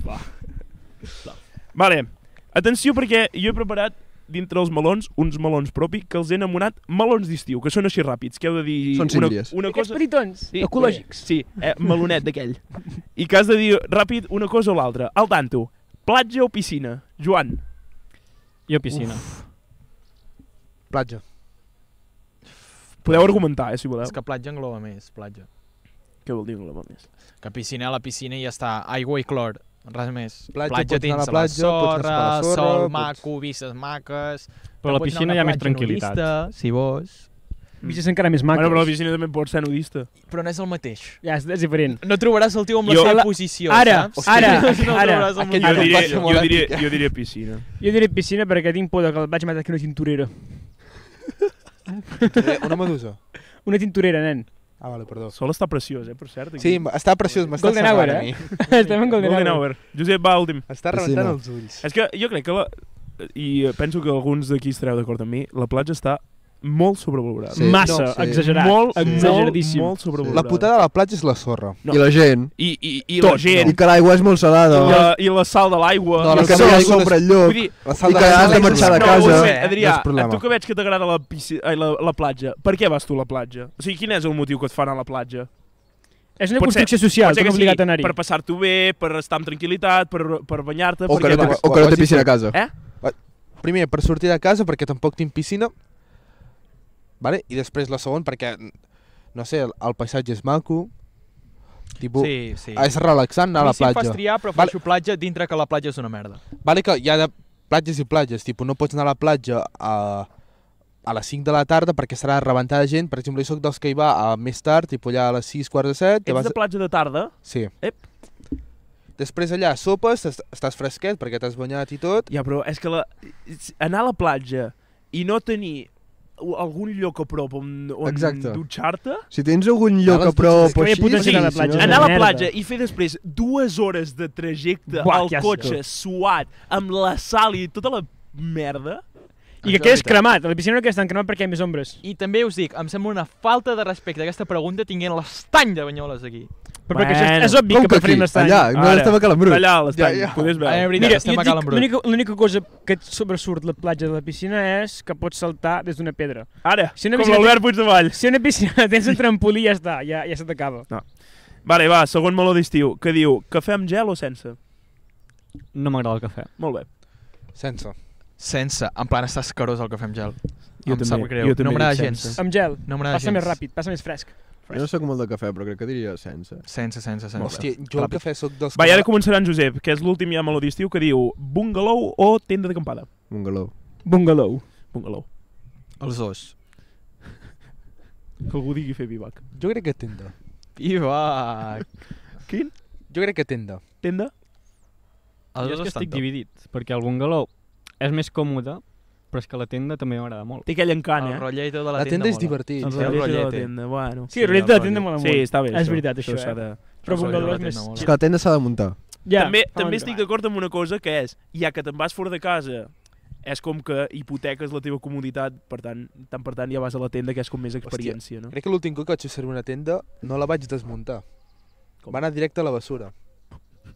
Vale. Atenció perquè jo he preparat dintre els melons uns melons propi que els he enamorat melons d'estiu, que són així ràpids, que heu de dir Són una, síndries. una Aquests cosa... petitons, Sí, ecològics. Sí, eh, melonet d'aquell. I que has de dir ràpid una cosa o l'altra. Al tanto, platja o piscina? Joan. Jo piscina. platja. Podeu argumentar, eh, si voleu. És que platja engloba més, platja. Què vol dir engloba més? Que piscina, a la piscina i ja està. Aigua i clor, res més. Platja, platja pots anar a la tens platja, la pots sorra, anar a la sorra, sol pots- maco, vistes maques... Però a la Pots anar piscina a hi ha una més platja tranquil·litat. nudista, si vols. Vistes encara més maques. Bueno, però a la piscina també pots ser nudista. Però no és el mateix. Ja, és, és diferent. No trobaràs el tio amb la Jo- seva posició, Ara, saps? ara, no ara. trobaràs el Aquell Jo millor. Ara diria, passa jo, molt diria, èpica. jo diria piscina. Jo diré piscina perquè tinc por de que el vaig matar aquí una tinturera. Eh, Una medusa. Una tinturera, nen. Ah, vale, perdó. Sol està preciós, eh, per cert. Aquí. Sí, està preciós, m'està Golden salvant Hour, a mi. eh? Estem en Golden, Golden Hour. Hour. Josep, va, últim. Està Piscina. rebentant els ulls. És que jo crec que la... I penso que alguns d'aquí estareu d'acord amb mi, la platja està molt sobrevalorada. Sí. Massa, No, sí. exagerat. Molt, exageradíssim. molt, molt sobrevalorada. La putada de la platja és la sorra. No. I la gent. I, i, i Tot, la gent. I que l'aigua és molt salada. I la, I la sal de l'aigua. No, I la el que sal no hi ha d'aigua no és- sobre el lloc. Vull dir, La sal I que has de marxar de no, casa. un moment, No és Adrià, a problema. tu que veig que t'agrada la, pisci... ai, la, la platja, per què vas tu a la platja? O sigui, quin és el motiu que et fa anar a la platja? És una Pot ser- construcció social, Pot ser t'han que obligat sigui a anar-hi. per passar-t'ho bé, per estar amb tranquil·litat, per, per banyar-te... O per que què no té, vas? o que no té Quasi piscina a tot. casa. Eh? Primer, per sortir de casa, perquè tampoc tinc piscina. Vale? I després la segona, perquè, no sé, el, el paisatge és maco. Tipus, Sí, sí. és relaxant anar a la mi si em platja. fas triar, prefereixo platja dintre que la platja és una merda. Vale que hi ha de platges i platges, tipus, no pots anar a la platja a, a les cinc de la tarda perquè serà rebentada de gent. Per exemple, jo soc dels que hi va a més tard, tipus allà a les sis, quarts de set. te Ets vas... de platja de tarda? Sí. Ep. Després allà sopes, est- estàs fresquet perquè t'has banyat i tot. Ja, però és que la... anar a la platja i no tenir algun lloc a prop on, on Exacte. dutxar-te... Si tens algun lloc les a prop dutxes, o que així... hi ha potencial a la sí, platja. si no- Anar a la merda. platja i fer després dues hores de trajecte Buah, al que asco. cotxe suat, amb la sal i tota la merda... I que quedes cremat. A la piscina no quedes tan cremat perquè hi ha més ombres. I també us dic, em sembla una falta de respecte aquesta pregunta tinguent l'estany de Banyoles aquí. Però perquè això és, Bueno. és obvi Com que que aquí? preferim l'estany. Allà, no Ara. estem a Calambrut. Allà a l'estany, Ja, ja. podés veure. Ah, és veritat, Mira, estem jo a et dic, Calambrut. l'única l'única cosa que et sobresurt la platja de la piscina és que pots saltar des d'una pedra. Ara, Si una com piscina l'Albert Puigdevall. Si una piscina tens un trampolí, ja està, ja, ja se t'acaba. Vale, va, segon meló d'estiu, que diu cafè amb gel o sense? No m'agrada el cafè. Molt bé. Sense. Sense, en plan està escarós el cafè amb gel. Jo em també, sap greu, jo també no m'agrada dic gens. sense. Amb gel, No m'agrada passa gens. més ràpid, passa més fresc. Jo no soc molt de cafè, però crec que diria sense. Sense, sense, sense. Hòstia, jo el cafè soc dels Va, i que... ara començarà en Josep, que és l'últim ja meló d'estiu, que diu bungalow o tenda d'acampada? Bungalow. Bungalow. Bungalow. Els dos. Que algú digui fer bivac. Jo crec que tenda. I va... Quin? Jo crec que tenda. Tenda? Els Jo és dos que estan estic top. dividit, perquè el bungalow és més còmode, però és que la tenda també m'agrada molt. Té aquell encant, El eh? rotllet de la, La tenda és mola. divertit. El Sí, el rotllet de la rotllet. tenda, bueno. Sí, el rotllet de la el tenda rotllet. mola Sí, molt. està bé, És això. veritat, això, s'ha eh? de... Però El rotllet bungalow de és la més... tenda mola. És que la tenda s'ha de muntar. Ja, també fa també una estic mica. d'acord amb una cosa, que és, ja que te'n vas fora de casa, és com que hipoteques la teva comoditat, per tant, tant per tant ja vas a la tenda, que és com més experiència, no? Crec que l'últim cop que vaig fer servir una tenda no la vaig desmuntar. Va anar directe a la basura.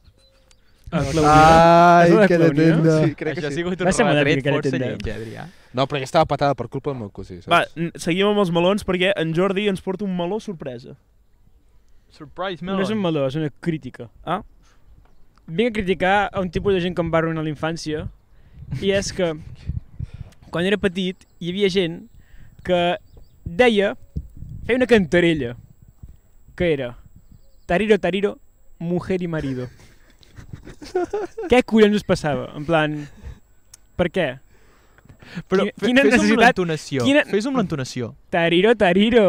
Ai, És una que de clownia? tenda. Sí, crec Això que ha sí. sigut un Va ser modern, retret aquella força tenda. lletja, Adrià. No, però ja estava patada per culpa del meu cosí, saps? Va, n- seguim amb els melons perquè en Jordi ens porta un meló sorpresa. Surprise No és un meló, és una crítica. Ah? Vinc a criticar a un tipus de gent que em va arruïnar la infància, i és que quan era petit hi havia gent que deia, feia una cantarella, que era tariro, tariro, mujer y marido. Què collons us passava? En plan, per què? Però Quina- fe- quina fes-ho amb necessitat- l'entonació. quina- Fes-ho amb l'entonació. Tariro, tariro.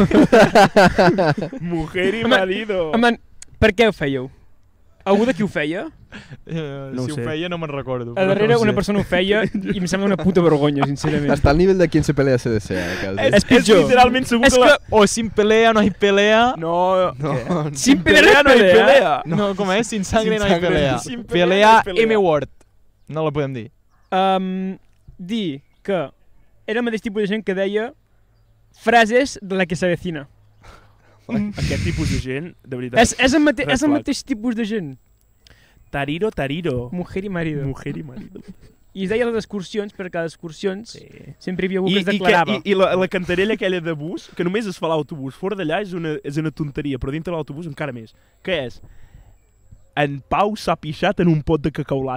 Mujer y Home, marido. En plan, per què ho fèieu? Algú de qui ho feia? Uh, No ho si ho sé. feia no me'n recordo. A però darrere no ho una sé. persona ho feia i em sembla una puta vergonya, sincerament. Està al nivell de quien se pelea C D C, eh, quasi. És, és pitjor. és literalment segur És que... La... que- O sin pelea no hay pelea. No, No, no. Sin pelea no hay pelea. No, com és? Sin sangre Sin no hay sangre, pelea. sin pelea Pelea no hay pelea. M-word. No la podem dir. Um, dir que era el mateix tipus de gent que deia frases de la que s'avecina. Aquest tipus de gent, de veritat. És, és, el mate Red és el flag. mateix tipus de gent. Tariro, tariro. Mujer i marido. Mujer y marido. I es deia les excursions, perquè a les excursions Sí. sempre hi havia algú I, que es i, que, declarava. i, i la, la cantarella aquella de bus, que només es fa a l'autobús, fora d'allà és una, és una tonteria, però dintre de l'autobús encara més. Què és? En Pau s'ha pixat en un pot de cacaulat.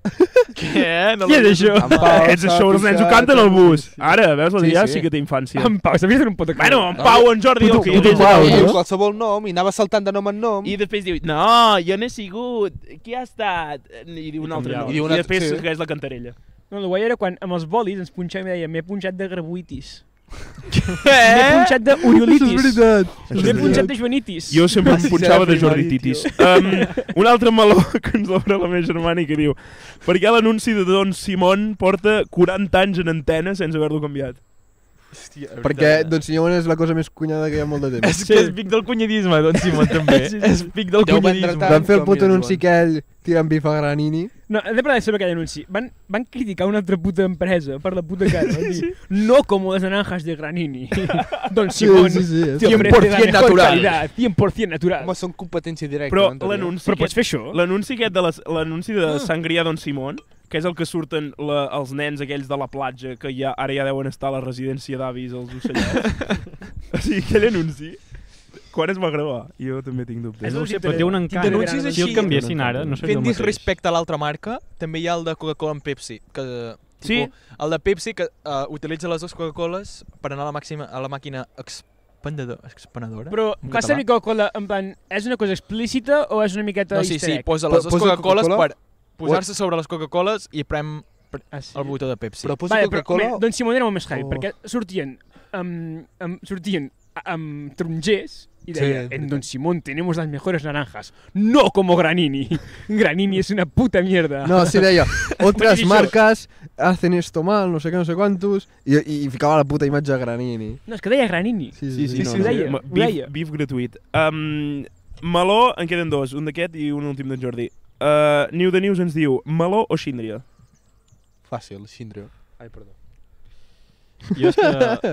Què? No Què és això? En Pau És s'ha això, els nens ho pixat canten al en un- bus. Ara, veus, el Sí, dia sí. sí que té infància. En Pau, s'havia de fer un pot de Bueno, en No, Pau, en Jordi, puto- el que puto és Pau, el- no? Diu qualsevol nom i anava saltant de nom en nom. I després diu, no, jo no he sigut, qui ha estat? I diu un altre canviava. nom. I I, diu una- després sí. segueix la cantarella. No, el guai era quan amb els bolis ens punxàvem i deia m'he punxat de grabuitis. Eh? M'he punxat de uriolitis. veritat. M'he punxat de joanitis. Jo sempre em Sí, punxava de sí, jorrititis. Um, un altre meló que ens obre la meva germana i que diu per què l'anunci de Don Simón porta quaranta anys en antena sense haver-lo canviat? Hòstia, Perquè Don Simón és la cosa més cunyada que hi ha molt de temps. És que és pic del cunyadisme, Don Simón, també. Sí, sí. És pic del Deu vendre cunyadisme. tant. Van fer el com puto ja anunci diuen. que ell tirant bif a Granini. No, he de parlar sobre aquell anunci. Van, van criticar una altra puta empresa per la puta cara. Van dir, no como las naranjas de Granini. Don Simón Sí, sí, sí. te és- ofrece la cien por cien mejor natural. calidad, cien por cien natural. Home, són competència directa. Però Antonio. l'anunci Però pots aquest, fer això? l'anunci aquest de les- l'anunci de Sangria Don Simón, que és el que surten la, els nens aquells de la platja, que ja, ara ja deuen estar a la residència d'avis, els ocellets. O sigui, aquell anunci, quan es va gravar? Jo també tinc dubtes. No ho sé, però té un encant. d'anuncis Si el així, canviessin ara, no seria Fent el mateix. disrespecte a l'altra marca, també hi ha el de Coca-Cola amb Pepsi. Que, Sí. tipus, el de Pepsi que uh, utilitza les dues Coca-Coles per anar a la, màxima, a la màquina expandedor, expanedora. Però en fa català. servir Coca-Cola, en plan, és una cosa explícita o és una miqueta No, sí, easter sí, egg? posa Però les dues posa Coca-Coles Coca-Cola? per posar-se sobre les Coca-Coles i prem Ah, sí? el botó de Pepsi. Però posa Vale, però, Coca-Cola... home, Don Simón era molt més heavy, Oh. perquè sortien amb, amb, sortien amb tarongers i Sí, deia, és en veritat. Don Simón tenemos las mejores naranjas, no como Granini. Granini es una puta mierda. No, sí deia, otras Això. marcas hacen esto mal, no sé què, no sé quantos, i, i, i ficava la puta imatge de Granini. No, és que deia Granini. Sí, Sí, sí, no, sí, no. ho deia. Ma- ho Bif, deia. bif gratuït. Um, meló, en queden dos, un d'aquest i un últim d'en Jordi. Uh, New de News ens diu, meló o xíndria? Fàcil, Xindrio. Ai, perdó. Jo és que...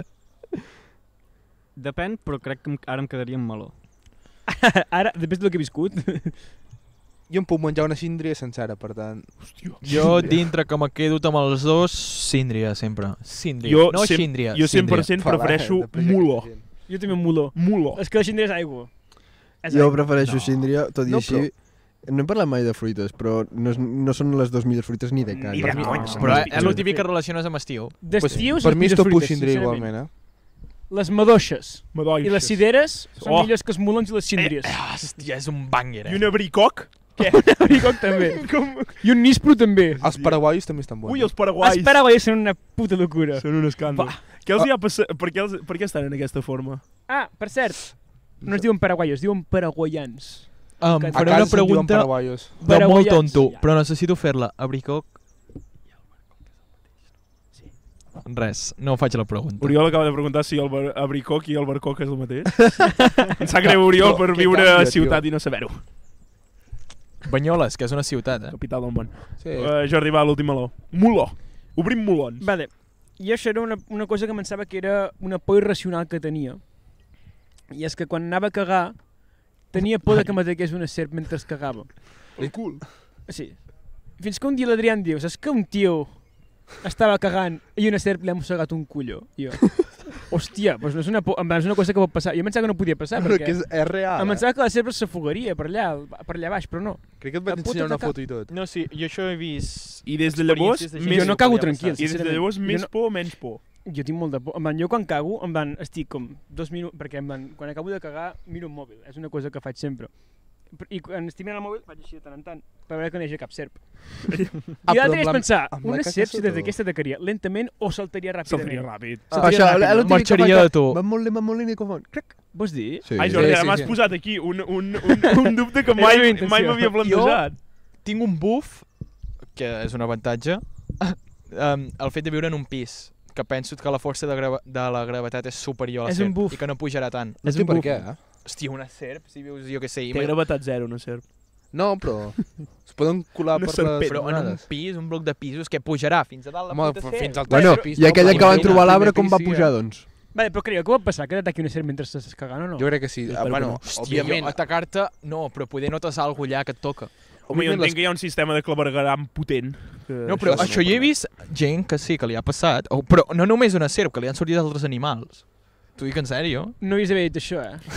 Depèn, però crec que em- ara em quedaria amb meló. Ara, després del que he viscut, Jo em puc menjar una Xindria sencera, per tant... Hòstia. Jo, dintre que me quedo amb els dos, Síndria, sempre. Síndria, Jo no sem- Xíndria. Jo cent per cent Fala, prefereixo de pressa muló. aquesta gent. jo també un muló. Muló. És que la xindria és aigua. És Jo aigua. prefereixo No. Síndria, tot i No, així... No hem parlat mai de fruites, però no, és, no són les dues millors fruites ni de Ni canya. de conya, són Però les és pitjors. el típic que relaciones amb estiu. D'estiu Pues, són per mi és millors topu fruites, Xindria sincerament. igualment, eh? Les madoixes Madoixes. i les cireres són Oh. millors que els molons i les síndries. Ah, hòstia, és un banger, eh? I un abricoc? Què? Abricoc també. Com... I un nispro també. Els paraguaios també estan bons. Ui, els paraguais. Els paraguais són una puta locura. Són un escàndol. Què els hi ha passat? Per què, els, per què estan en aquesta forma? Ah, per cert, no es diuen paraguaios, es diuen paraguaians. Um, A A faré casa una se'n diuen pregunta paraguaios. de molt Paraguaians. tonto, Ja. però necessito fer-la. Abricoc... Res, no faig la pregunta. Oriol acaba de preguntar si el bar- abricoc i el barcoc és el mateix. Em sap greu, Oriol, Però per què viure canvia, a tio? ciutat i no saber-ho. Banyoles, que és una ciutat, eh? Capital del món. Sí. Uh, Jordi, va, l'últim meló. Muló. Obrim molons. Vale, i això era una, una cosa que em pensava que era una por irracional que tenia. I és que quan anava a cagar, tenia por de que m'ataqués una serp mentre cagava. El cul. Sí. Fins que un dia l'Adrià em diu, saps que un tio estava cagant i una serp li ha mossegat un colló. I jo, hòstia, doncs no és una, por... és una cosa que pot passar. Jo em pensava que no podia passar, Però perquè que és, és real, em eh? pensava que la serp s'afogaria per allà, per allà baix, però no. Crec que et vaig La puta ensenyar una taca- foto i tot. No, sí, jo això he vist... I des de llavors, experiències de gent més... Jo no que cago podia tranquil, passar. I des de sincerament. llavors, Jo més no- por o menys por? Jo tinc molta por. En plan, jo quan cago, en plan, estic com dos minuts, perquè en plan, quan acabo de cagar miro un mòbil, és una cosa que faig sempre. I quan estic mirant el mòbil faig així de tant en tant, per veure que no hi hagi cap serp. I Ah, però l'altre amb és la- pensar, amb la una caca serp si des sota. d'aquesta atacaria lentament o saltaria Saltaria ràpidament. ràpid. Saltaria Això, ràpid. el típic que Marxaria fa de tu. Va molt lent, va molt lent i com fa... Crac. Vols dir? Sí. Ai, Jordi, Sí, ara sí, m'has sí. posat aquí un, un, un, un dubte que Era mai la meva intenció. mai m'havia plantejat. Tinc un buff, que és un avantatge, um, el fet de viure en un pis, que penso que la força de, grava de la gravetat és superior a la És un serp buff. i que no pujarà tant. No És sé un per buff. què, eh? Hòstia, una serp, si vius, jo què sé... Té gravetat zero, una serp. No, però es poden colar Una per serpent. les Però en un onades. pis, un bloc de pisos, que pujarà fins a dalt la Home, puta però serp. fins al Bueno, tercer pis, i aquella no? que van Primer- trobar a l'arbre primer com va pis, sí, pujar, eh? doncs? Vale, però creieu, què pot passar? Que t'ataqui una serp mentre estàs cagant o no? Jo crec que sí. Ah, Espero bueno, que no. Hòstia, òbviament, jo, atacar-te, no, però poder no t'asar algú allà que et toca. Home, jo òbviament entenc que hi ha un sistema de clavegueram potent. Que No, però això això jo he vist gent que sí, que li ha passat, o, però no només una serp, que li han sortit altres animals. T'ho dic en sèrio? No havies d'haver dit això, eh?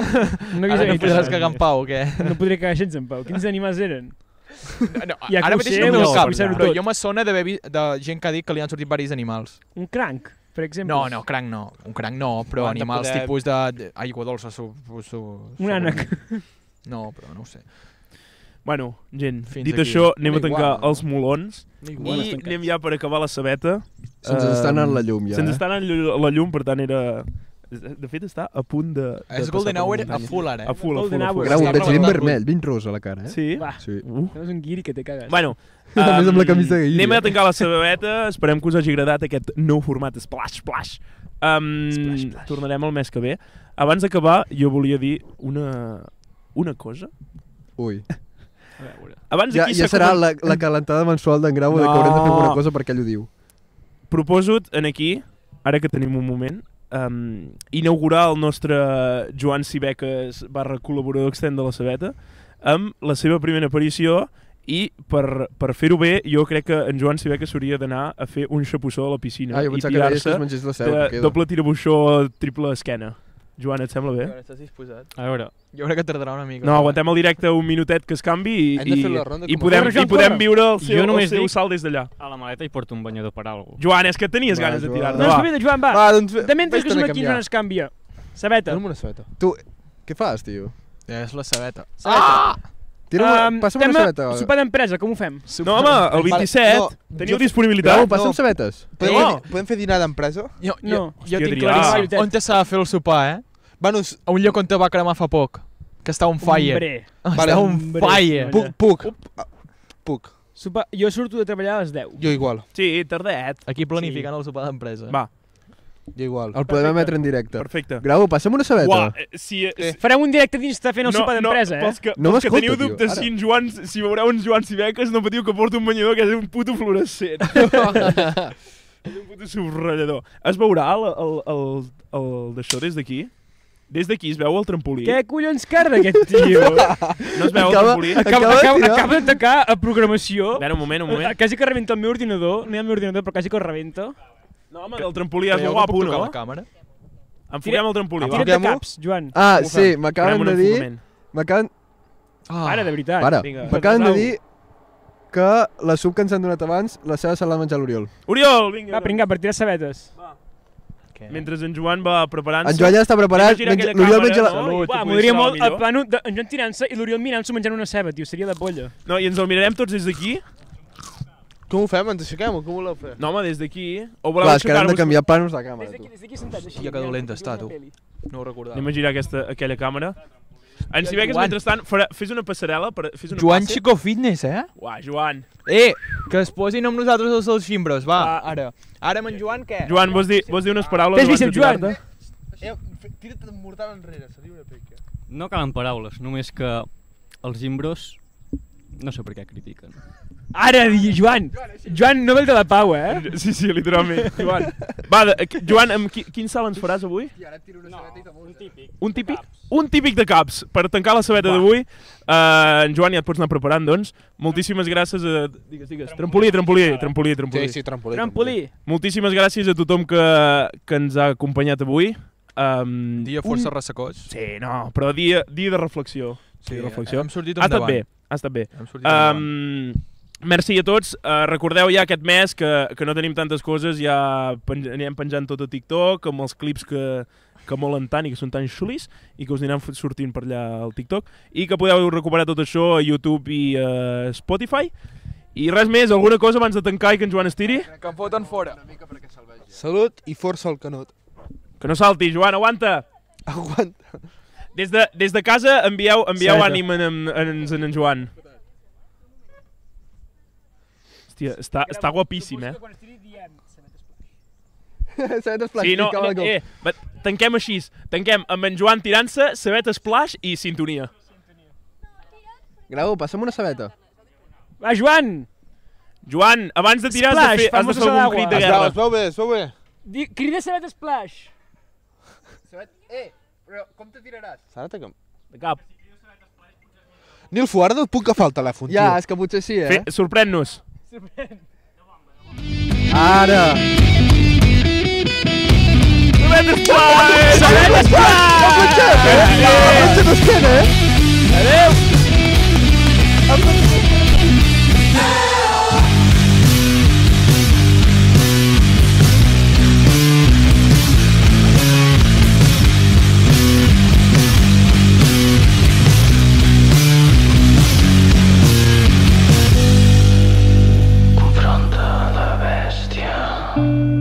no havies Ara d'haver no dit podràs això. cagar en pau, o què? No podré cagar gens en pau. Quins animals eren? No, Ja que ara ho mateix sé, no ho me'l sé, cap, ho sé però tot. jo me sona d'haver vist de gent que ha dit que li han sortit diversos animals. Un cranc, per exemple. No, no, cranc no. Un cranc no, però Han de animals poder- tipus de, de aigua dolça. Su, su, Un ànec. No, però no ho sé. Bueno, gent, Fins dit aquí. això, anem a Igual, tancar no? els molons no i igual. anem ja per acabar la sabeta. Se'ns està anant la llum, ja. Se'ns eh? està anant llu- la llum, per tant era... De fet, està a punt de... de És passar Golden per la Hour a muntanya. full ara, A eh? full, a full, Golden a full. Hour. Grau, Està veig vint rebentant vermell, vint rosa a la cara, eh? Sí? Va, Sí. Uh. és un guiri que te cagues. Bueno, A més, amb la um, camisa de guiri, anem eh? a tancar la sabeta. Esperem que us hagi agradat aquest nou format Splash Splash. Um, Splash, splash. Tornarem el mes que ve. Abans d'acabar, jo volia dir una, una cosa. Ui. A veure. Abans Ja, aquí ja s'ha serà comen- la, la calentada mensual d'en Grau de que No. haurem de fer alguna cosa perquè ell ho diu. Proposo en aquí, ara que tenim un moment, um, inaugurar el nostre Joan Sibeques barra col·laborador extern de la Sabeta amb la seva primera aparició i per, per fer-ho bé jo crec que en Joan Sibeques s'hauria d'anar a fer un xapussó a la piscina Ah, jo i pensava que deies que tirar-se es mengés la seu. de que queda. doble tirabuixó triple esquena. Joan, et sembla bé? Estàs disposat? A veure, Jo crec que tardarà una mica. No, aguantem el directe un minutet que es canvi i, Hem de fer i, la ronda i com a- podem, Corre, Joan, i podem corre. viure el seu, Jo el només seu dic- salt des d'allà. a la maleta hi porto un banyador per alguna cosa. Joan, és que tenies Va, ganes de Joan. tirar-te, No, va. espavila, Joan, va. Va, doncs... De mentre que vés-te'n som a aquí, canviar. Joan es canvia. Sabeta. Dona'm una sabeta. Tu, què fas, tio? És la sabeta. Sabeta. Tira una, Um, passa'm una tema sabeta. Sopar d'empresa, com ho fem? No, home, el vint-i-set, no, teniu jo- disponibilitat? Grau, passa'm No. sabetes. Podem, No. fer, podem fer dinar d'empresa? Jo, No. jo, jo Hòstia, tinc Adrià. claríssim on te s'ha de fer el sopar, eh? Bueno, A un lloc on te va cremar fa poc. Que està on fire. Hombre. Vale, Està on hombre. fire. puc, puc. Ah, Puc. Sopar... Jo surto de treballar a les deu. Jo igual, Sí, tardet. Aquí planificant el sopar d'empresa. Va, jo igual. El podem emetre en directe. perfecte. Grau, passa'm una sabeta. Uah, eh, si, eh, Farem un directe dins de fent el sopar d'empresa, no, pels eh? que, No pels que m'escolta, teniu tio, dubtes ara. si, en Joan, si veureu uns Joan Sibeques, no patiu que porta un banyador que és un puto fluorescent. És un puto subratllador. Es veurà el, el, el, el d'això des d'aquí? Des d'aquí es veu el trampolí. Què collons carda aquest tio? No es veu el Acaba- trampolí? Acaba, Acaba de acaba, tirar. acaba d'atacar a programació. A veure, un moment, un moment. Eh, Quasi que rebenta el meu ordinador. No hi ha el meu ordinador, però quasi que el rebenta. No, home, el trampolí és Creieu molt que guapo, puc tocar no? la càmera? Enfoquem el trampolí, va. Tira't de Enfoquem-ho. caps, Joan. Ah, Enfoca'm. sí, Farem m'acaben un de dir... enfocament. M'acaben Ah. Para, de veritat. Para, vinga. m'acaben de dir que la suc que ens han donat abans, la seva se l'ha menjat l'Oriol. Oriol, vinga. Va, pringar, per tirar sabetes. Què? Mentre en Joan va preparant-se... En Joan ja està preparat, Imagina menja- aquella l'Oriol càmera, menja la... no? Salut. Va, Poder m'agradaria serà molt millor. el plano de en Joan tirant-se i l'Oriol mirant-s'ho menjant una ceba, tio. Seria la polla. No, i ens el mirarem tots des d'aquí? Com ho fem? Ens aixequem o com ho voleu fer? No, home, des d'aquí. O voleu Clar, és que ara hem de aixecar-vos? canviar planos de càmera, Des tu. d'aquí, des d'aquí sentats així. Hòstia, que dolenta està, tu. Una peli. No ho recordava. Anem a girar aquesta, aquella càmera. En Sibeques, Joan. mentrestant, farà, fes una passarel·la, per, fes una Joan passe. Chico Fitness, eh? Uah, Joan. Eh, que es posin amb nosaltres els seus ximbros, va, ara. Ara amb en Joan, què? Joan, vols dir, vols dir unes paraules? Fes abans de bíceps, Joan. tirar-te? Eh, fe- tira't mortal enrere, seria una pica. No calen paraules, només que els imbros no sé per què critiquen. Ara, di, Joan. Joan, no ve el de la pau, eh? Sí, sí, literalment. Joan, va, de, Joan, amb qui, quin salt ens faràs avui? No, un típic. Un típic? Un típic de caps. Per tancar la sabeta d'avui, uh, en Joan, ja et pots anar preparant, doncs. Moltíssimes gràcies a... Digues, digues. Trampolí, trampolí, trampolí, trampolí. Sí, sí, trampolí. Trampolí. Moltíssimes gràcies a tothom que, que ens ha acompanyat avui. Um, Dia força ressecós. Sí, no, però dia, dia de reflexió. Sí, de reflexió. hem sortit Ha estat endavant. bé, ha estat bé. Hem sortit endavant. Um, merci a tots. Uh, recordeu ja aquest mes que, que no tenim tantes coses, ja pen anirem penjant tot a TikTok, amb els clips que, que molen tant i que són tan xulis i que us aniran sortint per allà al TikTok, i que podeu recuperar tot això a YouTube i a Spotify. I res més, alguna cosa abans de tancar i que en Joan es tiri? Que em foten fora. Salut i força al Canut. Que no salti, Joan, aguanta! Aguanta. Des de, des de casa envieu, envieu Sabeta. ànim en, en, en, en, en Joan. Hòstia, està, està guapíssim, eh? Sabet Splash, Sí, no, i no, cau al eh, va, tanquem així. Tanquem amb en Joan tirant-se, sabet splash i sintonia. Grau, passa'm una sabeta. Va, Joan! Joan, abans de tirar has de Splash, fer, has de famosa fer algun d'agua. crit de Es veu, guerra. es veu bé, es veu bé. Di, crida Sabet Splash. Sabet, eh, però com te tiraràs? Sara, que... De cap. Nil Fuardo, et puc agafar el telèfon, Ja, tio. és que potser sí, eh? Fe, sorprèn-nos. Ara! Sabet splash! Sabet Splash! La planxa no es queda, eh? Adéu! Confronta la bèstia.